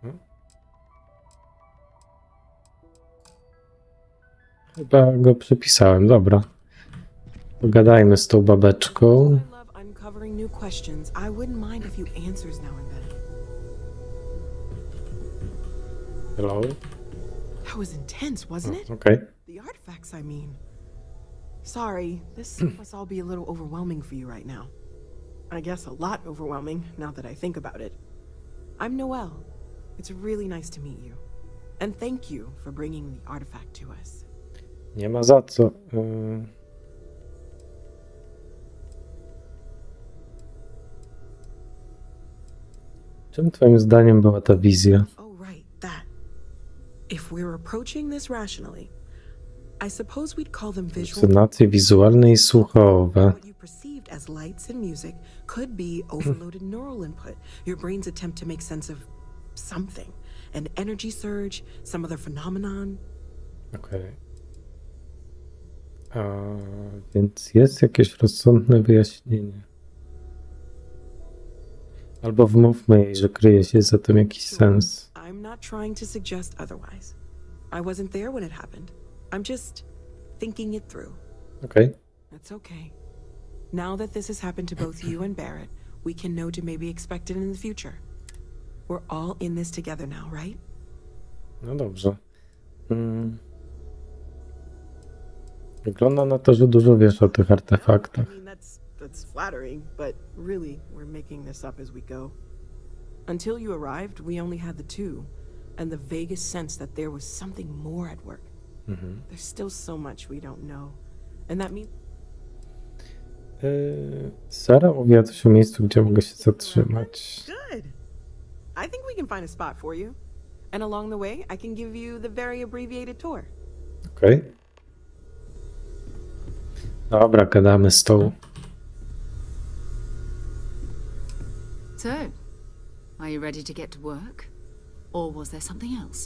Chyba go przypisałem, dobra. Pogadajmy z tą babeczką. Uncovering new questions. I wouldn't mind a few answers now and then. Hello? That was intense, wasn't it? Oh, okay. The artifacts, I mean. Sorry, this must all be a little overwhelming for you right now. I guess a lot overwhelming, now that I think about it. I'm Noelle. It's really nice to meet you. And thank you for bringing the artifact to us. Nie ma za co. Yy... Czym twoim zdaniem była ta wizja? Oh, right, that. If we're approaching this rationally, I suppose we'd call them visual. Halucynacje wizualne i słuchowe. What you perceived as lights and music could be overloaded neural input. Your brain's attempt to make sense of something. An energy surge, some other phenomenon. Okej. Okay. Więc jest jakieś rozsądne wyjaśnienie. Albo wmówmy jej, że kryje się za tym jakiś sens. I'm not trying to suggest otherwise. I wasn't there when it happened. I'm just thinking it through. Okay. That's okay. Now that this has happened to both you and Barrett, we can know to maybe expect it in the future. We're all in this together now, right? No dobrze. Hmm. Wygląda na to, że dużo wiesz o tych artefaktach. I mean, that's that's flattering, but really, we're making this up as we go. Until you arrived, we only had the two, and the vaguest sense that there was something more at work. Mhm. There's still so much we don't know, and that means. Yy, Sara mówiła coś o miejscu, gdzie mogę się zatrzymać. Good. I think we can find a spot for you, and along the way, I can give you the very abbreviated tour. Okej. Okay. Dobra, gadamy z tą. So, are you ready to get to work? Or was there something else?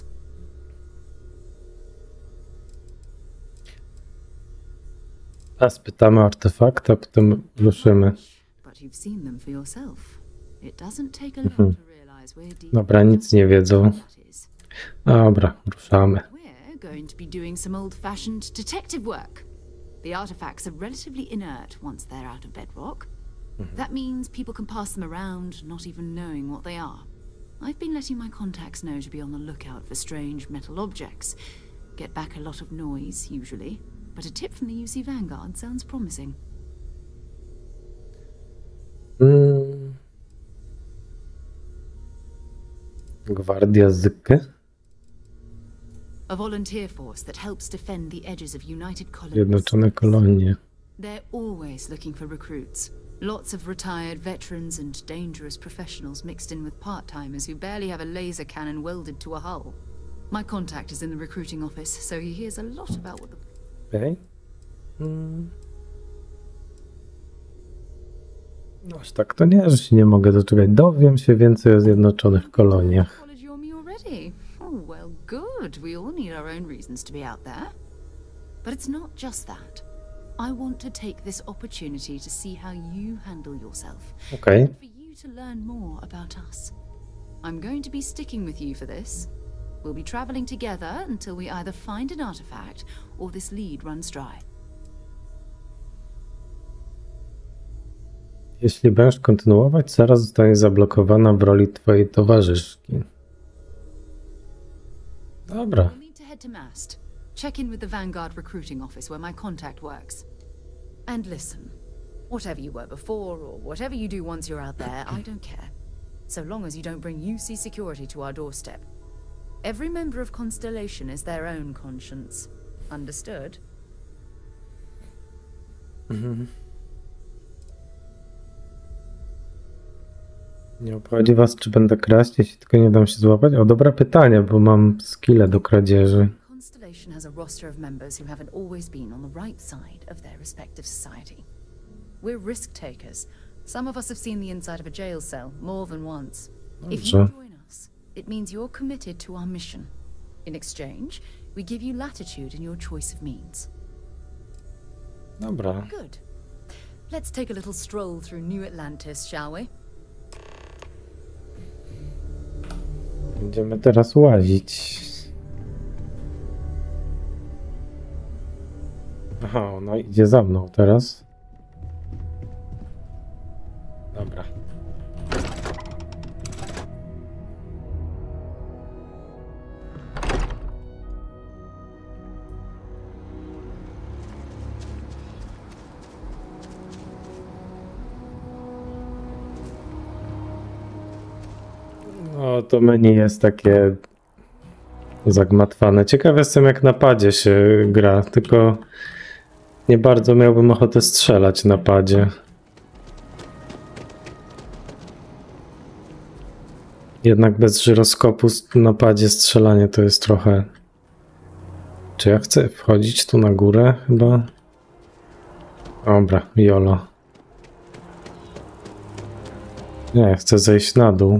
A spytamy artefakt, a potem ruszymy. But you've seen them for yourself. It doesn't take a lot to realize we're deep. Dobra, nic nie wiedzą. Dobra, ruszamy. We're going to be doing some old-fashioned detective work. The artifacts are relatively inert once they're out of bedrock. That means people can pass them around, not even knowing what they are. I've been letting my contacts know to be on the lookout for strange metal objects. Get back a lot of noise, usually. But a tip from the U C Vanguard sounds promising. Mm. Gwardia Zykke? A volunteer force that helps defend the edges of United Colonies. Zjednoczone kolonie. They're always looking for recruits. Lots of retired veterans and dangerous professionals mixed in with part-timers who barely have a laser cannon welded to a hull. My contact is in the recruiting office, so he hears a lot about what the... Okay. Hmm. No aż tak to nie, że się nie mogę doczekać. Dowiem się więcej o Zjednoczonych Koloniach. Oh, well, good. We all need our own reasons to be out there. But it's not just that. I want to take this opportunity to see how you handle yourself. Okay. And for you to learn more about us. I'm going to be sticking with you for this. We'll be traveling together until we either find an artifact or this lead runs dry. Jeśli będziesz kontynuować, Sara zostanie zablokowana w roli twojej towarzyszki. Dobra. We'll need to head to Mast. Check in with the Vanguard recruiting office where my contact works. And listen, whatever you were before or whatever you do once you're out there, I don't care. So long as you don't bring U C security to our doorstep. Every member of Constellation is their own conscience. Understood? Mhm. Nie obchodzi was, czy będę kraść, jeśli tylko nie dam się złapać? O, dobre pytanie, bo mam skille do kradzieży. Constellation has a roster of members who haven't always been on the right side of their respective society. We're risk takers. Some of us have seen the inside of a jail cell more than once. If you join us, it means you're committed to our mission. In exchange, we give you latitude in your choice of means. Dobra. Good. Let's take a little stroll through New Atlantis, shall we? Będziemy teraz łazić. Aha, ona idzie za mną teraz. Dobra. No, to menu jest takie zagmatwane. Ciekaw jestem, jak na padzie się gra, tylko nie bardzo miałbym ochotę strzelać na padzie. Jednak bez żyroskopu na padzie strzelanie to jest trochę... Czy ja chcę wchodzić tu na górę? Chyba... Dobra, jolo. Nie, chcę zejść na dół.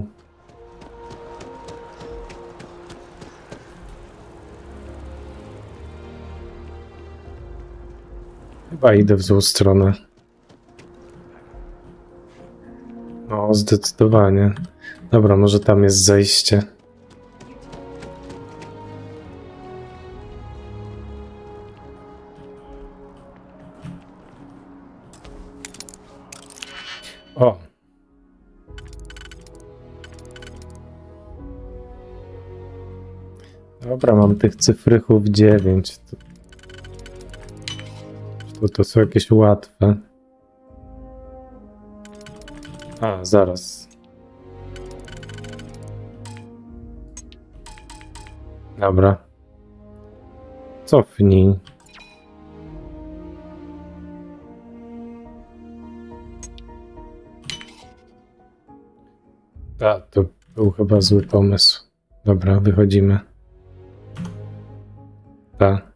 Chyba idę w złą stronę. No, zdecydowanie. Dobra, może tam jest zejście. O! Dobra, mam tych cyfrychów dziewięć. To, to są jakieś łatwe. A, zaraz. Dobra. Cofnij. A, to był chyba zły pomysł. Dobra, wychodzimy. Tak.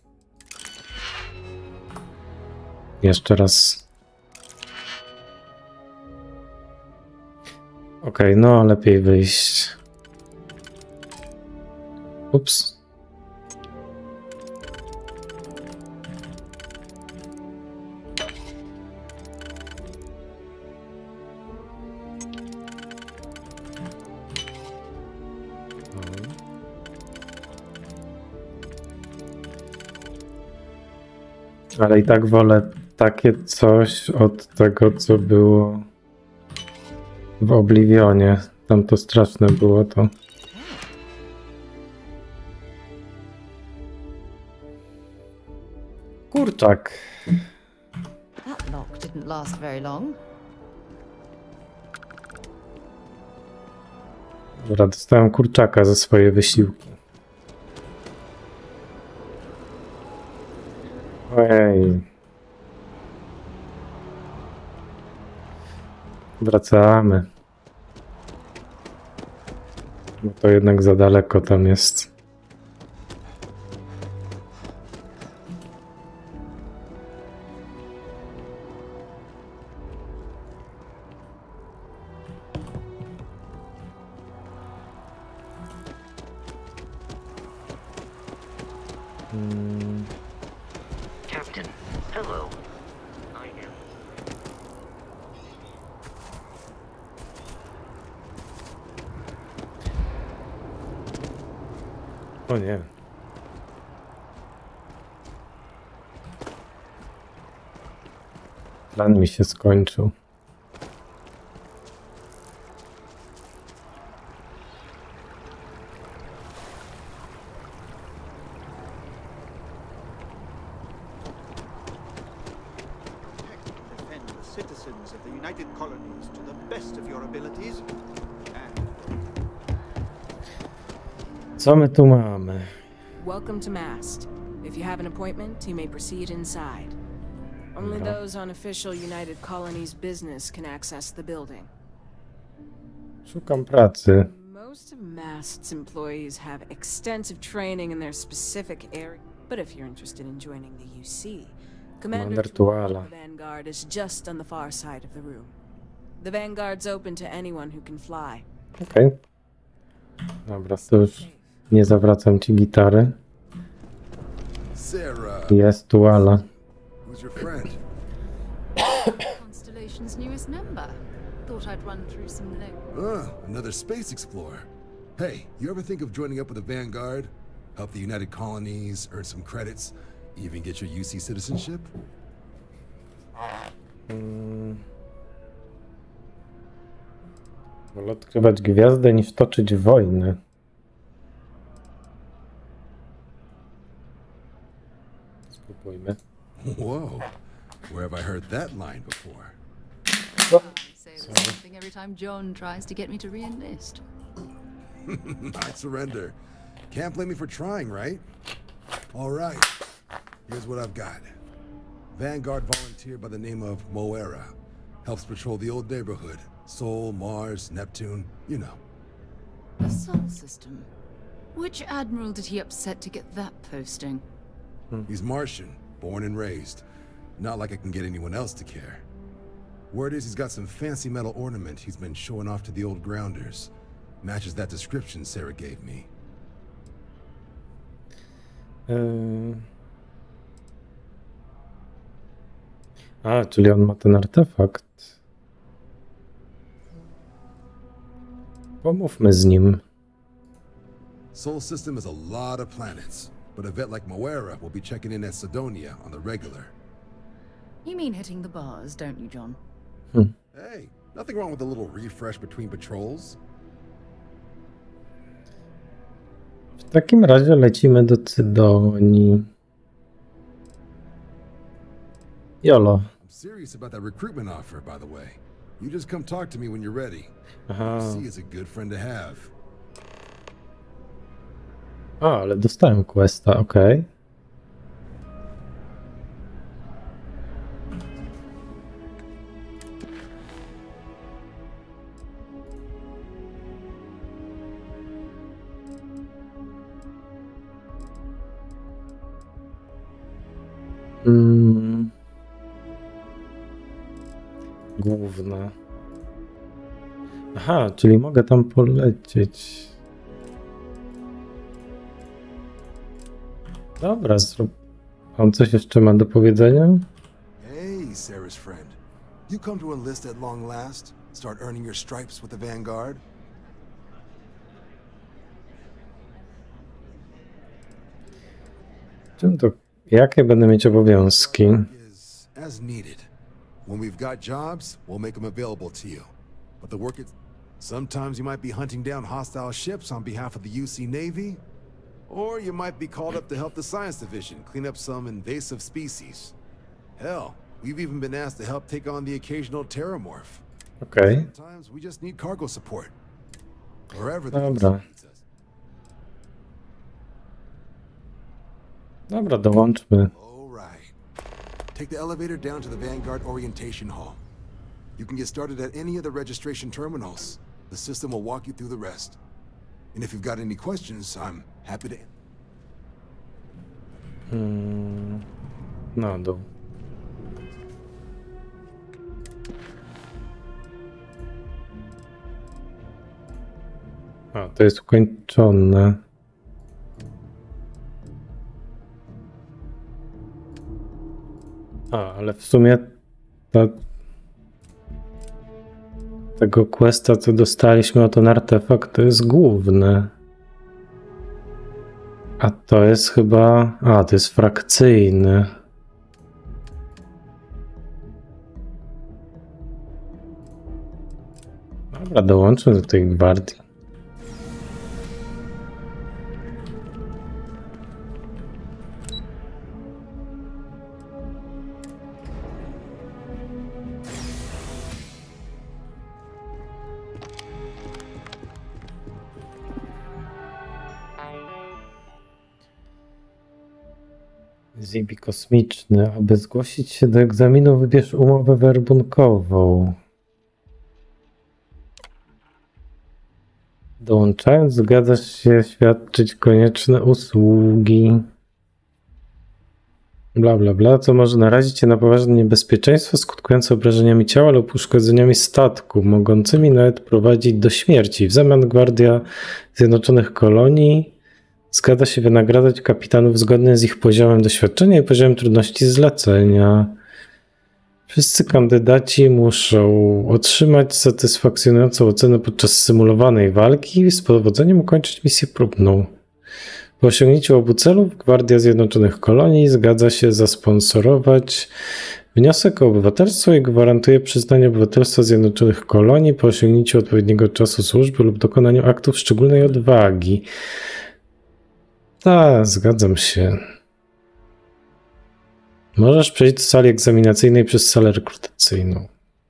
Jeszcze raz. Okej, okay, no lepiej wyjść. Ups. Ale i tak wolę takie coś od tego, co było w Oblivionie. Tam to straszne było to. Kurczak. That lock didn't last very long. Dobra, dostałem kurczaka za swoje wysiłki. Ojej. Wracamy. Bo to jednak za daleko tam jest. Hmm. Captain, hello. I am. O nie. Plan mi się skończył. Citizens of the United Colonies to the best of your abilities. And... Co my tu mamy? Welcome to Mast. If you have an appointment, you may proceed inside. Only Dobra. those on official United Colonies business can access the building. Szukam pracy. Most of Mast's employees have extensive training in their specific area. But if you're interested in joining the U C, Commander Tuala. Vanguard is just on the far side of the room. The Vanguard's open to anyone who can fly. Okej. Okay. Dobra, to już nie zawracam ci gitary. Sarah. Jest Tuala. Who's your friend? Constellation's newest member. Thought I'd run through some notes. Ah, another space explorer. Hey, you ever think of joining up with the Vanguard? Help the United Colonies, earn some credits, even get your U C citizenship? Hmm. Wolę odkrywać gwiazdę niż toczyć wojny. Spróbujmy. Whoa, where have I heard that line before? Say the same thing every time John tries to get me to re-enlist. I surrender. Can't blame me for trying, right? All right, here's what I've got. Vanguard volunteer by the name of Moera. Helps patrol the old neighborhood. Sol, Mars, Neptune, you know. The Sol system. Which admiral did he upset to get that posting? He's Martian, born and raised. Not like I can get anyone else to care. Word is he's got some fancy metal ornament he's been showing off to the old grounders. Matches that description Sarah gave me. Yy... A, czyli on ma ten artefakt. Pomówmy z nim. Sol system is a lot of planets, but a vet like Moera will be checking in at Sidonia on the regular. You mean hitting the bars, don't you, John? Hmm. Hey, nothing wrong with a little refresh between patrols. W takim razie lecimy do Cydonii. Jolo. I'm serious about that recruitment offer, by the way. You just come talk to me when you're ready. Aha. C is a good friend to have. A, ale dostałem questa, okej. Okay. Mm. Główna. Aha, czyli mogę tam polecieć. Dobra, zrób. On coś jeszcze ma do powiedzenia? Hey, Sarah's friend. You come to enlist at long last? Start earning your stripes with the Vanguard? Czym to? Jakie będę mieć obowiązki? As needed. When we've got jobs, we'll make them available to you. But the work is... Sometimes you might be hunting down hostile ships on behalf of the U C Navy, or you might be called up to help the Science Division clean up some invasive species. Hell, we've even been asked to help take on the occasional terramorph. Okay. Sometimes we just need cargo support. Wherever the Dobra. Dobra, dołączmy. Take the elevator down to the Vanguard Orientation Hall. You can get started at any of the registration terminals. The system will walk you through the rest. And if you've got any questions, I'm happy to... Hmm. Na dół. A, to jest ukończone. A, ale w sumie ta, tego questa, co dostaliśmy o ten artefakt, to jest główny. A to jest chyba... A, to jest frakcyjny. Dobra, dołączę do tej gwardii. Zibi kosmiczny. Aby zgłosić się do egzaminu, wybierz umowę werbunkową. Dołączając, zgadzasz się świadczyć konieczne usługi. Bla bla bla, co może narazić cię na poważne niebezpieczeństwo skutkujące obrażeniami ciała lub uszkodzeniami statku, mogącymi nawet prowadzić do śmierci. W zamian Gwardia Zjednoczonych Kolonii zgadza się wynagradzać kapitanów zgodnie z ich poziomem doświadczenia i poziomem trudności zlecenia. W Wszyscy kandydaci muszą otrzymać satysfakcjonującą ocenę podczas symulowanej walki i z powodzeniem ukończyć misję próbną. Po osiągnięciu obu celów Gwardia Zjednoczonych Kolonii zgadza się zasponsorować wniosek o obywatelstwo i gwarantuje przyznanie obywatelstwa Zjednoczonych Kolonii po osiągnięciu odpowiedniego czasu służby lub dokonaniu aktów szczególnej odwagi. Tak, zgadzam się. Możesz przejść do sali egzaminacyjnej przez salę rekrutacyjną.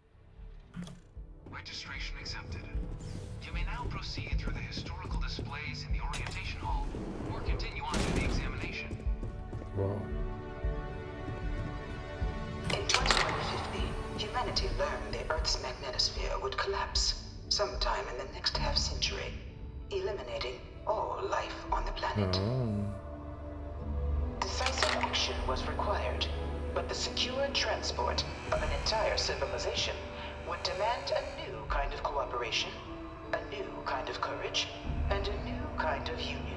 Wow. In twenty-one fifty, humanity learned the Earth's magnetosphere would collapse sometime in the next half century, eliminating all life on the planet. Oh. Decisive action was required, but the secure transport of an entire civilization would demand a new kind of cooperation, a new kind of courage, and a new kind of union.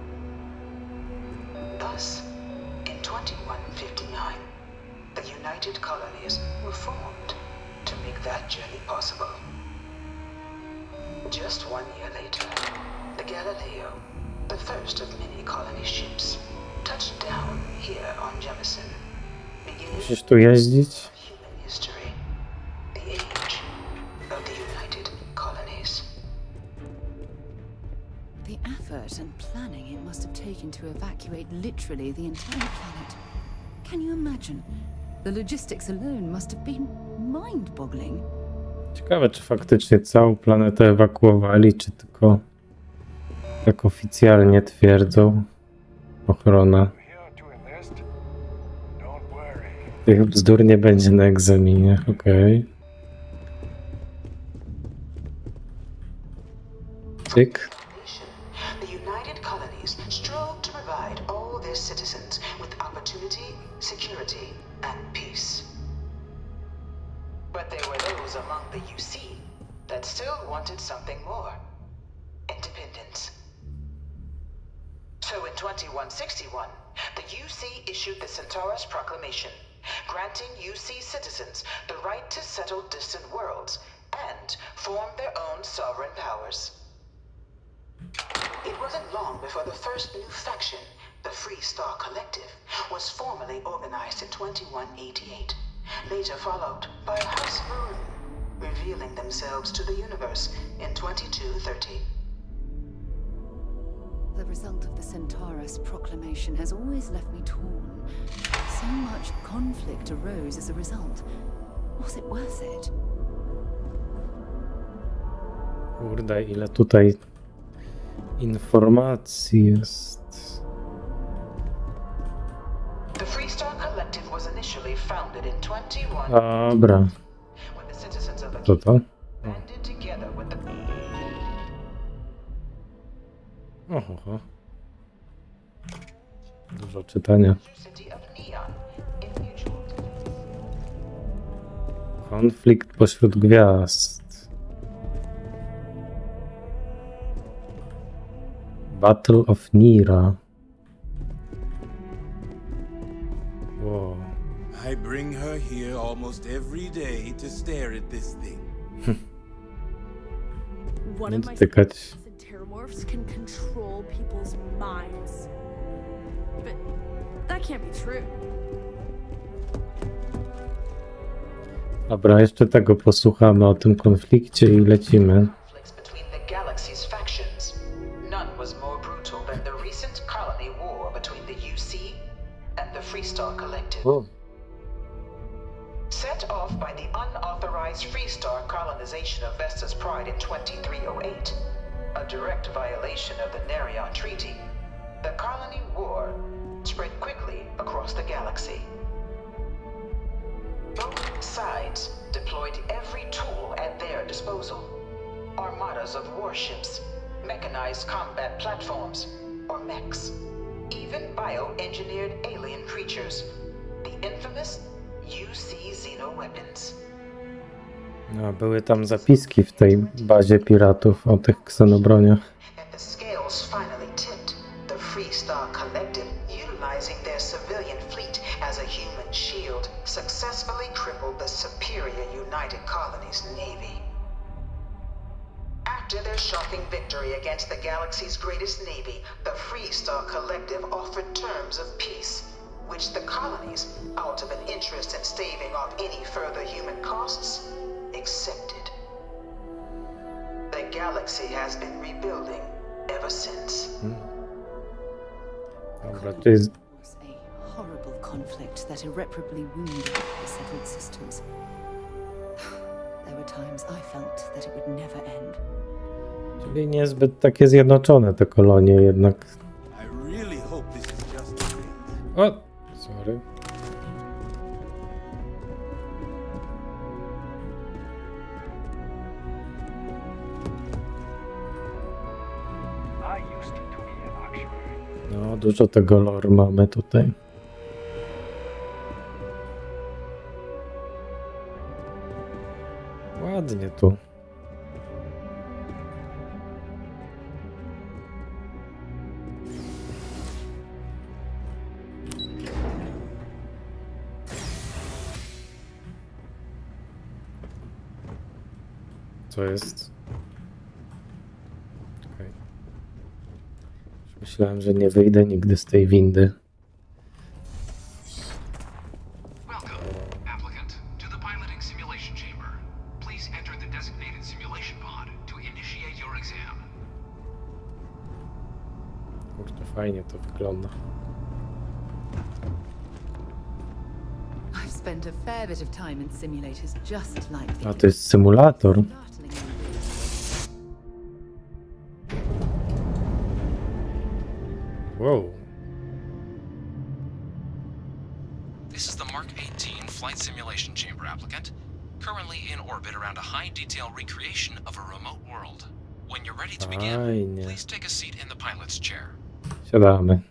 Thus, in twenty-one fifty-nine, the United Colonies were formed to make that journey possible. Just one year later, the Galileo, the first of many colony ships, touched down here on Jemison, beginning Musisz tu jeździć? human history, the age of the United Colonies. The effort and planning it must have taken to evacuate literally the entire planet. Can you imagine? The logistics alone must have been mind-boggling. Ciekawe, czy faktycznie całą planetę ewakuowali, czy tylko tak oficjalnie twierdzą. Ochrona. Tych bzdur nie będzie na egzaminie, okej. Okay. Cyk. The United Colonies strove to provide all their citizens with opportunity, security, and peace. But there were those among the U C that still wanted something more. Independence. So in twenty-one sixty-one, the U C issued the Centaurus Proclamation, granting U C citizens the right to settle distant worlds and form their own sovereign powers. It wasn't long before the first new faction, the Free Star Collective, was formally organized in twenty-one eighty-eight, later followed by House Maroon, revealing themselves to the universe in twenty-two thirty. The result of the Centaurus Proclamation has always left me torn. So much conflict arose as a result. Was it worth it? Kurde, ile tutaj informacji jest. The Free Star Collective was initially founded in twenty-one. Dobra. When the citizens of the Co to? banded together with the Oho. Dużo czytania. city of Neon in mutual. Konflikt pośród gwiazd. Battle of Nira. Wow. I bring her here almost every day to stare at this thing. One Nie of my dotykać. Terramorphs can control people's minds. But that can't be true. Dobra, jeszcze tego posłuchamy o tym konflikcie i lecimy. Between the galaxy's factions, none was more brutal than the recent colony war between the U C and the Free Star Collective. O. Set off by the unauthorized Free Star colonization of Vesta's Pride in twenty-three oh eight, a direct violation of the Nerion Treaty, the colony war spread quickly across the galaxy. Both sides deployed every tool at their disposal. Armadas of warships, mechanized combat platforms, or mechs, even bioengineered alien creatures, the infamous U C xenoweapons. No, były tam zapiski w tej bazie piratów o tych ksenobroniach. The scales finally tipped. The Free Star Collective, utilizing their civilian fleet as a human shield, successfully crippled assembled the superior United Colonies Navy. After their shocking victory against the galaxy's greatest navy, the Freestar Collective offered terms of peace, which the colonies, out of an interest in staving off any further human costs, accepted. The galaxy has been rebuilding ever since. Hmm. Dobra, to jest... was a horrible conflict that irreparably wounded the settled systems. There were times I felt that it would never end. Czyli niezbyt takie zjednoczone te kolonie jednak. I really hope this is just a phase. O, sorry. No, dużo tego lore mamy tutaj. Ładnie tu. Co jest? Okay. Myślałem, że nie wyjdę nigdy z tej windy. Kurde, fajnie to wygląda. I've spent a fair bit of time in simulators just like A to jest symulator. Wow. This is the Mark eighteen Flight Simulation Chamber applicant, currently in orbit around a high-detail recreation of a remote world. When you're ready to begin, Fajnie. please take a seat in the pilot's chair. Siadamy.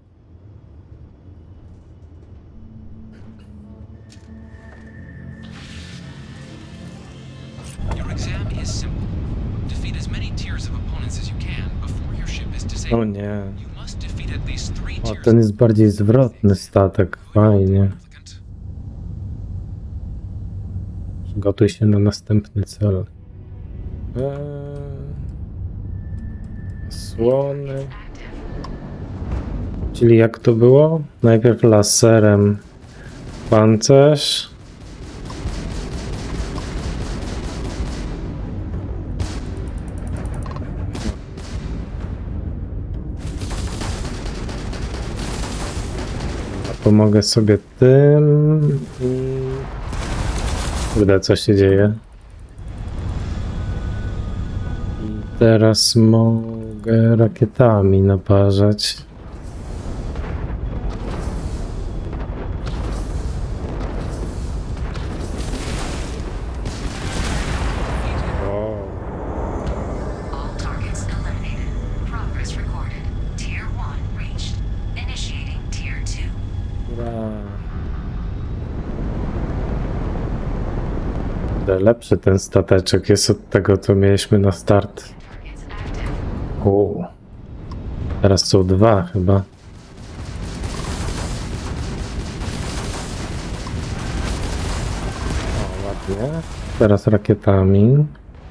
Your exam is simple. Defeat as many tiers of opponents as you can before your ship is O disabled. nie. You must defeat at least three O, tiers. ten jest bardziej zwrotny statek. Fajnie. Przygotuj się na następny cel. Eee, Słony. Czyli jak to było? Najpierw laserem pancerz. A pomogę sobie tym. I... Kurde, co się dzieje? I teraz mogę rakietami naparzać. All targets eliminated. Progress recorded. Tier one reached. Initiating Tier two. Ura. Kurde, lepszy ten stateczek jest od tego, co mieliśmy na start. U. Teraz są dwa chyba. O, ładnie. Teraz rakietami.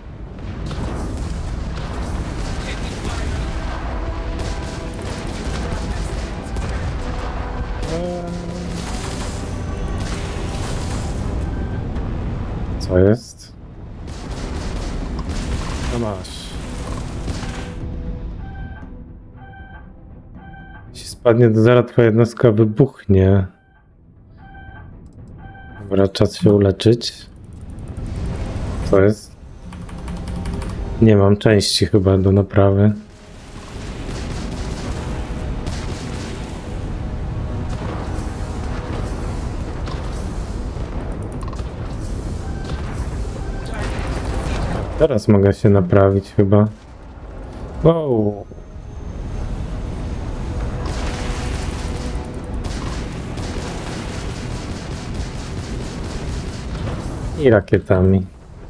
Co jest? No masz. Jeśli spadnie do zera, twoja jednostka wybuchnie. Dobra, czas się uleczyć. Co jest? Nie mam części chyba do naprawy. Teraz mogę się naprawić chyba. Wow. I rakietami.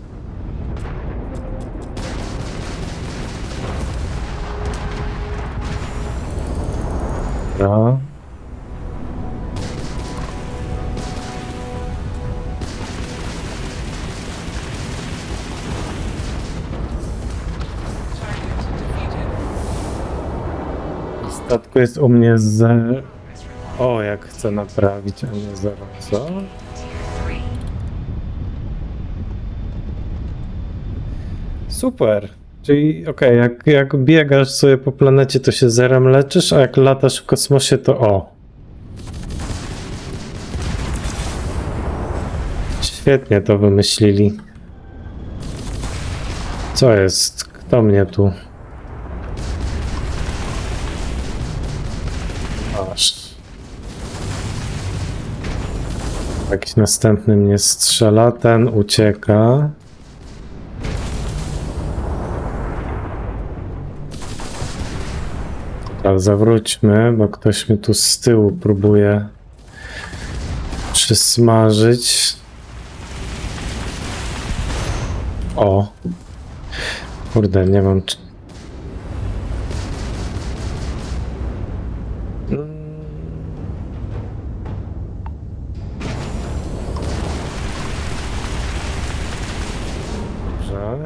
Dobra. statku jest u mnie z... O, jak chcę naprawić, a nie zero. Co? Super. Czyli okej, okay, jak, jak biegasz sobie po planecie, to się zerem leczysz, a jak latasz w kosmosie, to o. Świetnie to wymyślili. Co jest? Kto mnie tu? Aż. Jakiś następny mnie strzela, ten ucieka. Teraz zawróćmy, bo ktoś mnie tu z tyłu próbuje przysmażyć. O! Kurde, nie mam... Dobrze.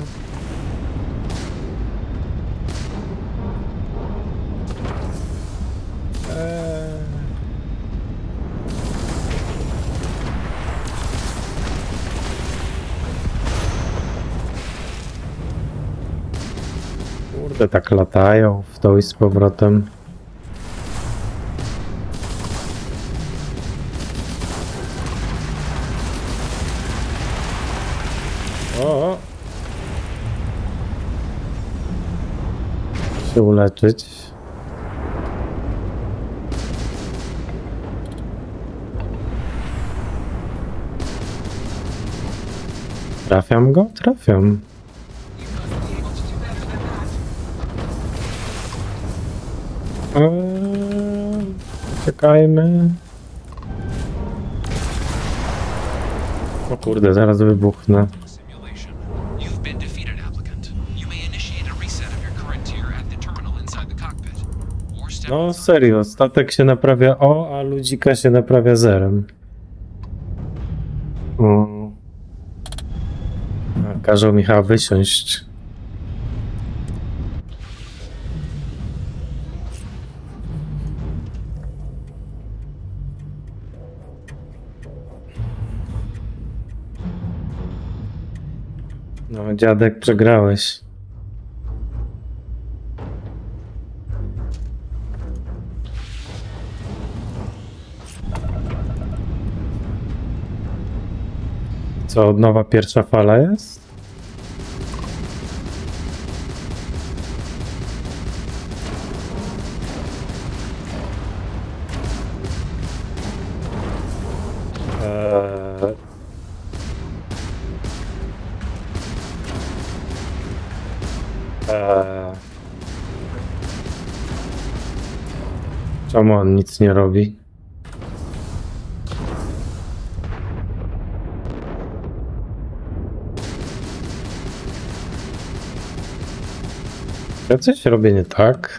Kurde, tak latają w to i z powrotem. O! Się uleczyć. Trafiam go? Trafiam. Eee, czekajmy. O kurde, zaraz wybuchnę. No serio, statek się naprawia O, a ludzika się naprawia zerem. O. Każą mi chyba wysiąść. No, dziadek, przegrałeś. Co, od nowa pierwsza fala jest? Eee... Eee... Czemu on nic nie robi? Ja coś robię nie tak.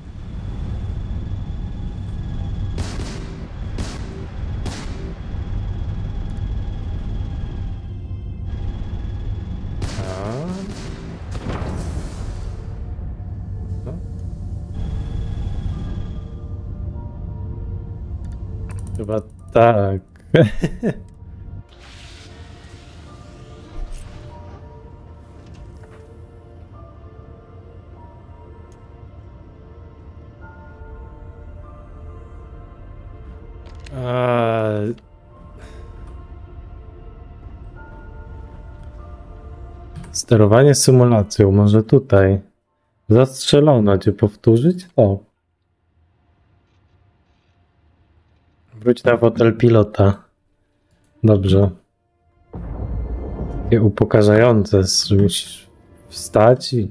A. No. Chyba tak. Eee... Sterowanie symulacją, może tutaj. Zastrzelono, cię powtórzyć? O. Wróć na fotel pilota. Dobrze. Takie upokarzające, że musisz wstać i...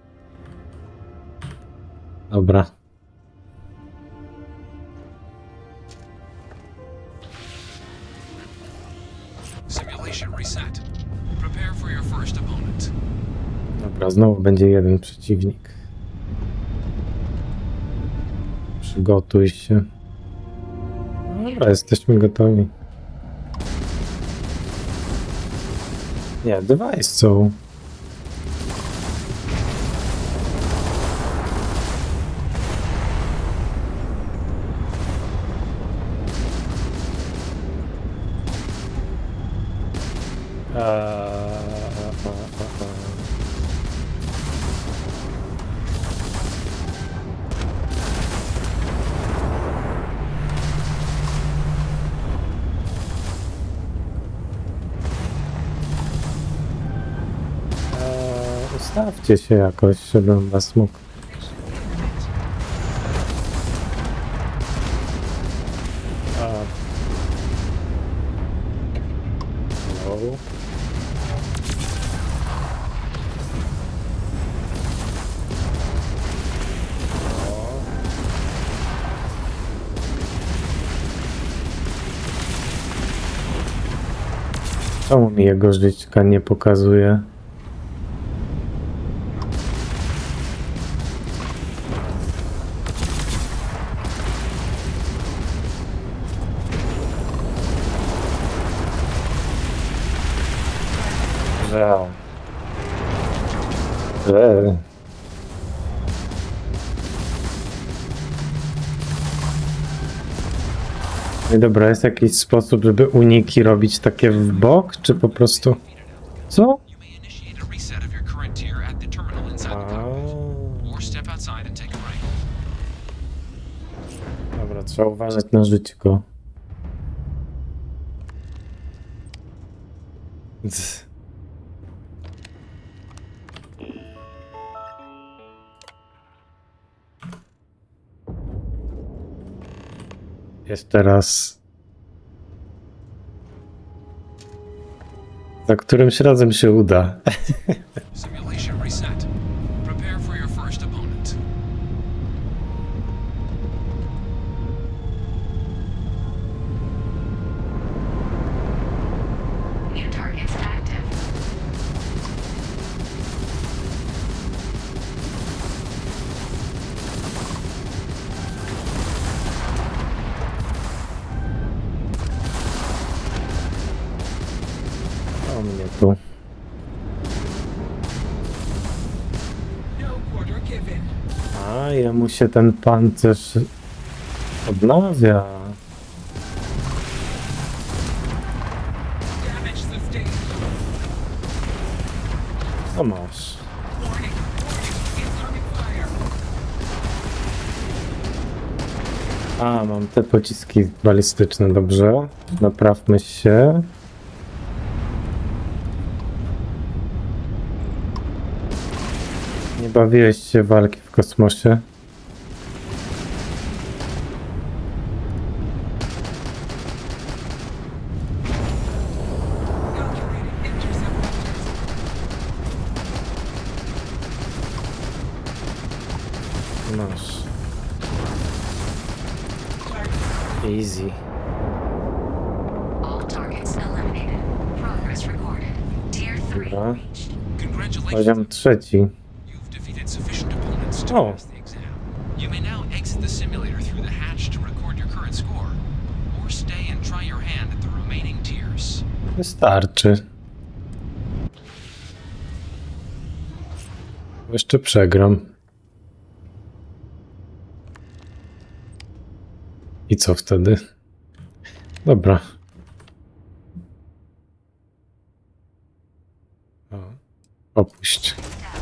Dobra. Dobra, znowu będzie jeden przeciwnik. Przygotuj się. Dobra, jesteśmy gotowi. Nie, device są. Stawcie się jakoś, żebym was mógł. A. Hello. Czemu mi jego żyćka nie pokazuje? Że... Że... No dobra, jest jakiś sposób, żeby uniki robić takie w bok, czy po prostu... Co? Dobra, trzeba uważać na żyćko. Z... Jeszcze raz. Za którymś razem się uda. Simulation reset. Prepare for your first opponent. New targets active. O mnie tu. A, jemu się ten pancerz odnawia. Co masz? A, mam te pociski balistyczne, dobrze. Naprawmy się. Nie bawiłeś się w walki w kosmosie? Masz. Easy. All targets eliminated. Progress recorded. Tier three Dobra. reached. Poziom trzeci. You've defeated sufficient opponents to O. pass the exam. You may now exit the simulator through the hatch to record your current score, or stay and try your hand at the remaining tiers. Wystarczy. Jeszcze przegram. I co wtedy? Dobra. O, opuść.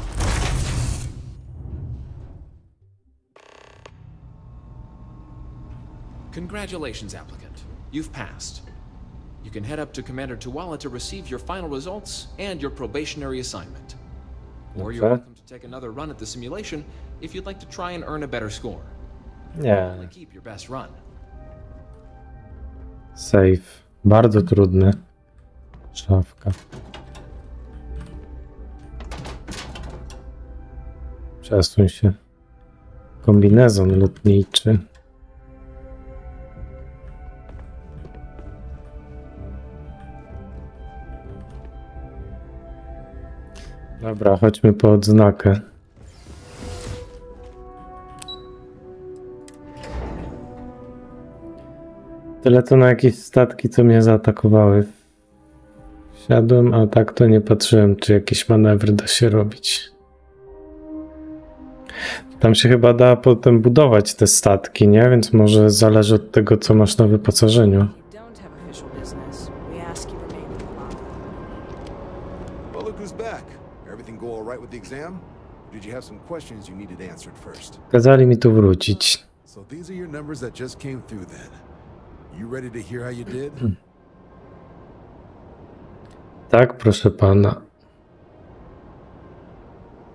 Congratulations, applicant. You've passed. You can head up to Commander Tuwala to receive your final results and your probationary assignment. Or you're Okay. welcome to take another run at the simulation if you'd like to try and earn a better score. Nie. Only keep your best run. Save. Bardzo trudny. Szafka. Przesuń się. Kombinezon lotniczy. Dobra, chodźmy po odznakę. Tyle to na jakieś statki, co mnie zaatakowały. Wsiadłem, a tak to nie patrzyłem, czy jakieś manewry da się robić. Tam się chyba da potem budować te statki, nie? Więc może zależy od tego, co masz na wyposażeniu. Don't have official business. We ask you remain in the lobby. Well, look who's back. Everything go all right with the exam? Or did you have some questions you needed answered first? Kazali mi tu wrócić. So these are your numbers that just came through then. You ready to hear how you did? Tak, proszę pana.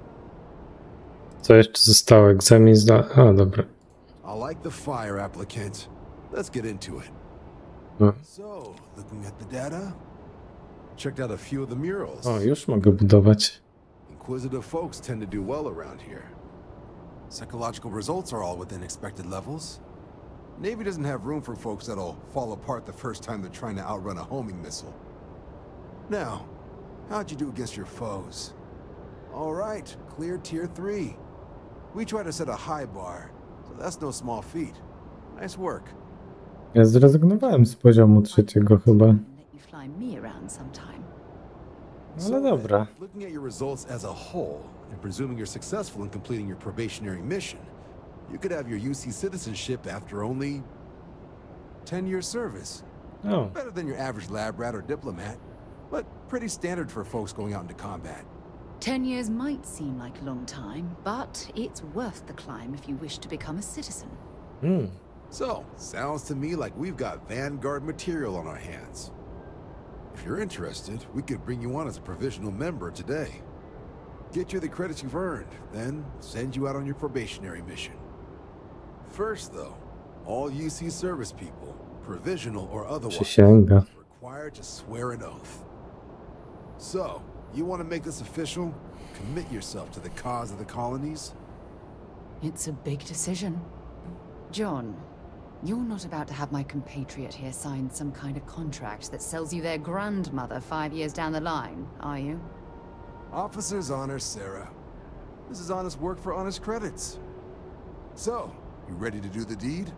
Co jeszcze zostało? Egzamin zda... A, dobra. I like the fire, applicant. Let's get into it. No. So, looking at the data, checked out a few of the murals. O, już mogę budować. Inquisitive folks tend to do well around here. Psychological results are all within expected levels. Navy doesn't have room for folks that'll fall apart the first time they're trying to outrun a homing missile. Now, how'd you do against your foes? All right, clear tier three. We try to set a high bar, so that's no small feat. Nice work. Ja zrezygnowałem z poziomu trzeciego chyba. Let you fly me around sometime. Ale dobra. Looking at your results as a whole, and presuming you're successful in completing your probationary mission, you could have your U C citizenship after only ten years service. Oh. Better than your average lab rat or diplomat, but pretty standard for folks going out into combat. Ten years might seem like a long time, but it's worth the climb if you wish to become a citizen. Hmm. So, sounds to me like we've got Vanguard material on our hands. If you're interested, we could bring you on as a provisional member today. Get you the credits you've earned, then send you out on your probationary mission. First, though, all U C service people, provisional or otherwise, Przysięga. required to swear an oath. So, you want to make this official? Commit yourself to the cause of the colonies? It's a big decision. John, you're not about to have my compatriot here sign some kind of contract that sells you their grandmother five years down the line, are you? Officer's honor, Sarah. This is honest work for honest credits. So, you ready to do the deed?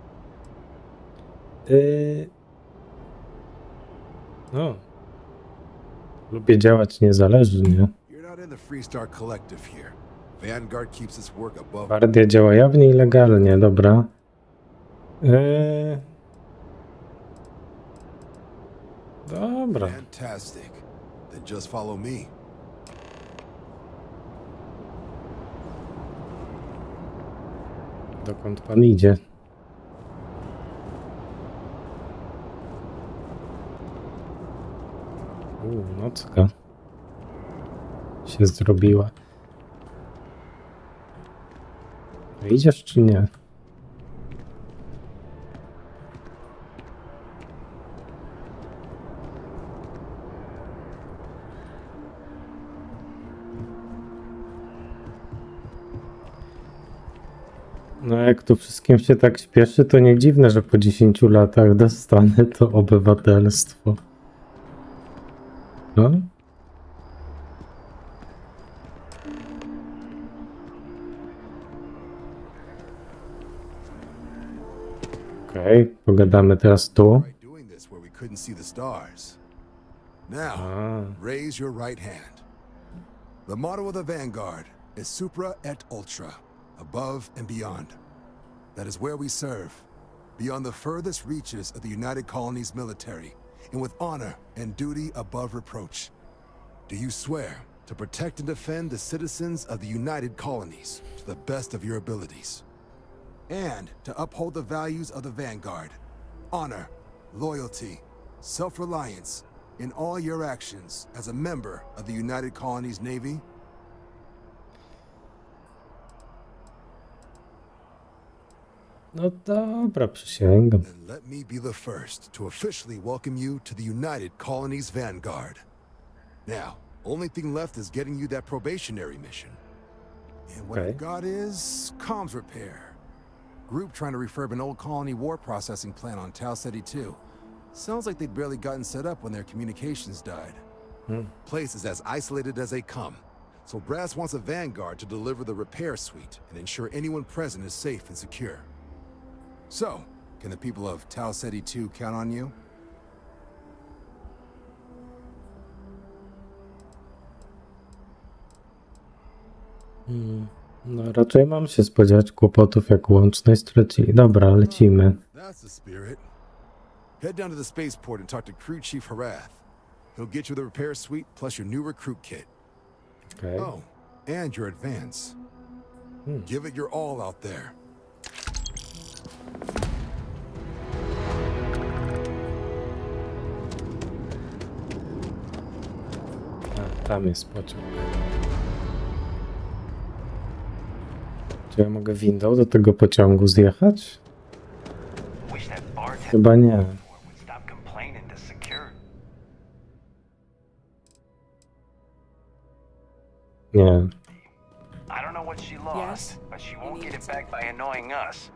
Yy... No. Lubię działać niezależnie. You're not in the Freestar Collective here. Vanguard keeps its work above. Gwardia działa jawnie i legalnie, dobra. Yy... Dobra. Fantastic. Then just follow me. Dokąd pan idzie? Uuu, nocka się zrobiła. Idziesz czy nie? No jak tu wszystkim się tak śpieszy, to nie dziwne, że po dziesięciu latach dostanę to obywatelstwo. No? Okej, okay, pogadamy teraz tu. Now, raise your right hand. The motto of the Vanguard is Supra et Ultra, above and beyond. That is where we serve, beyond the furthest reaches of the United Colonies military, and with honor and duty above reproach. Do you swear to protect and defend the citizens of the United Colonies to the best of your abilities? And to uphold the values of the Vanguard, honor, loyalty, self-reliance, in all your actions as a member of the United Colonies Navy? No dobra, przysięgam. Then let me be the first to officially welcome you to the United Colonies Vanguard. Now, only thing left is getting you that probationary mission. And what Okay. I've got is comms repair. Group trying to refurb an old colony war processing plant on Tau Ceti two. Sounds like they'd barely gotten set up when their communications died. Hmm. Place is as isolated as they come. So Brass wants a Vanguard to deliver the repair suite and ensure anyone present is safe and secure. So, can the people of Tau Ceti two count on you? Hmm. No raczej mam się spodziewać kłopotów, jak łączność stracili. Dobra, lecimy. That's the spirit. Head down to the spaceport and talk to Crew Chief Harath. He'll get you the repair suite plus your new recruit kit. Okay. Oh, and your advance. Hmm. Give it your all out there. A, tam jest pociąg. Czy ja mogę windą do tego pociągu zjechać? Chyba nie. Nie. I don't know what she lost, but she won't get it back by annoying us.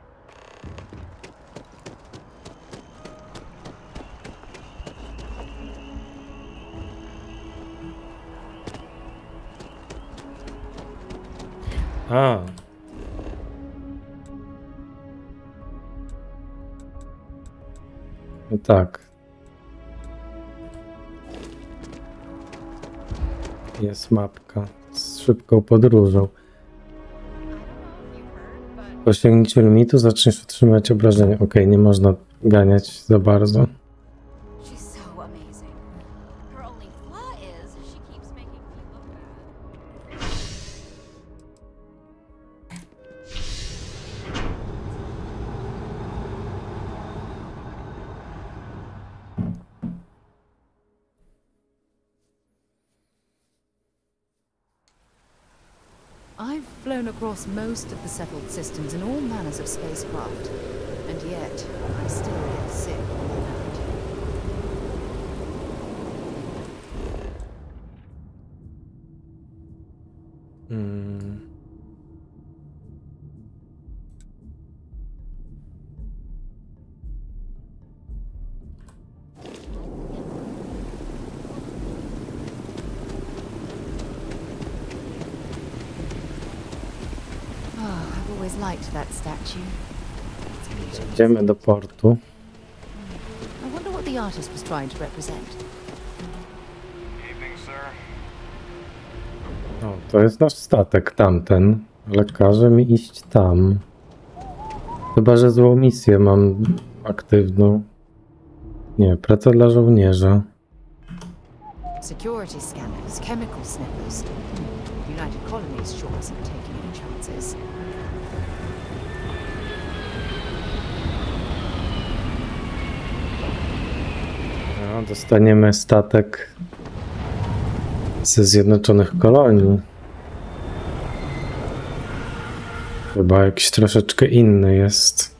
A. No tak. Jest mapka z szybką podróżą. Po osiągnięciu limitu zaczniesz otrzymywać obrażenia. Ok, nie można ganiać za bardzo. I've flown across most of the settled systems in all manners of spacecraft, and yet I still get sick on the land. Hmm. Liked that statue. Idziemy do portu. I wonder what the artist was trying to represent. Evening, sir. O, to jest nasz statek tamten, ale każe mi iść tam. Chyba że złą misję mam aktywną. Nie, praca dla żołnierza. Security scanners, chemical sniffers. United Colonies sure isn't taking any chances. No, dostaniemy statek ze Zjednoczonych Kolonii. Chyba jakiś troszeczkę inny jest.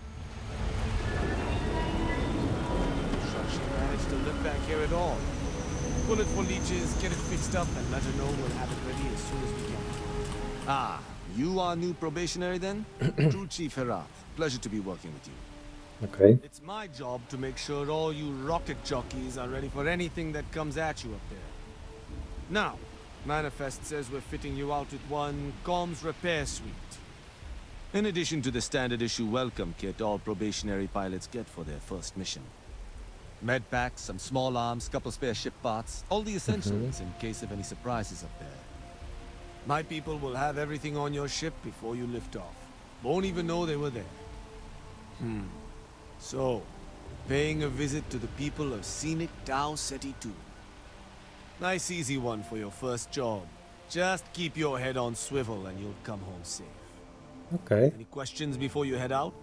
Ah, you are new probationary then? True Chief Herat. Pleasure to be working with you. Okay. It's my job to make sure all you rocket jockeys are ready for anything that comes at you up there. Now, Manifest says we're fitting you out with one comms repair suite. In addition to the standard issue welcome kit all probationary pilots get for their first mission. Med packs, some small arms, couple spare ship parts, all the essentials in case of any surprises up there. My people will have everything on your ship before you lift off. Won't even know they were there. Hmm. So, paying a visit to the people of scenic Tau Ceti two. Nice easy one for your first job. Just keep your head on swivel and you'll come home safe. Okay. Any questions before you head out?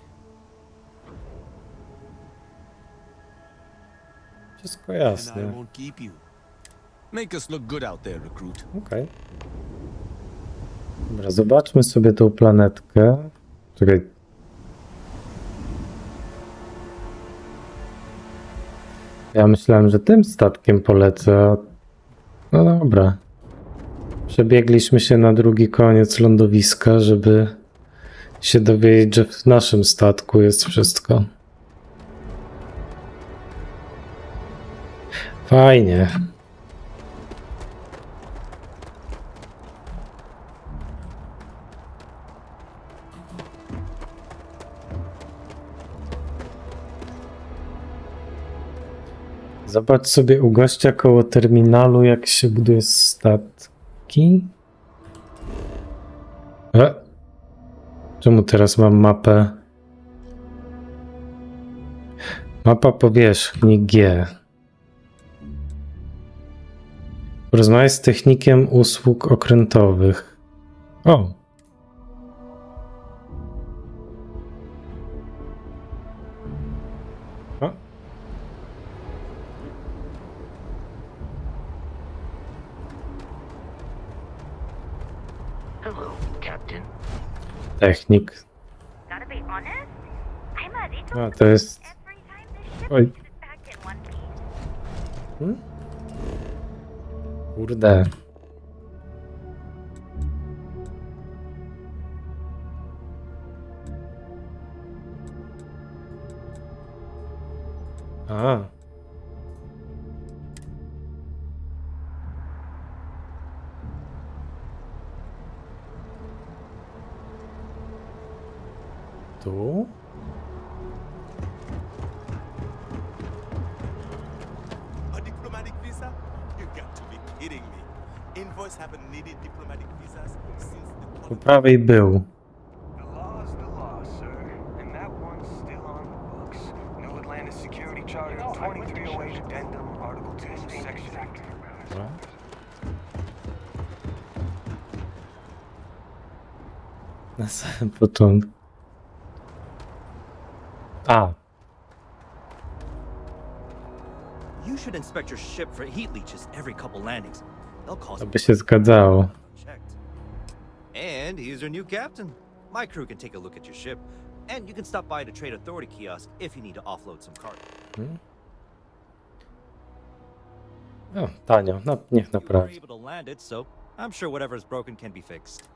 Wszystko jasne. And I won't keep you. Make us look good out there, recruit. Okay. Dobra, zobaczmy sobie tą planetkę. Czekaj. Ja myślałem, że tym statkiem polecę. No dobra. Przebiegliśmy się na drugi koniec lądowiska, żeby się dowiedzieć, że w naszym statku jest wszystko. Fajnie. Zobacz sobie u gościa koło terminalu, jak się buduje statki. E? Czemu teraz mam mapę? Mapa powierzchni G. Porozmawiaj z technikiem usług okrętowych. O! Technik. A, to jest... Oj. Hmm? Kurde. A. Tu? A diplomatic visa? You got to be kidding me. Invoice haven't needed diplomatic visas since the Po prawej był. Na samym początku. A. You should inspect your ship for heat leeches every couple landings. They'll cost. To by się zgadzało. And here's your new captain. My crew can take a look at your ship, and you can stop by the Trade Authority kiosk if you need to offload some cargo. Hmm? O, tanio. No, niech naprawi. You were able to land it, so I'm sure whatever is broken can be fixed.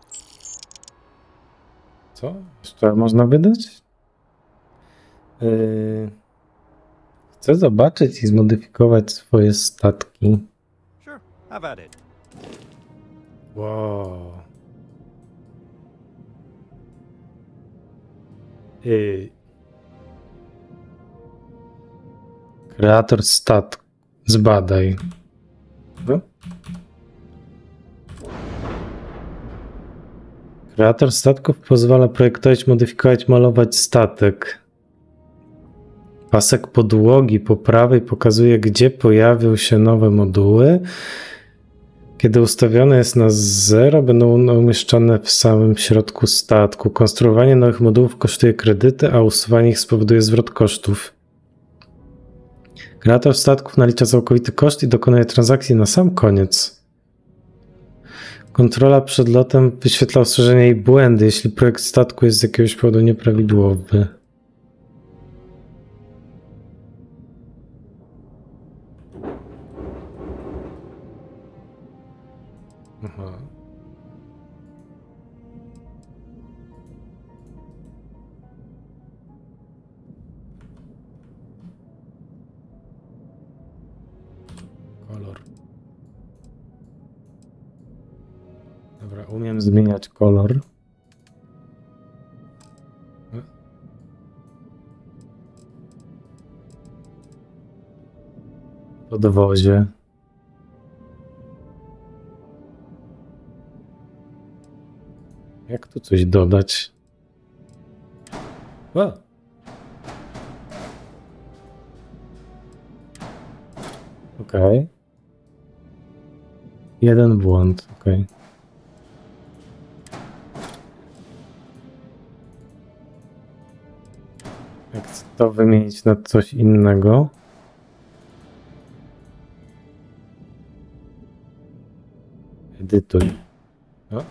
Co? Jeszcze można wydać? Yy... Chcę zobaczyć i zmodyfikować swoje statki. Sure, have at it. Wow. Yy... Kreator statku. Zbadaj. No? Kreator statków pozwala projektować, modyfikować, malować statek. Pasek podłogi po prawej pokazuje, gdzie pojawią się nowe moduły. Kiedy ustawione jest na zero, będą one umieszczone w samym środku statku. Konstruowanie nowych modułów kosztuje kredyty, a usuwanie ich spowoduje zwrot kosztów. Kreator statków nalicza całkowity koszt i dokonuje transakcji na sam koniec. Kontrola przed lotem wyświetla ostrzeżenia i błędy, jeśli projekt statku jest z jakiegoś powodu nieprawidłowy. Aha. Kolor. Dobra, umiem zmieniać kolor. Podwozie. Jak tu coś dodać? O! Okej. Okay. Jeden błąd, okej. Okay. Jak chcę to wymienić na coś innego. Edytuj. O.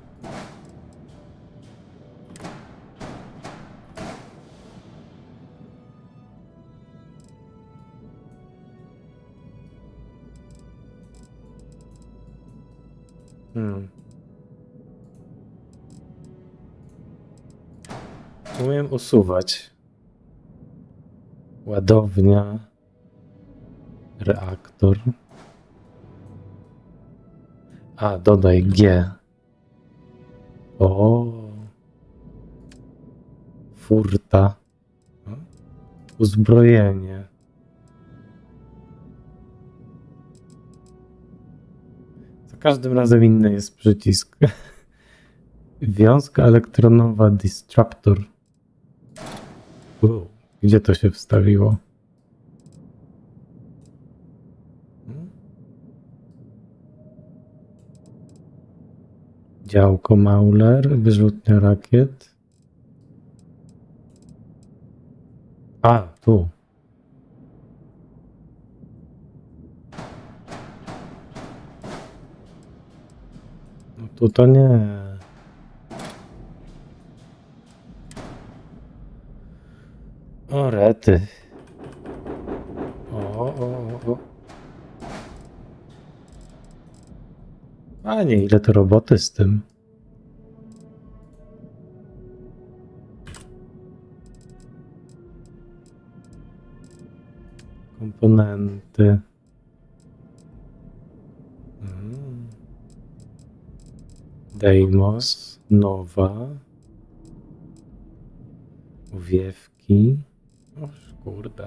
Hmm. Umiem usuwać. Ładownia. Reaktor. A, dodaj G. O. Furta. Uzbrojenie. Za każdym razem inny jest przycisk. Wiązka elektronowa Disruptor. Wow. Gdzie to się wstawiło? Działko Mauler, wyrzutnia rakiet. A, tu. No tu to nie. O rety. O, o, o. A nie, ile to roboty z tym. Komponenty. Hmm. Deimos, nowa. Uwiewki. O kurde.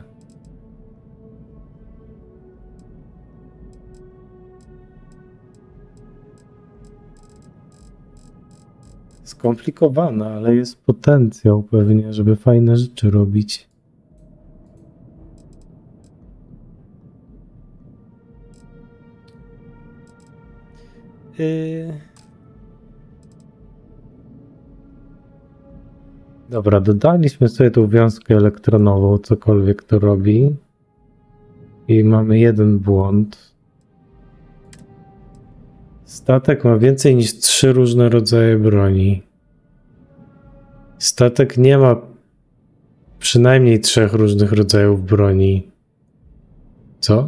Skomplikowana, ale jest potencjał pewnie, żeby fajne rzeczy robić. Yy... Dobra, dodaliśmy sobie tą wiązkę elektronową, cokolwiek to robi. I mamy jeden błąd. Statek ma więcej niż trzy różne rodzaje broni. Statek nie ma przynajmniej trzech różnych rodzajów broni. Co?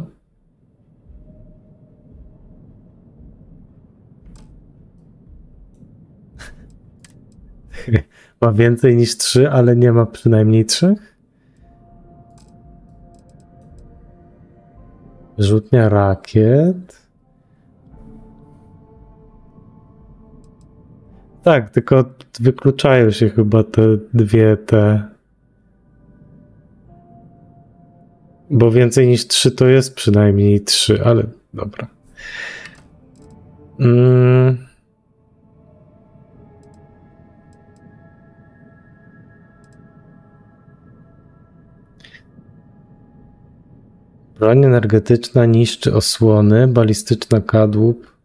Ma więcej niż trzy, ale nie ma przynajmniej trzech? Rzutnia rakiet. Tak, tylko wykluczają się chyba te dwie te. Bo więcej niż trzy to jest przynajmniej trzy, ale dobra. Mm. Broń energetyczna niszczy osłony, balistyczna kadłub.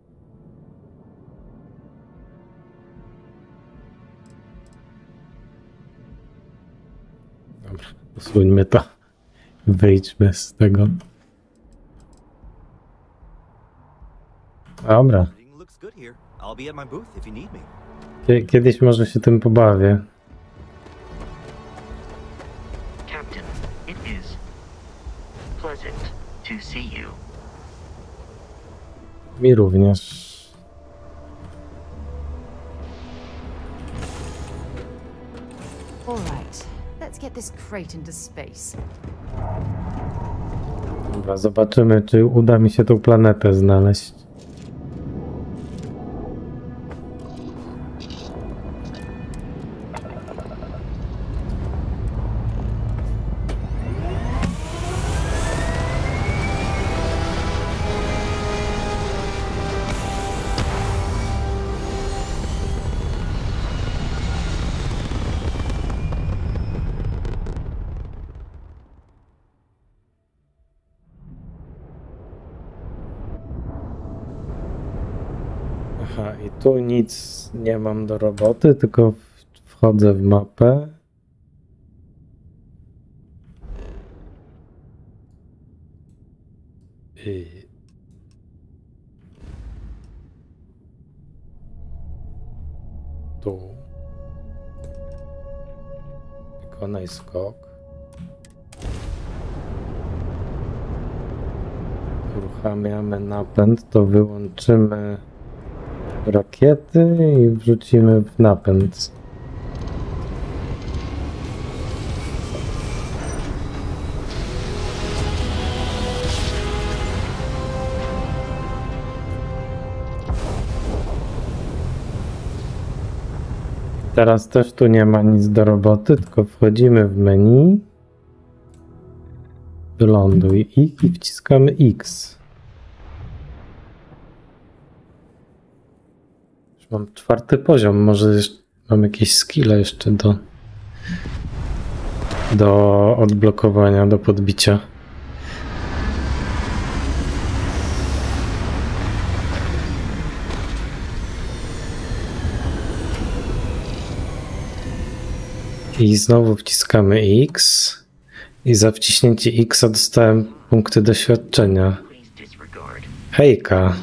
Dobra, usuńmy to. Wyjdźmy z tego. Dobra. Kiedyś może się tym pobawię. Captain, it is pleasant to see you. Mi również. All right, let's get this crate into space. Dobra, zobaczymy, czy uda mi się tą planetę znaleźć. Aha, i tu nic nie mam do roboty, tylko wchodzę w mapę. I... Tu. Wykonaj skok. Uruchamiamy napęd, to wyłączymy rakiety i wrzucimy w napęd. Teraz też tu nie ma nic do roboty, tylko wchodzimy w menu. Wyląduj i, i wciskamy X. Już mam czwarty poziom, może jeszcze mam jakieś skille jeszcze do do odblokowania, do podbicia. I znowu wciskamy X. I za wciśnięcie X dostałem punkty doświadczenia. Hejka.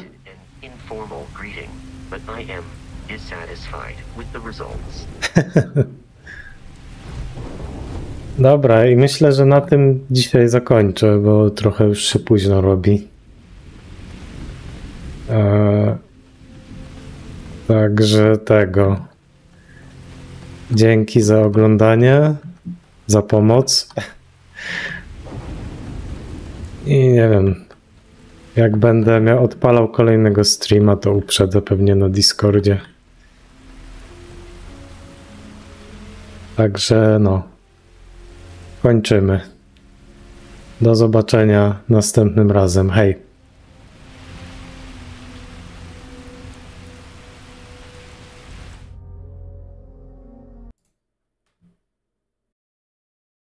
Dobra, i myślę, że na tym dzisiaj zakończę, bo trochę już się późno robi. Eee, także tego. Dzięki za oglądanie, za pomoc. I nie wiem, jak będę miał odpalał kolejnego streama, to uprzedzę pewnie na Discordzie. Także no, kończymy. Do zobaczenia następnym razem. Hej!